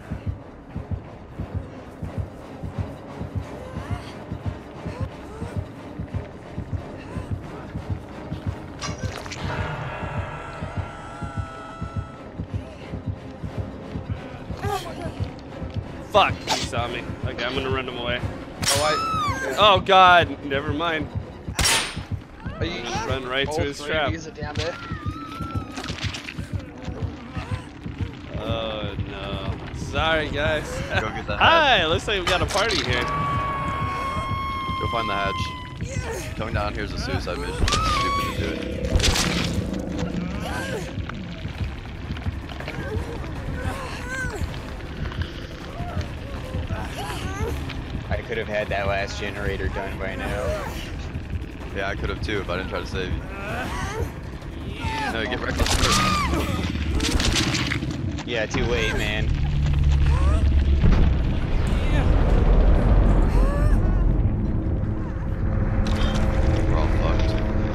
Fuck, he saw me. Okay, I'm gonna run him away. Oh, I. Oh god, never mind. Are you, Run right all to his three trap. of yous are down there. Oh no. This is Sorry, guys. Go get that Hi, looks like we got a party here. Go find the hatch. Coming down here's a suicide mission. It's stupid to do it. I could have had that last generator done by now. Yeah, I could have too if I didn't try to save you. No, get reckless first. Yeah, too late, man. We're all fucked.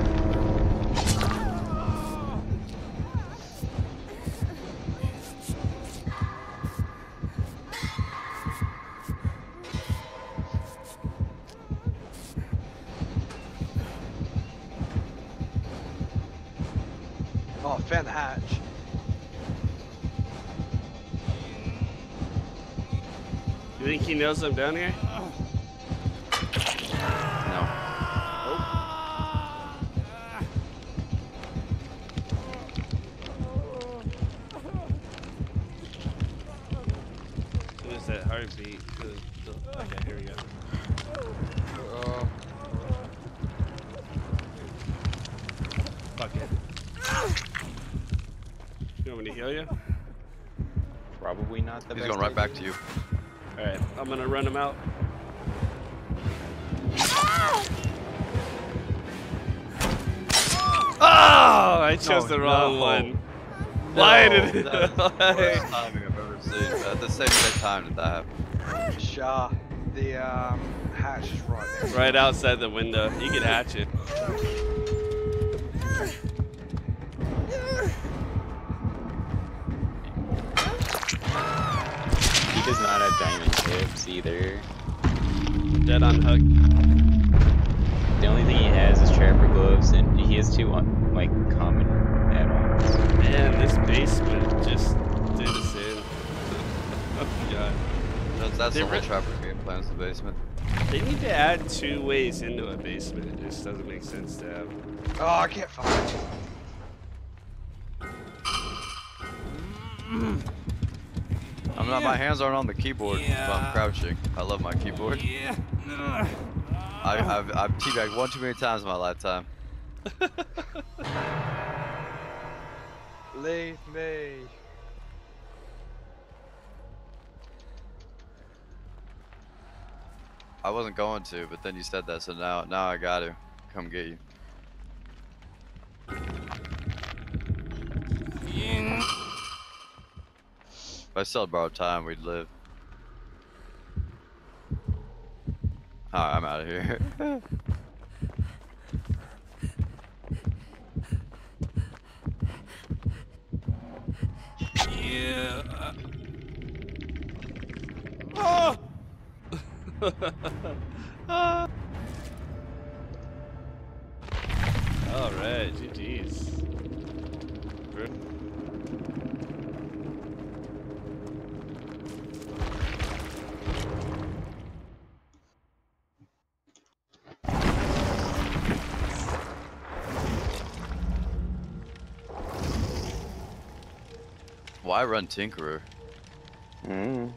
Oh, found the hatch. You think he knows I'm down here? No. What is that heartbeat? Okay, here we go. Oh. Fuck it. You want me to heal you? Probably not the He's best going right back idea. to you. Alright, I'm gonna run him out. Oh! I chose Oh, the wrong no. one. No, Why did it? That's the worst timing I've ever seen. At the same exact time that that happened. Shah, the um, hatch is right there. Right outside the window. You can hatch it. He does not have diamond tips either. Dead on hook. The only thing he has is trapper gloves, and he has two uh, like common add-ons. Man, this basement just did us in. Oh god. That's, that's They the whole re- trapper game plans in the basement. They need to add two ways into a basement. It just doesn't make sense to have. Oh, I can't find it. I'm not. My hands aren't on the keyboard, Yeah. but I'm crouching. I love my keyboard. Yeah. I, I've I've teabagged one too many times in my lifetime. Leave me. I wasn't going to, but then you said that, so now now I got to come get you. If I still had borrowed time, we'd live. Alright, I'm out of here. Yeah. Oh! Ah. Alright, G G's. Good. Why run Tinkerer? Mm.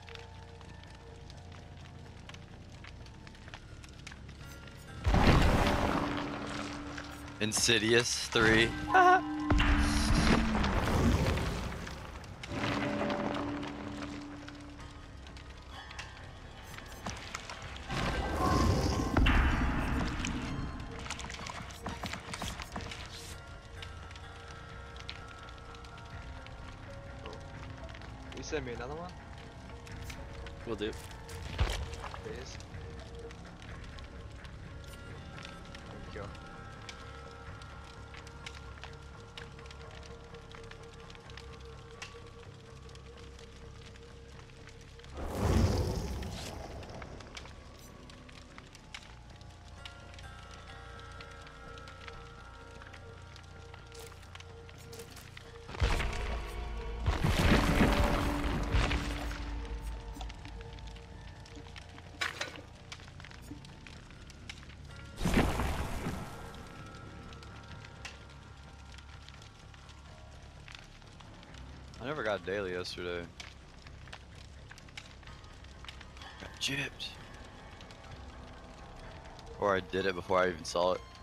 Insidious three. You send me another one? Will do. Please. Thank you. I never got daily yesterday. gypped. Or I did it before I even saw it.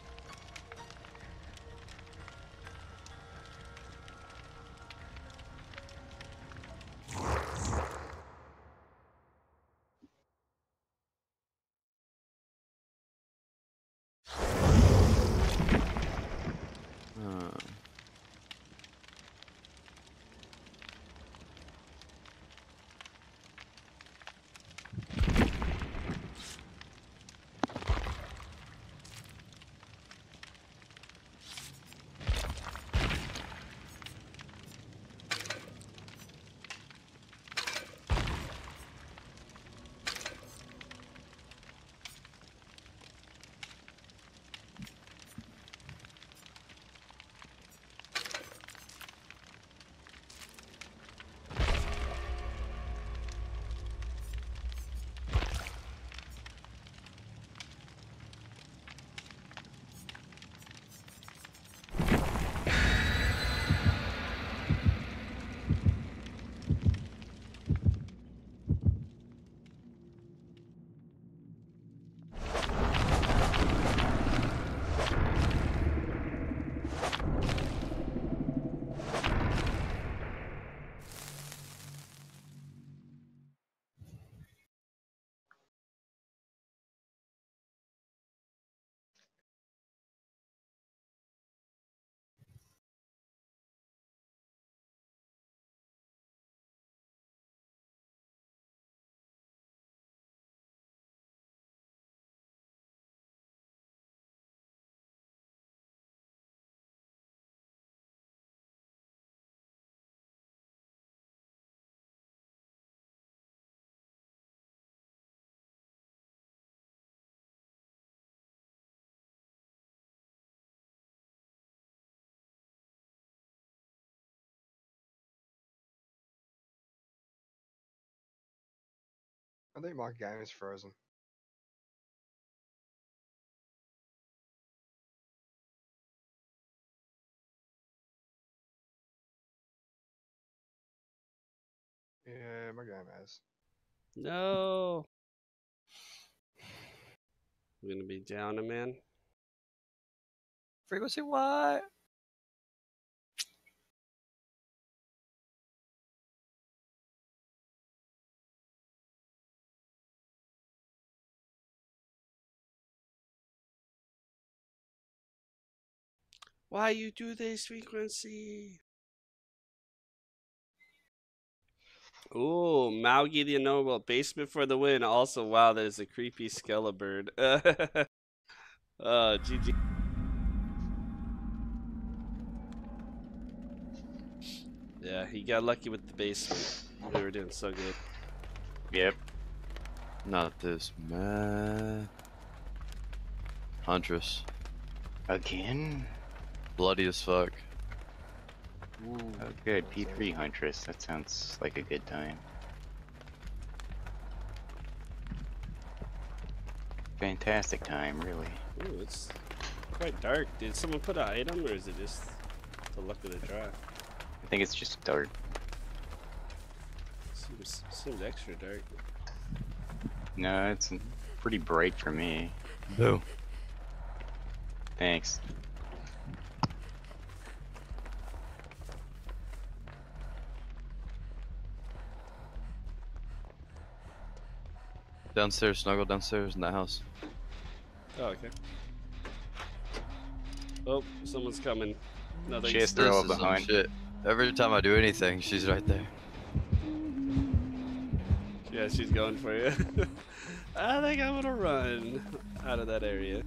I think my game is frozen. Yeah, my game has. No. I'm gonna be down a man. Frequency what? Why you do this, Frequency? Ooh, Maugi the Unknowable. Basement for the win. Also, wow, there's a creepy Skelebird. uh, G G. Yeah, he got lucky with the basement. We were doing so good. Yep. Not this man. Huntress. Again? Bloody as fuck. Ooh. Oh, good. P three Huntress. That sounds like a good time. Fantastic time, really. Ooh, it's quite dark. Did someone put an item, or is it just the luck of the draw? I think it's just dark. Seems, seems extra dark. No, it's pretty bright for me. Boo. Thanks. Downstairs, snuggle downstairs in that house. Oh, okay. Oh, someone's coming. Nothing. She has throw This is some behind. shit. Every time I do anything, she's right there. Yeah, she's going for you. I think I'm gonna run out of that area.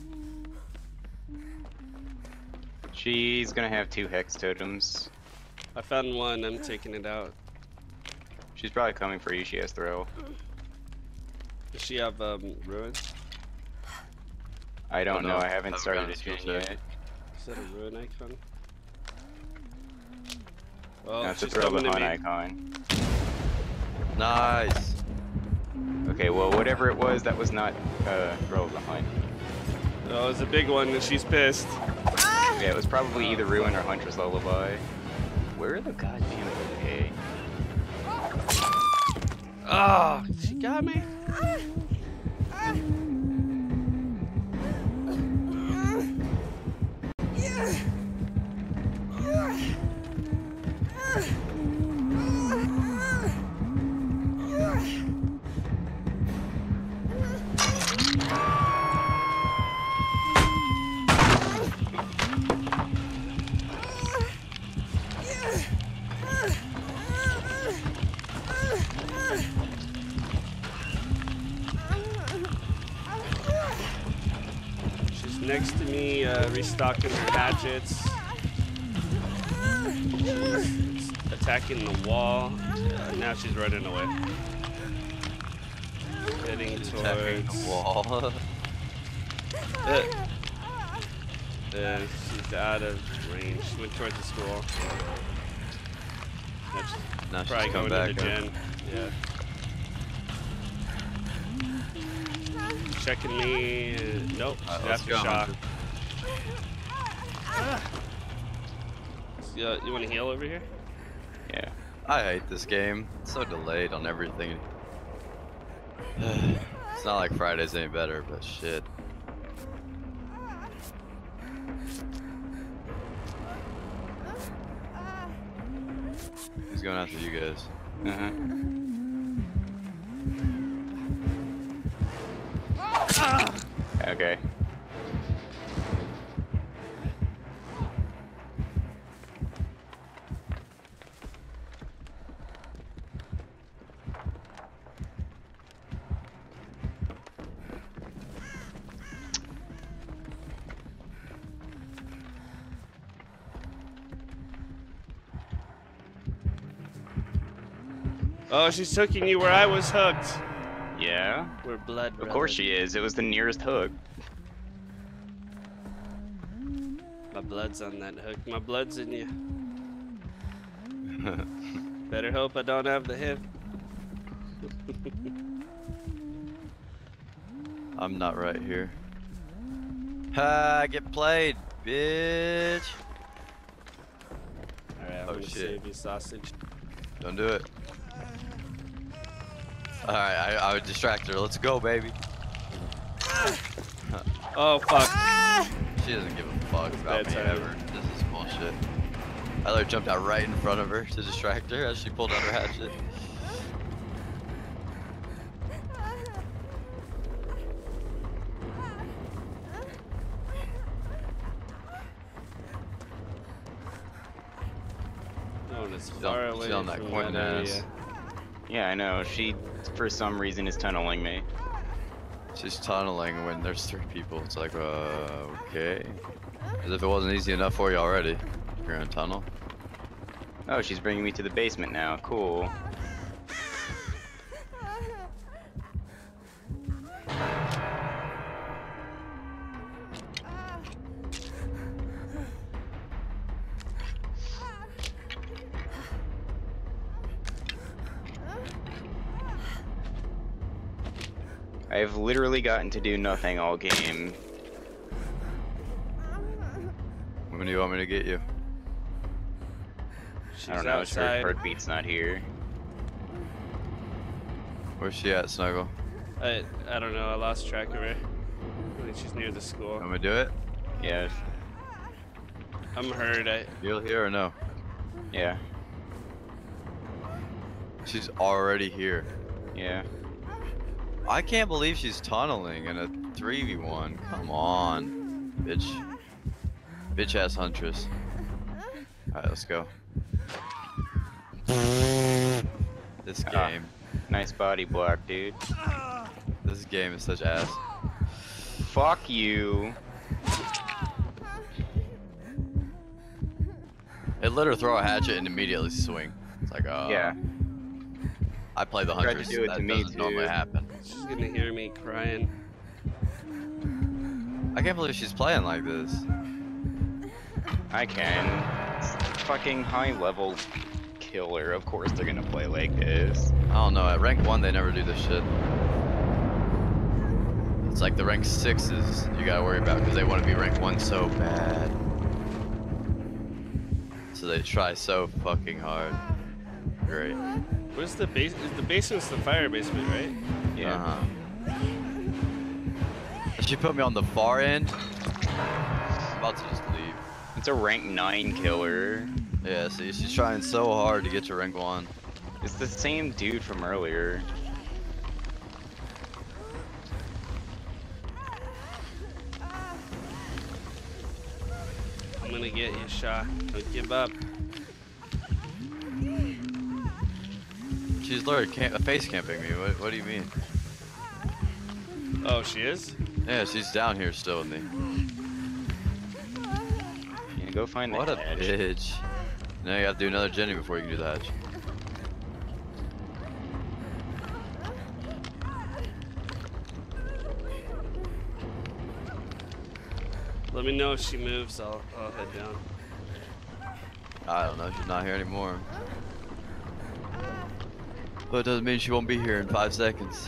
She's gonna have two hex totems. I found one. I'm taking it out. She's probably coming for you. She has throw. Does she have um, ruins? I don't Oh, know. no. I haven't Haven't started gotten a skill gen check. yet. Is that a ruin icon? Well, That's a she's throw coming to behind me. icon. Nice. Okay, well, whatever it was, that was not uh, throw behind. Oh, it's a big one, and she's pissed. Yeah, it was probably either Ruin or Huntress Lullaby. Where are the goddamn okay? Oh, she got me. She's next to me, uh, restocking her hatchets. She's attacking the wall. Uh, now she's running away. Heading She's towards attacking the wall. uh, uh, she's out of range. She went towards the school. Now she's Now she's probably come going back. to the huh? gen. Yeah. Checking me. Uh, nope. Alright, She's let's after go, shock. Hunter. Uh, you want to heal over here? Yeah. I hate this game. It's so delayed on everything. It's not like Friday's any better, but shit. He's going after you guys. Uh-huh. Okay. Oh, she's hooking you where I was hooked. Yeah. We're blood Of course she is. It was the nearest hook. My blood's on that hook. My blood's in you. Better hope I don't have the hip. I'm not right here. Ha! Get played, bitch. Alright, I'm Oh, gonna shit. save you, sausage. Don't do it. Alright, I, I would distract her. Let's go, baby. Oh, fuck. She doesn't give a fuck about me bad timing. ever. This is bullshit. I literally jumped out right in front of her to distract her as she pulled out her hatchet. No one is She's far on- away she's on that from Quentin that ass. area. Yeah, I know. She, for some reason, is tunneling me. She's tunneling when there's three people. It's like, uh, okay. As if it wasn't easy enough for you already. You're in a tunnel. Oh, she's bringing me to the basement now. Cool. I've literally gotten to do nothing all game. When do you want me to get you? She's I don't know, her outside. heartbeat's not here. Where's she at, Snuggle? I, I don't know, I lost track of her. I think she's near the school. Want me to do it? Yeah, I'm hurt. I, You'll hear or no? yeah, She's already here. yeah. I can't believe she's tunneling in a three v one. Come on, bitch. Bitch ass huntress. Alright, let's go. This Ah. game. Nice body block, dude. This game is such ass. Fuck you. It let her throw a hatchet and immediately swing. It's like, uh. Yeah. I play the Tried to huntress. do it that to me, doesn't normally too. happen. she's gonna hear me crying. I can't believe she's playing like this. I can. It's fucking high level killer. Of course they're gonna play like this. I don't know. At rank one, they never do this shit. It's like the rank sixes you gotta worry about because they want to be rank one so bad. So they try so fucking hard. Great. Where's the base? Is the basement's the fire basement, right? Yeah. Uh-huh. She put me on the far end. I'm about to just leave. It's a rank nine killer. Yeah, see, she's trying so hard to get to rank one. It's the same dude from earlier. I'm gonna get you, Shaw. Don't give up. She's literally camp face camping me. What, what do you mean? Oh, she is? Yeah, she's down here still with me. Yeah, go find What the a hatch. bitch. Now you gotta do another Jenny before you can do the hatch. Let me know if she moves. I'll, I'll head down. I don't know, she's not here anymore. But it doesn't mean she won't be here in five seconds.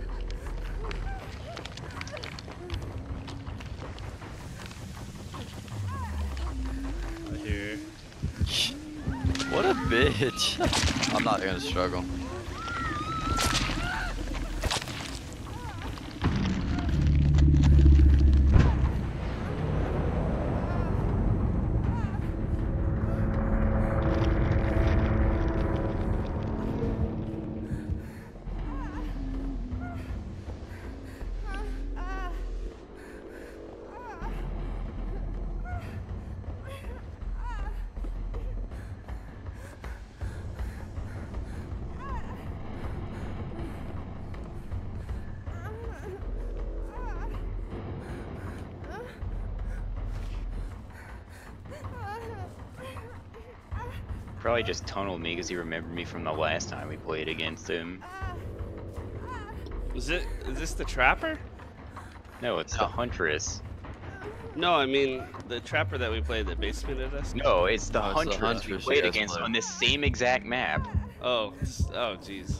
I hear. What a bitch. I'm not gonna struggle. Probably just tunneled me because he remembered me from the last time we played against him. Is it? Is this the trapper? No, it's the Huntress. No, I mean the trapper that we played that basemented us. No, it's the No, it's the Huntress we Huntress played you guys against played. on this same exact map. Oh, s- oh, jeez.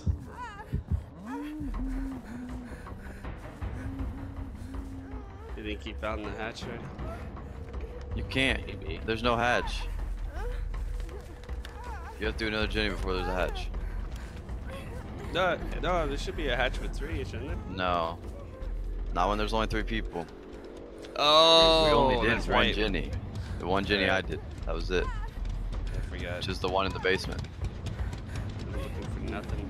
You think he found the hatch right? You can't. Maybe. There's no hatch. You have to do another Jenny before there's a hatch. No, no, there should be a hatch with three, shouldn't there? No. Not when there's only three people. Oh, we only did that's one right. Jenny. The one Jenny Yeah. I did. That was it. I forgot. Which is the one in the basement. I'm looking for nothing.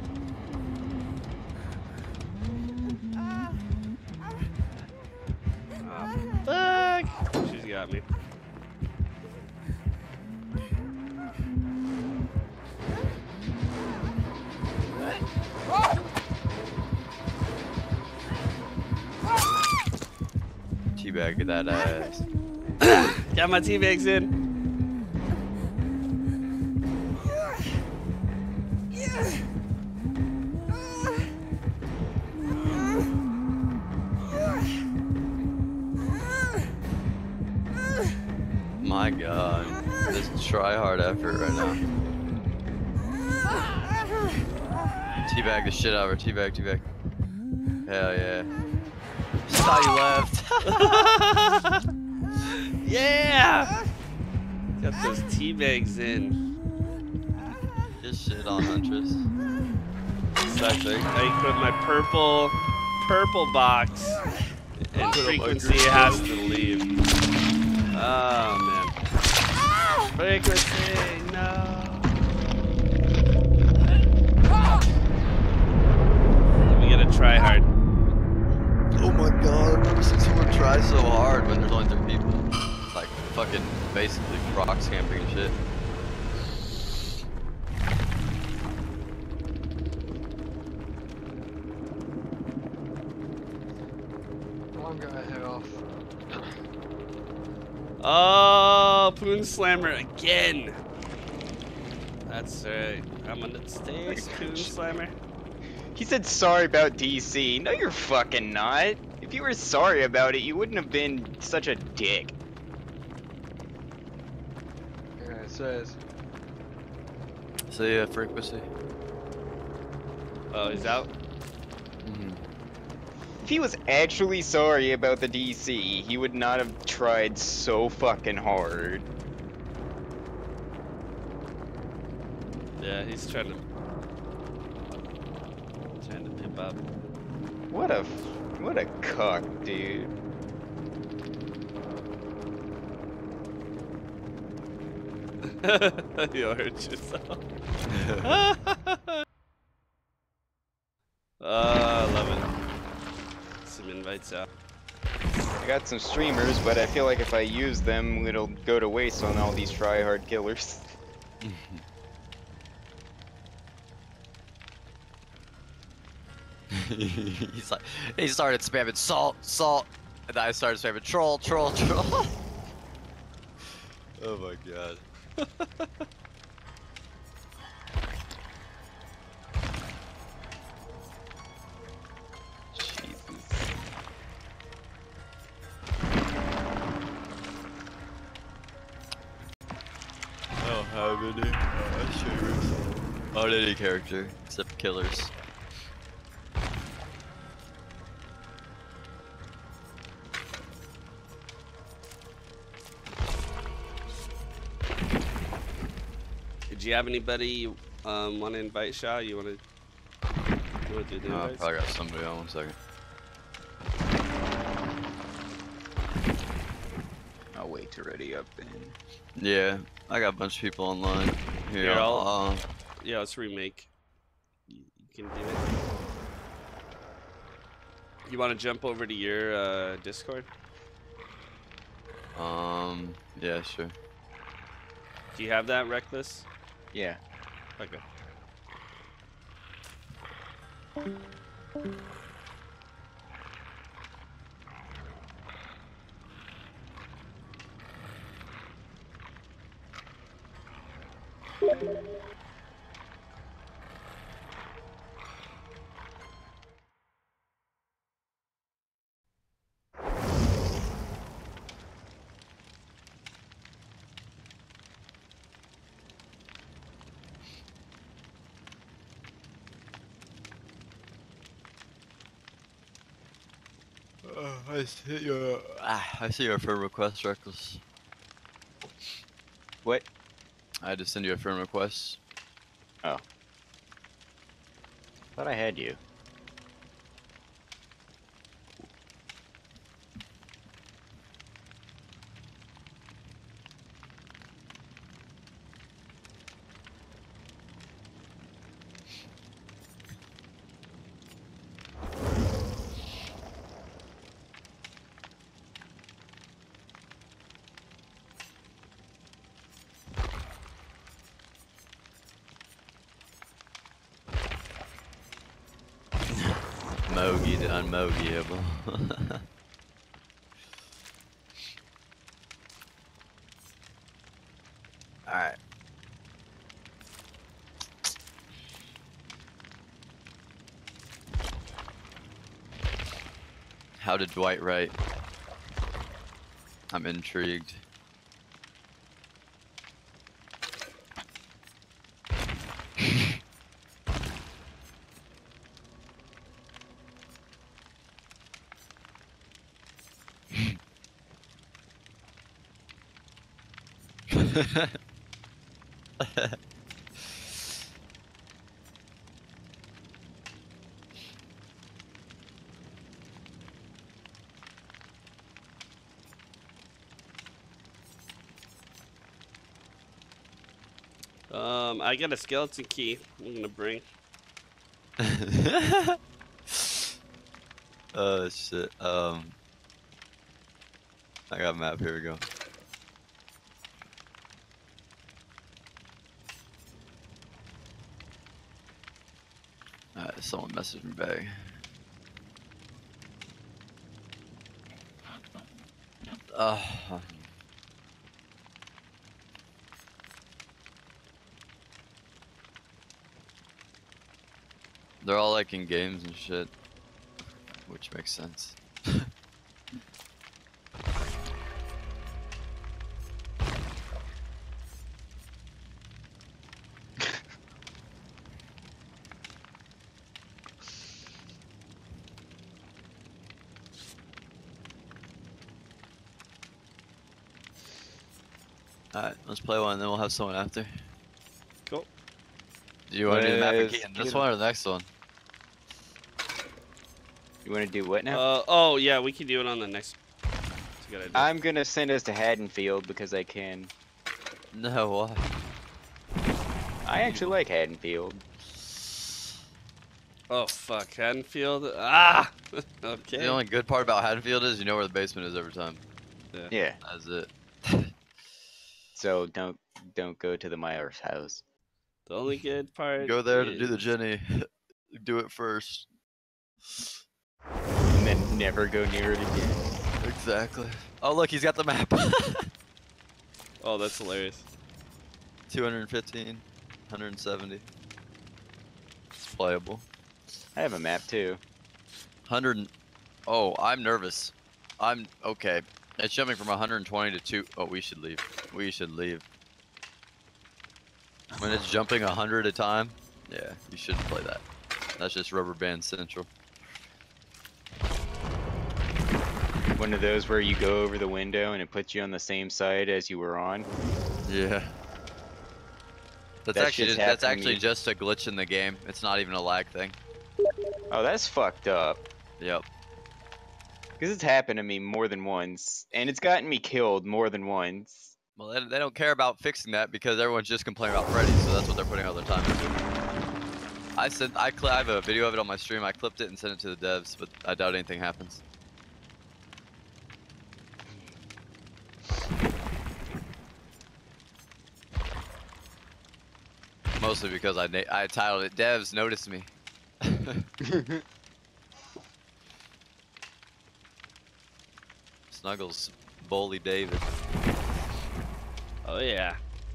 Ah, fuck! She's got me. Teabag that ass. Got my teammates in. My god. This try hard effort right now. Teabag the shit out of her. Teabag, teabag. Hell yeah. Just thought you left. Yeah! Got those teabags in. Just shit on Huntress. Sucks. I, I equip my purple, purple box, and frequency has to leave. Oh man. Frequency, no. We gotta try hard. Oh my god, since someone tries so hard when there's only three people. Like fucking basically prox camping and shit. I'm gonna head off. Oh, Poon Slammer again. That's right. I'm gonna stay Poon Slammer. He said sorry about D C. No, you're fucking not. If you were sorry about it, you wouldn't have been such a dick. Yeah, it says. See ya, frequency. Oh, he's out? Mm-hmm. If he was actually sorry about the D C, he would not have tried so fucking hard. Yeah, he's trying to up. What a, what a cuck, dude. You hurt yourself. uh, eleven. Some invites out. I got some streamers, but I feel like if I use them, it'll go to waste on all these try-hard killers. He's like, he started spamming salt, salt, and then I started spamming troll, troll, troll. Oh my god. I don't have any uh, streamers on any character except killers. Did you have anybody um, want to invite Shaw? You want to? You want to do the Oh, I invites? probably got somebody on. One second. I'll wait to ready up then. Yeah, I got a bunch of people online. Here, Here, I'll, I'll- uh, Yeah, let's remake. You, you can do it. You want to jump over to your uh, Discord? um, yeah, sure. Do you have that, Reckless? Yeah. Okay. Uh, I see your ah, I see your friend request, Reckless. What? I had to send you a friend request. Oh. Thought I had you. Mogi the unmogiable. Alright. How did Dwight write? I'm intrigued. Um, I got a skeleton key. I'm gonna bring. Oh shit. Um, I got a map. Here we go. Alright, someone messaged me back. Uh, they're all like in games and shit, which makes sense. Alright, let's play one and then we'll have someone after. Cool. Do you want to do the map Let's again? get This it. one or the next one? You want to do what now? Uh, oh, yeah, we can do it on the next. That's a good idea. I'm gonna send us to Haddonfield because I can. No, why? I actually like Haddonfield. Oh, fuck. Haddonfield. Ah! Okay. The only good part about Haddonfield is you know where the basement is every time. Yeah. Yeah. That's it. So don't don't go to the Myers house. The only good part. Go there to do the is- Jenny. Do it first. And then never go near it again. Exactly. Oh look, he's got the map. Oh, that's hilarious. two hundred fifteen, one hundred seventy. It's playable. I have a map too. one hundred. Oh, I'm nervous. I'm okay. It's jumping from one hundred twenty to two. Oh, we should leave. We should leave. When it's jumping one hundred a time, yeah, you shouldn't play that. That's just rubber band central. One of those where you go over the window and it puts you on the same side as you were on. Yeah. That's That actually shit's just, that's happened to actually me. just a glitch in the game. It's not even a lag thing. Oh, that's fucked up. Yep. Because it's happened to me more than once, and it's gotten me killed more than once. Well, they, they don't care about fixing that because everyone's just complaining about Freddy, so that's what they're putting all their time into. I sent I, cl I have a video of it on my stream. I clipped it and sent it to the devs, but I doubt anything happens. Mostly because I na I titled it "Devs Notice Me." Snuggles, Bully David. Oh, yeah.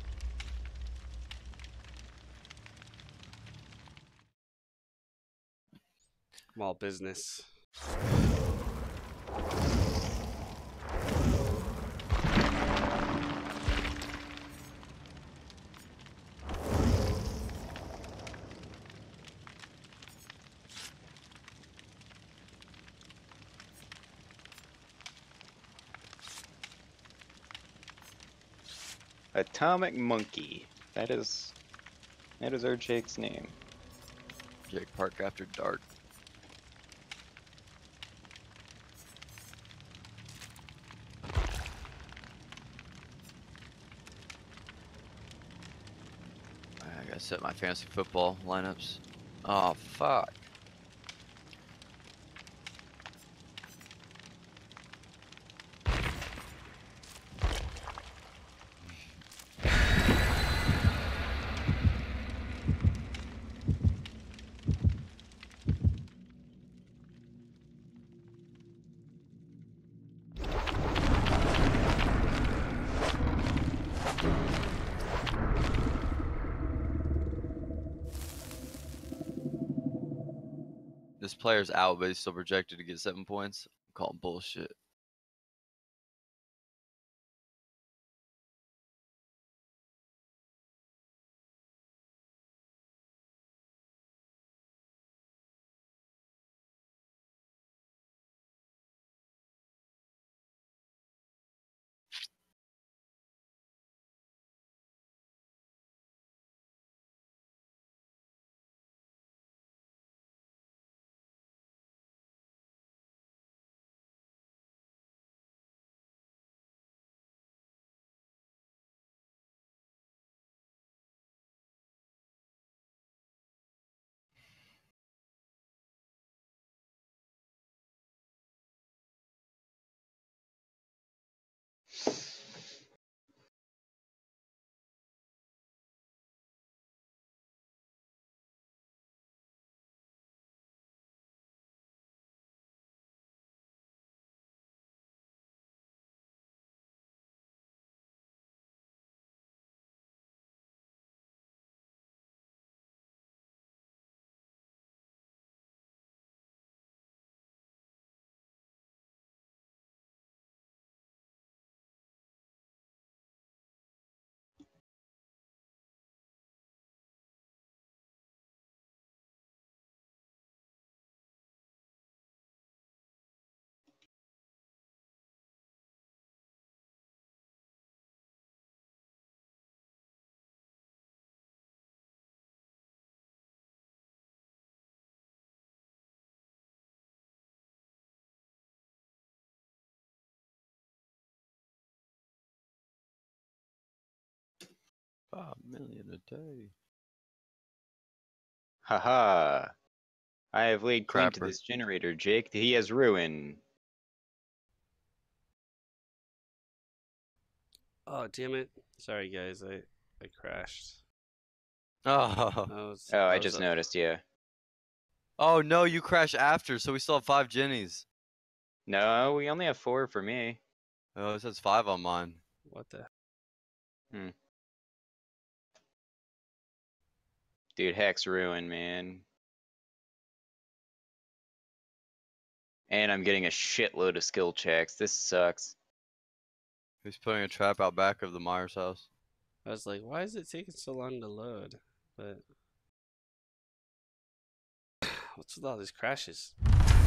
I'm all business. Atomic Monkey. That is, that is our Jake's name. Jake Park after dark. I gotta set my fantasy football lineups. Oh fuck. This player's out, but he's still projected to get seven points. I'm calling bullshit. Five million a day. Haha. I have laid claim to Crapper. this generator, Jake. He has ruin. Oh, damn it. Sorry, guys. I, I crashed. Oh. That was, Oh, I that was just a- noticed, yeah. Oh no, you crashed after, so we still have five Jennies. No, we only have four for me. Oh, it says five on mine. What the? Hmm. Dude, Hex ruin, man. And I'm getting a shitload of skill checks. This sucks. He's putting a trap out back of the Myers house. I was like, why is it taking so long to load? But what's with all these crashes?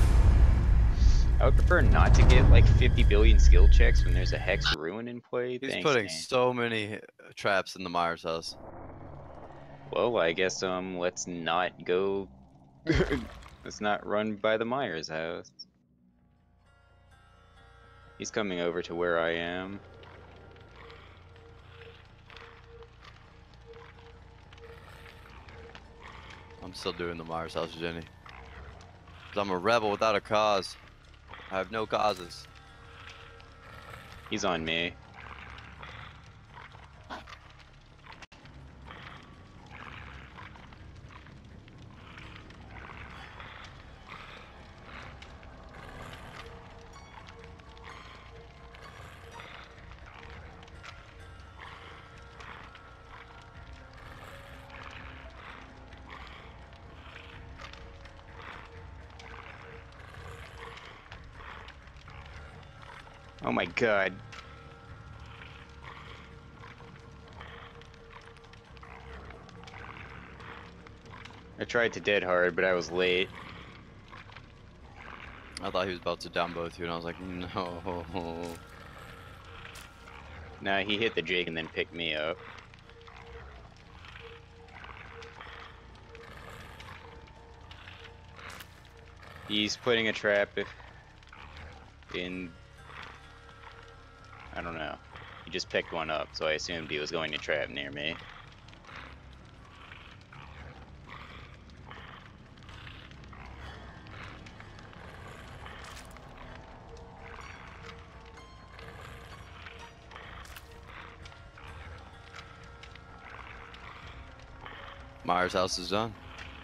I would prefer not to get like fifty billion skill checks when there's a Hex ruin in play. He's Thanks, putting man. so many uh, traps in the Myers house. Well, I guess um, let's not go. Let's not run by the Myers house. He's coming over to where I am. I'm still doing the Myers house, Jenny. Cause I'm a rebel without a cause. I have no causes. He's on me. Oh my god. I tried to dead hard, but I was late. I thought he was about to down both you, and I was like, no. Nah, he hit the Jake and then picked me up. He's putting a trap if in... I don't know. He just picked one up, so I assumed he was going to trap near me. Myers house is done.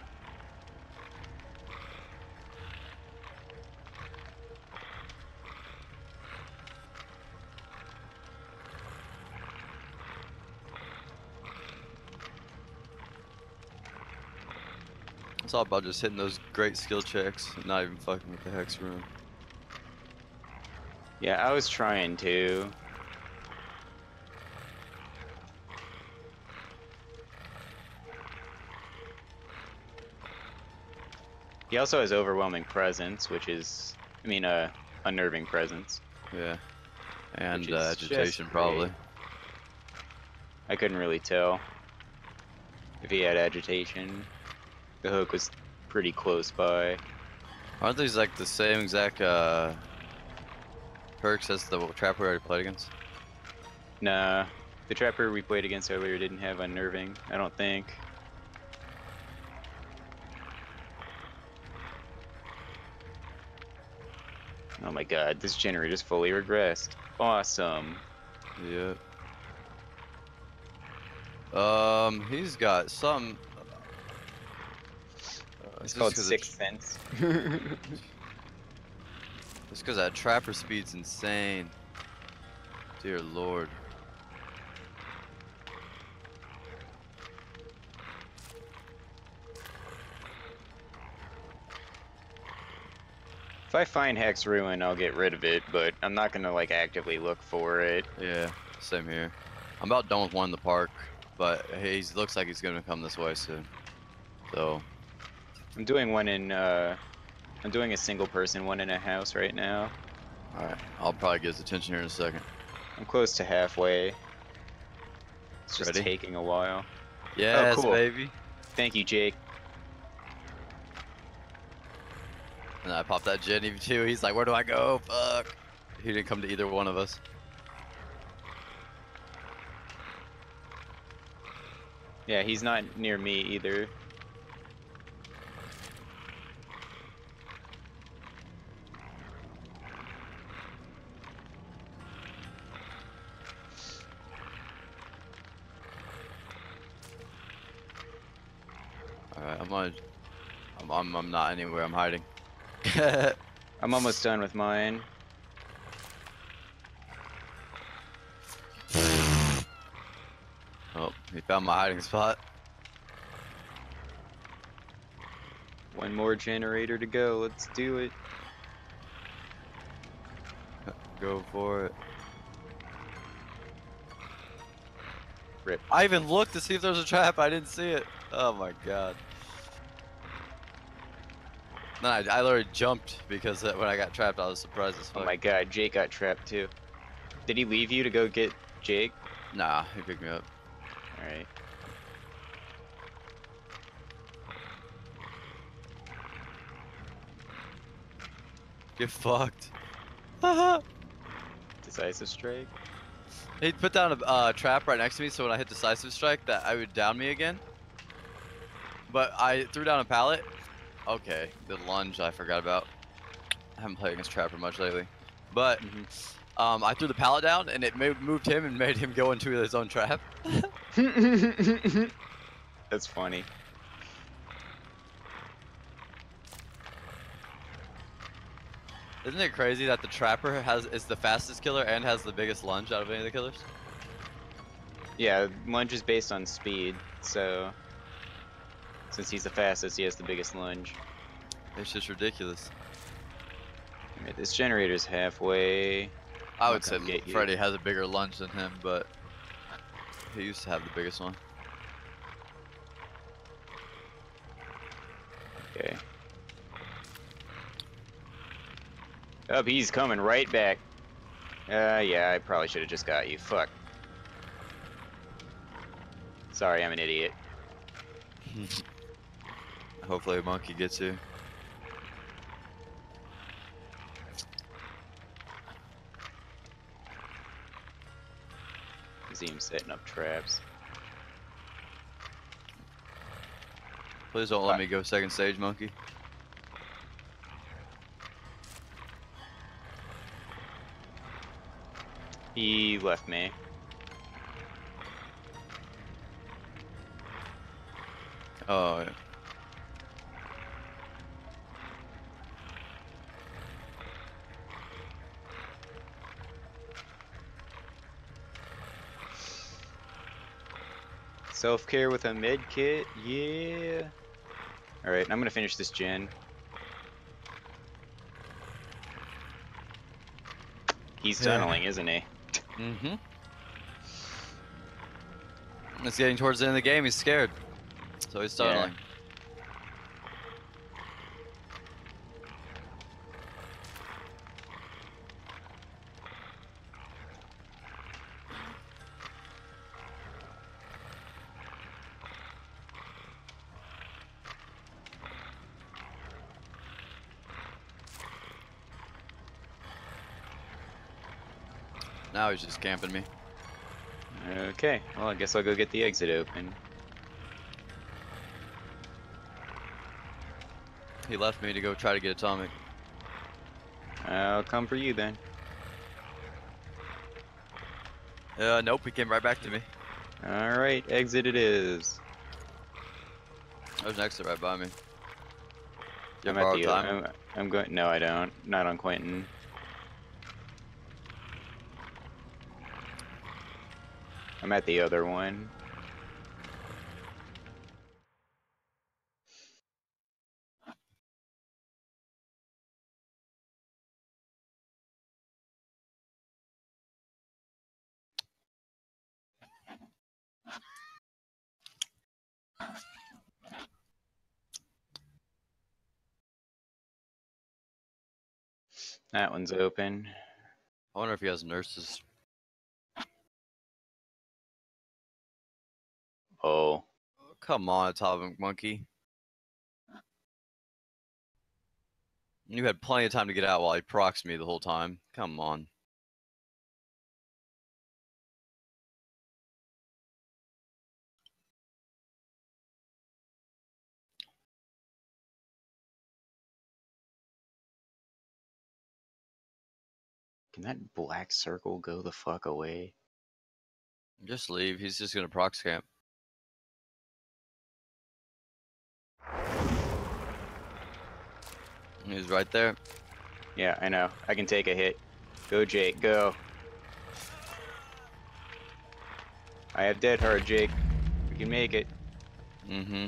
It's all about just hitting those great skill checks and not even fucking with the Hex room. Yeah, I was trying to. He also has overwhelming presence, which is, I mean, uh, unnerving presence. Yeah. And Which uh, is agitation, just probably. great. I couldn't really tell if he had agitation. The hook was pretty close by. Aren't these like the same exact uh, perks as the trapper we already played against? Nah, the trapper we played against earlier didn't have unnerving, I don't think. Oh my god, this generator's fully regressed. Awesome. Yep. Um, he's got some. Uh, It's just called 'cause Sixth Sense. It's because that trapper speed's insane. Dear lord. If I find Hex Ruin, I'll get rid of it, but I'm not gonna like actively look for it. Yeah, same here. I'm about done with one in the park, but he looks like he's gonna come this way soon. So. I'm doing one in, uh, I'm doing a single person one in a house right now. Alright, I'll probably get his attention here in a second. I'm close to halfway. It's just Ready? taking a while. Yes, oh, cool. baby. Thank you, Jake. And I popped that Jenny too. He's like, where do I go? Fuck. He didn't come to either one of us. Yeah, he's not near me either. Alright, I'm on. I'm, I'm, I'm not anywhere, I'm hiding. I'm almost done with mine. Oh, he found my hiding spot. One more generator to go. Let's do it. Go for it. Rip. I even looked to see if there was a trap. I didn't see it. Oh my god. No, I, I literally jumped because when I got trapped, I was surprised as fuck. Oh my god, Jake got trapped too. Did he leave you to go get Jake? Nah, he picked me up. Alright. Get fucked. Decisive strike. He put down a uh, trap right next to me, so when I hit decisive strike, that I would down me again. But I threw down a pallet. Okay, the lunge I forgot about. I haven't played against Trapper much lately. But Mm-hmm. um, I threw the pallet down, and it made, moved him and made him go into his own trap. That's funny. Isn't it crazy that the Trapper has is the fastest killer and has the biggest lunge out of any of the killers? Yeah, lunge is based on speed, so since he's the fastest, he has the biggest lunge. It's just ridiculous. Alright, this generator's halfway. I I'll would say come get you. Freddy has a bigger lunge than him, but he used to have the biggest one. Okay. Oh, he's coming right back. Uh, yeah, I probably should have just got you. Fuck. Sorry, I'm an idiot. Hopefully a monkey gets you. See him setting up traps. Please don't let me go second stage, monkey. He left me. Oh, yeah. Self-care with a med kit, yeah. Alright, I'm gonna finish this gen. He's Yeah. tunneling, isn't he? Mm-hmm. It's getting towards the end of the game, he's scared. So he's tunneling. Now he's just camping me. Okay, well I guess I'll go get the exit open. He left me to go try to get atomic. I'll come for you then. Uh, nope, he came right back to me. Alright, exit it is. There's an exit right by me. You I'm have at borrowed the time? I'm, I'm going no I don't. Not on Quentin. I'm at the other one. That one's open. I wonder if he has nurses. Oh. Come on, Atomic Monkey. You had plenty of time to get out while he procs me the whole time. Come on. Can that black circle go the fuck away? Just leave. He's just gonna prox camp. He's right there. Yeah, I know. I can take a hit. Go, Jake. Go. I have dead hard, Jake. We can make it. Mm-hmm.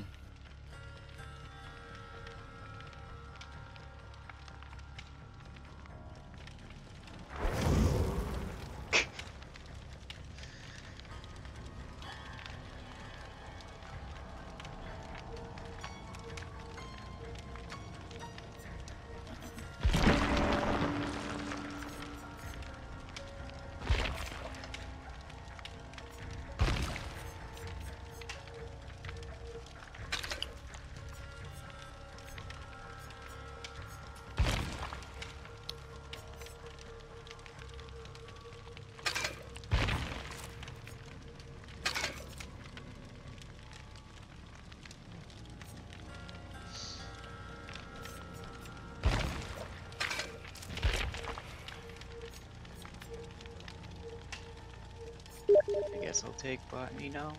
I guess I'll take botany knowledge.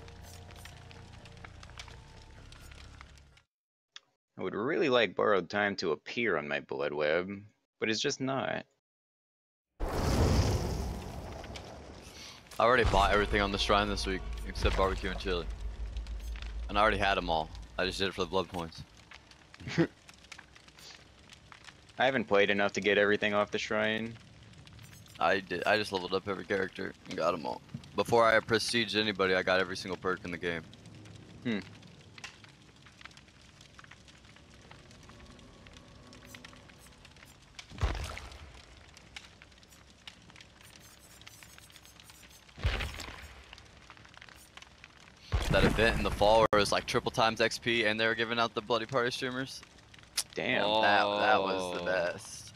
I would really like borrowed time to appear on my blood web, but it's just not. I already bought everything on the shrine this week, except barbecue and chili. And I already had them all. I just did it for the blood points. I haven't played enough to get everything off the shrine. I did. I just leveled up every character and got them all. Before I prestiged anybody, I got every single perk in the game. Hmm. That event in the fall where it was like triple times X P and they were giving out the Bloody Party streamers. Damn. Oh. That, that was the best.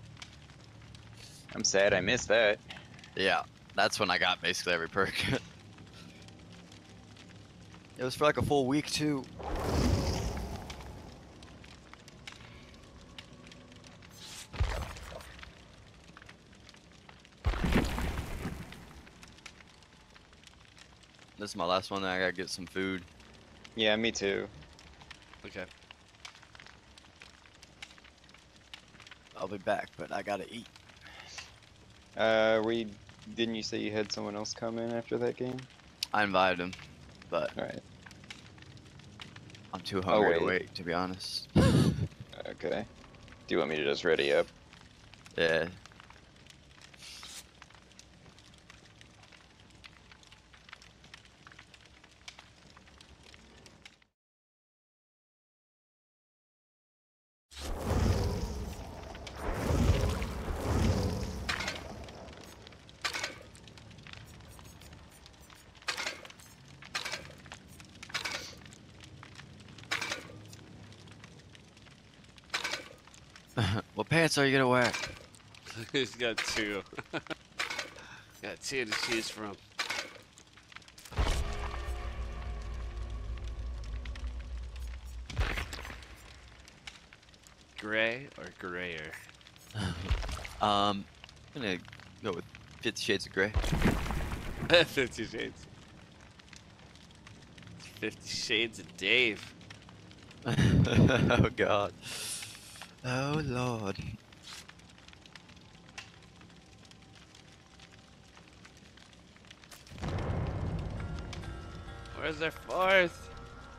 I'm sad I missed that. Yeah, that's when I got basically every perk. It was for like a full week too. This is my last one, then I gotta get some food. Yeah, me too. Okay. I'll be back, but I gotta eat. Uh, we didn't you say you had someone else come in after that game? I invited him, but Alright. I'm too hungry Oh, to wait. wait, to be honest. Okay. Do you want me to just ready up? Yeah. What pants are you gonna wear? He's got two. Got two to choose from. Gray or grayer? um, I'm gonna go with Fifty Shades of Grey. Fifty Shades. Fifty Shades of Dave. Oh God. Oh Lord. Where's their fourth?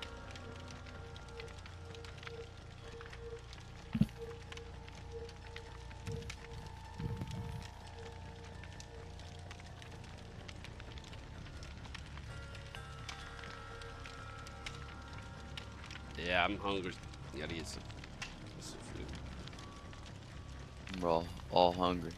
Yeah, I'm hungry. Gotta eat some, some food. We're all, all hungry.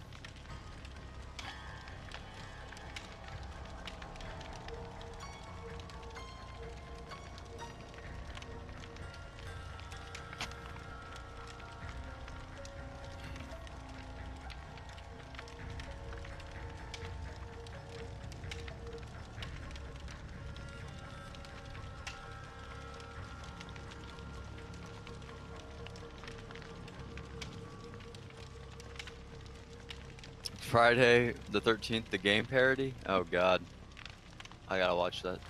Friday the thirteenth, the game parody. Oh God, I gotta watch that.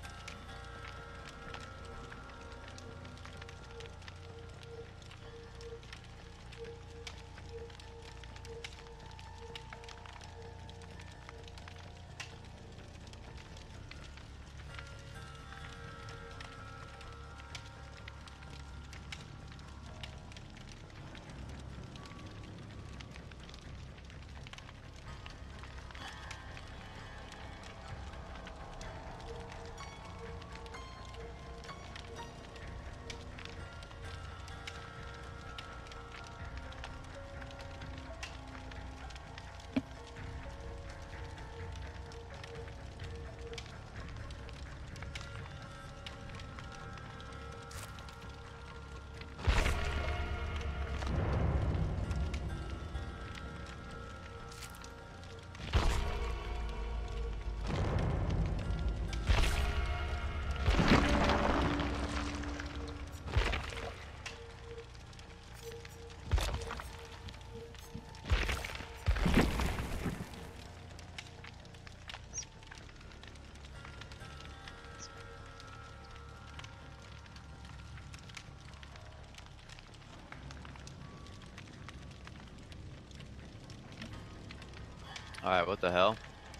Alright, what the hell?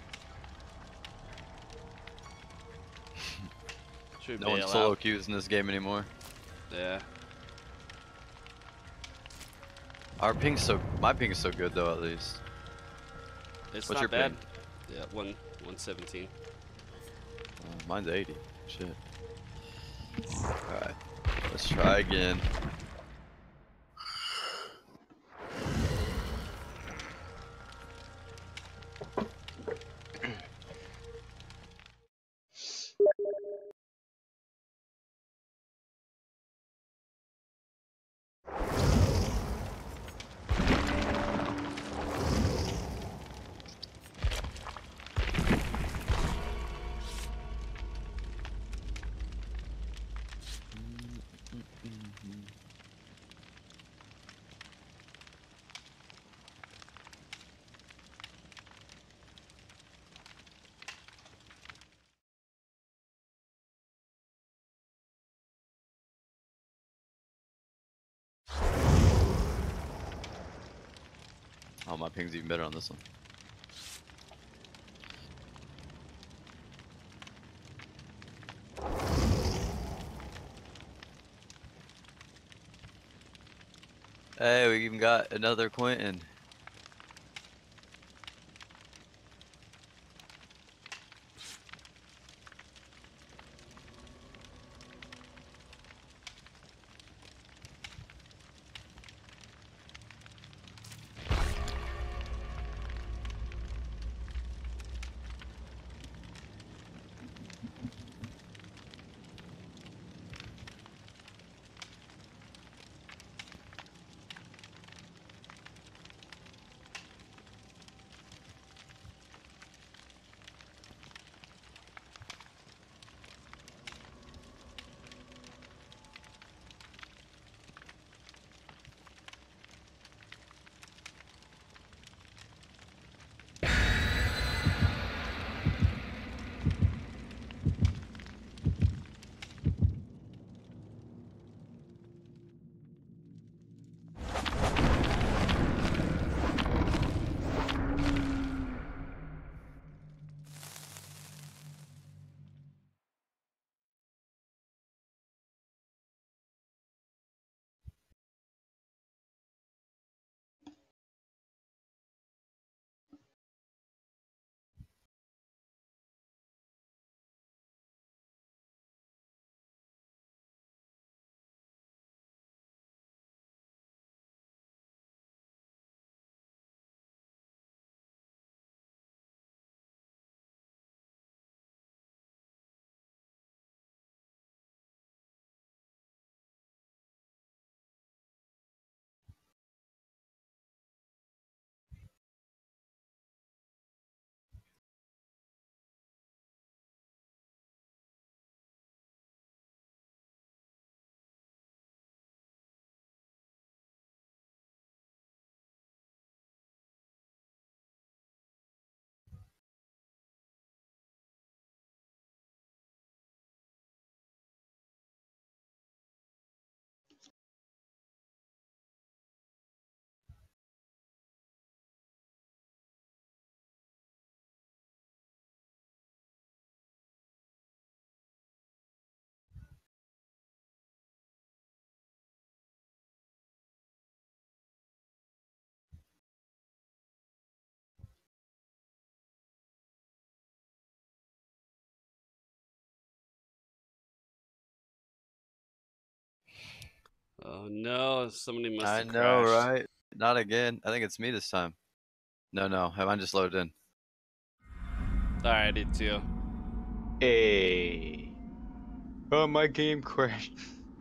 Should No bail one's solo out. queues in this game anymore. Yeah. Our ping's so, my ping is so good though at least. It's What's not your bad. ping? Yeah, one one seventeen. Oh, mine's eighty. Shit. Alright, let's try again. Oh, my ping's even better on this one. Hey, we even got another Quentin. Oh no, somebody must I have know, crashed. right? Not again. I think it's me this time. No, no. Mine just loaded in. Alright, I did too. Hey. Oh, my game crashed.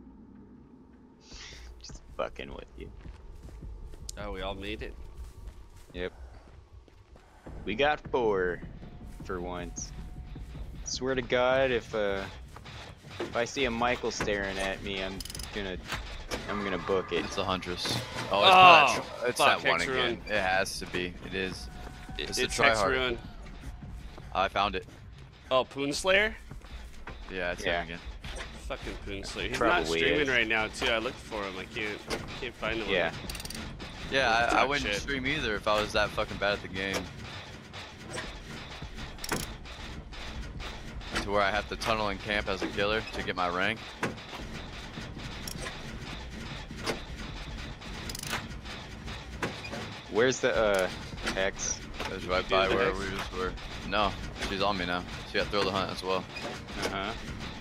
Just fucking with you. Oh, we all made it. Yep. We got four for once. Swear to God, if uh, if I see a Michael staring at me, I'm gonna, I'm gonna book it. It's a Huntress. Oh, it's, Oh, not that, it's fuck, that one Hex again. Ruin. It has to be. It is. It, It's it's the try Hex hard. Ruin. I found it. Oh, Poonslayer? Yeah, it's Yeah. him again. Fucking Poonslayer. He's Probably not streaming is. right now too. I looked for him. I can't can't find him. Yeah. Yeah, I, I Talk wouldn't shit. stream either if I was that fucking bad at the game. To where I have to tunnel and camp as a killer to get my rank. Where's the uh X? It was right You by did the where Hex? we just were. No, she's on me now. She got Thrill the Hunt as well. Uh huh.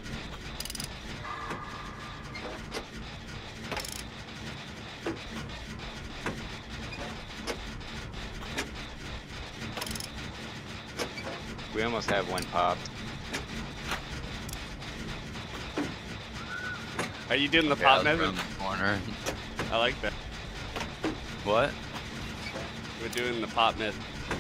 We almost have one popped. Are you doing the Yeah, pop I was method? around the corner. I like that. What? We're doing the pop method.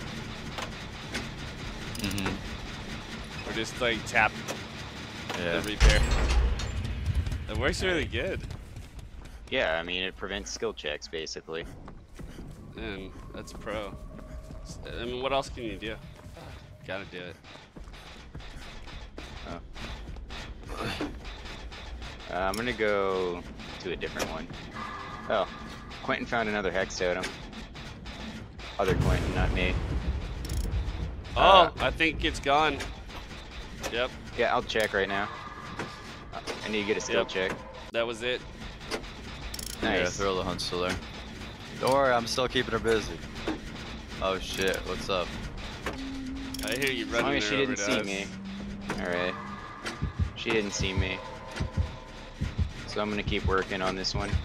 Mm-hmm. We're just like tap Yeah. the repair. It works really good. Yeah, I mean it prevents skill checks basically. And that's pro. I mean, what else can you do? Gotta do it. Uh, I'm gonna go to a different one. Oh, Quentin found another hex totem. Other Quentin, not me. Oh, Uh, I think it's gone. Yep, Yeah, I'll check right now. I need to get a skill Yep. check. that was it. Yeah, Nice. Thrill the Hunt's still there. Don't worry, I'm still keeping her busy. Oh shit, what's up? I hear you As running long as her she over didn't to see us. me. Alright. She didn't see me. So I'm gonna keep working on this one.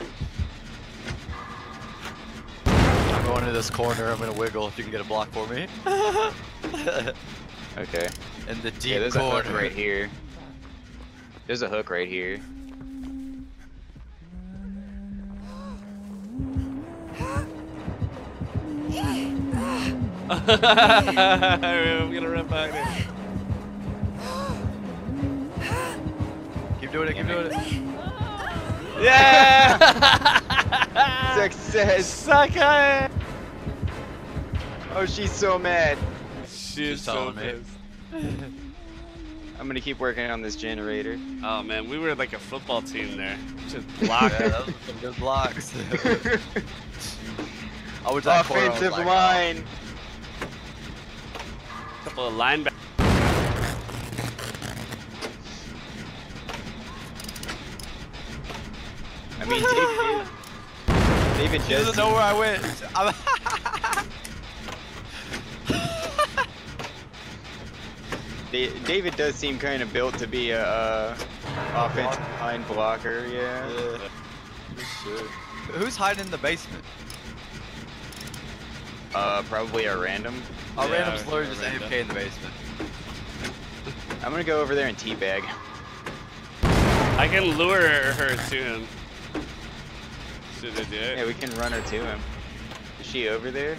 I'm going to this corner, I'm gonna wiggle if you can get a block for me. Okay. In the deep Yeah, there's corner. a hook right here. There's a hook right here. I'm gonna run back there. Keep doing it, keep doing it. Yeah! Success! Sucker! Oh, she's so mad. She's so telling me. pissed. I'm gonna keep working on this generator. Oh man, we were like a football team there. Just block Yeah, it. those were some good blocks. I was that corner, I was Offensive like, line. Couple of linebackers. I mean, David, David He does. doesn't know where I went. I'm Da- David does seem kind of built to be a uh, offensive line blocker. Yeah. Yeah. Who's hiding in the basement? Uh, probably a random. Our Yeah, random's literally a just random. A F K in the basement. I'm gonna go over there and teabag. I can lure her to him. Should I do it? Yeah, we can run her to him. Is she over there?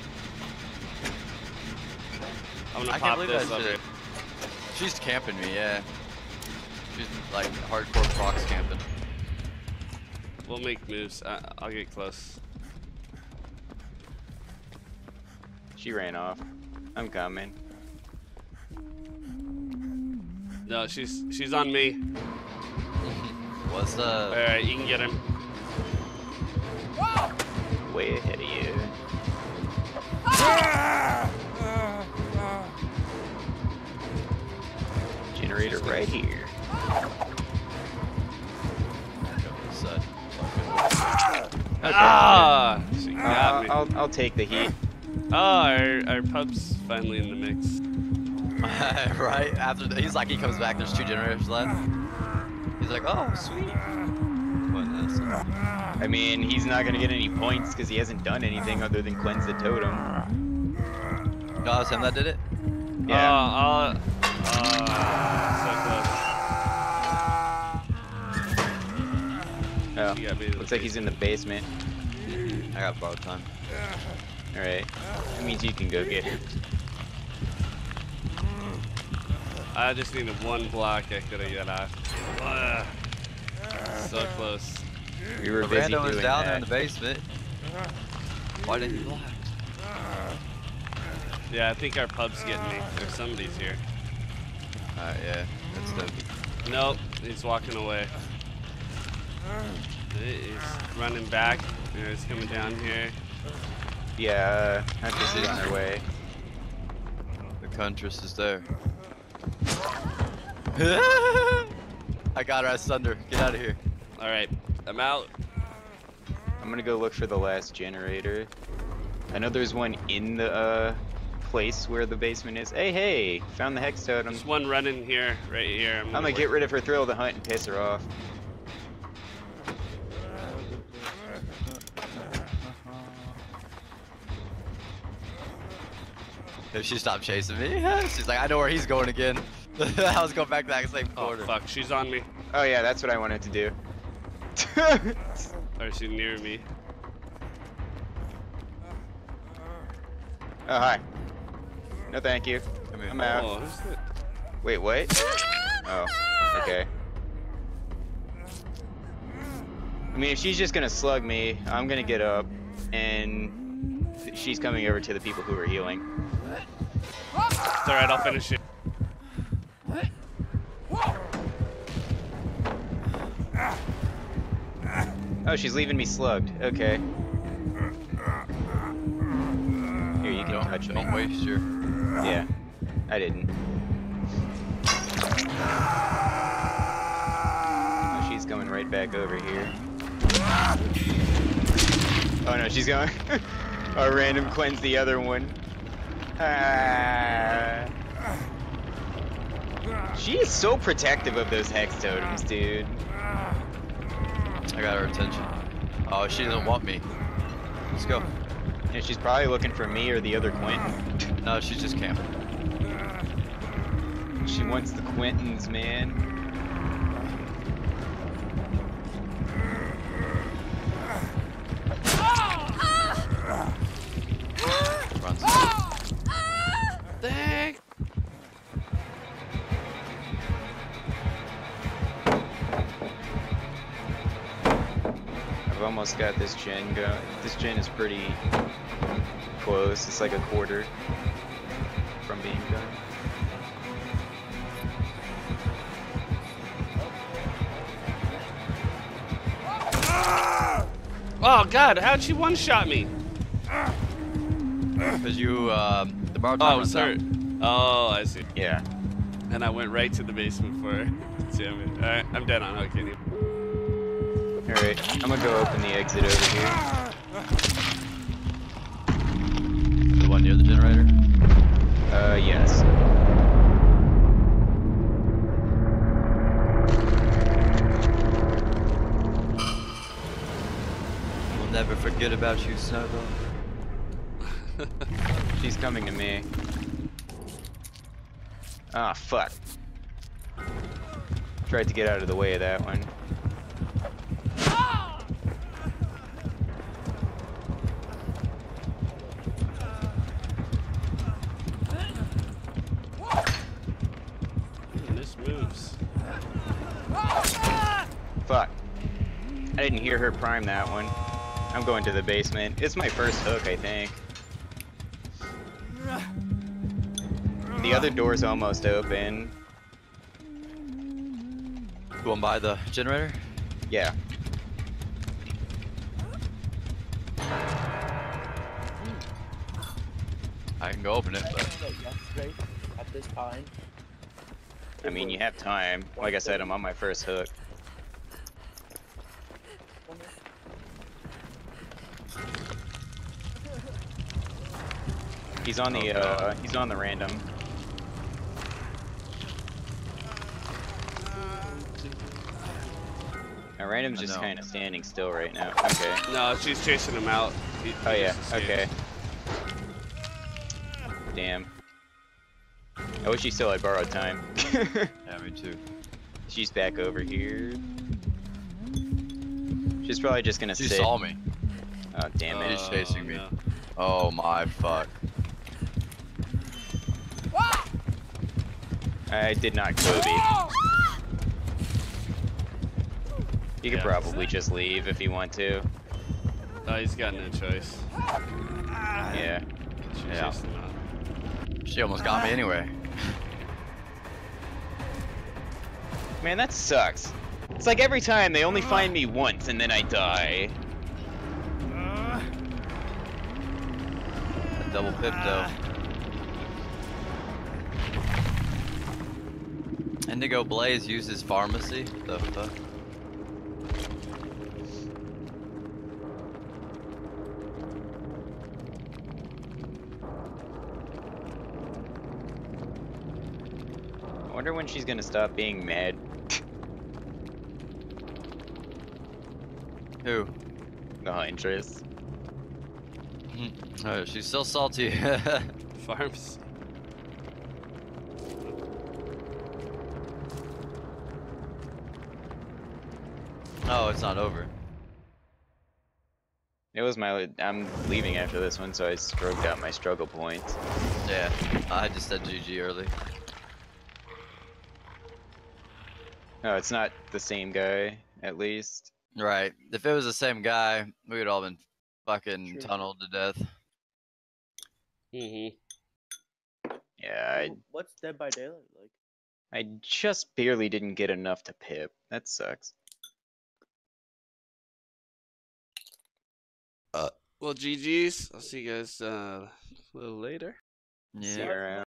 I'm gonna I can't pop believe this that up shit. here. She's camping me, yeah. She's like hardcore prox camping. We'll make moves. I I'll get close. She ran off. I'm coming. No, she's she's on me. What's up? Alright, you can get him. Way ahead of you. Generator right here. Side. Okay. Ah! She Uh, got me. I'll, I'll take the heat. Oh, our, our pup's finally in the mix. Right after the, he's like he comes back. There's two generators left. He's like, oh sweet. Pointless. I mean, he's not gonna get any points because he hasn't done anything other than cleanse the totem. No, it was him that did it? Yeah. Uh, uh, uh, so Oh, You got me to the looks like he's in the basement. I got borrowed time. Alright. That means you can go get him. I just needed one block. I could have got off. Ugh. So close. We were The busy rando was doing down that. there in the basement. Why didn't he block? Yeah, I think our pub's getting me. Or somebody's here. Alright, yeah. That's dope. Nope, he's walking away. He's running back. Yeah, he's coming down here. Yeah, uh, Huntress is on their way. The Huntress is there. I got her, I stunned her. Get out of here. Alright, I'm out. I'm gonna go look for the last generator. I know there's one in the uh, place where the basement is. Hey, hey! Found the hex totem. There's one running here, right here. I'm gonna get rid of her thrill of the hunt and piss her off. If she stopped chasing me, she's like, I know where he's going again. I was going back to that same Oh corner. fuck, she's on me. Oh yeah, that's what I wanted to do. Or she's near me. Oh, hi. No thank you. Come here. I'm out. Oh, who's that? Wait, what? Oh, okay. I mean, if she's just gonna slug me, I'm gonna get up, and she's coming over to the people who are healing. It's alright, I'll finish it. Oh, she's leaving me slugged. Okay. Here, you can Don't, touch me. don't waste your... Yeah, I didn't. Oh, she's coming right back over here. Oh no, she's going. A random cleanse the other one. Ah. She is so protective of those hex totems, dude. I got her attention. Oh, she doesn't want me. Let's go. Yeah, she's probably looking for me or the other Quentin. No, she's just camping. She wants the Quentins, man. Runs. Dang! I've almost got this gen going. This gen is pretty close. It's like a quarter from being done. Oh god, how'd she one-shot me? Because you, um, the bar Oh, time I was hurt. Oh, I see. Yeah. And I went right to the basement for her. Damn it. Alright, I'm dead on okay. Alright, I'm gonna go open the exit over here. The one near the generator? Uh, yes. We'll never forget about you, Snuggle. She's coming to me. Ah, fuck. Tried to get out of the way of that one. This moves. Fuck. I didn't hear her prime that one. I'm going to the basement. It's my first hook, I think. The other door's almost open. Going by the generator? Yeah. I can go open it, but... Yesterday, at this time. I mean, you have time. Like I said, I'm on my first hook. He's on the, uh, he's on the random. Random's I just know. kind of standing still right now. Okay. No, she's chasing him out. He, Oh he yeah. just escaped. Okay. Damn. I wish she still had borrowed time. Yeah, me too. She's back over here. She's probably just gonna She sit. saw me. Oh damn it. He's chasing me. no. Oh my fuck. I did not Kobe. You could Yeah. probably just leave if you want to. Oh, he's got no choice. Yeah. She's Yeah. chasing him out. She almost got me anyway. Man, that sucks. It's like every time they only find me once and then I die. A double pip though. Indigo Blaze uses pharmacy. The fuck? I wonder when she's gonna stop being mad. Who? The Huntress. Oh, she's still salty. Farms. Oh, it's not over. It was my. I'm leaving after this one, so I stroked out my struggle points. Yeah, I just said G G early. No, it's not the same guy, at least. Right. If it was the same guy, we would all been fucking True. tunneled to death. Mm-hmm. Yeah, I, What's Dead by Daylight like? I just barely didn't get enough to pip. That sucks. Well, G G's. I'll see you guys uh, a little later. Yeah. See you around.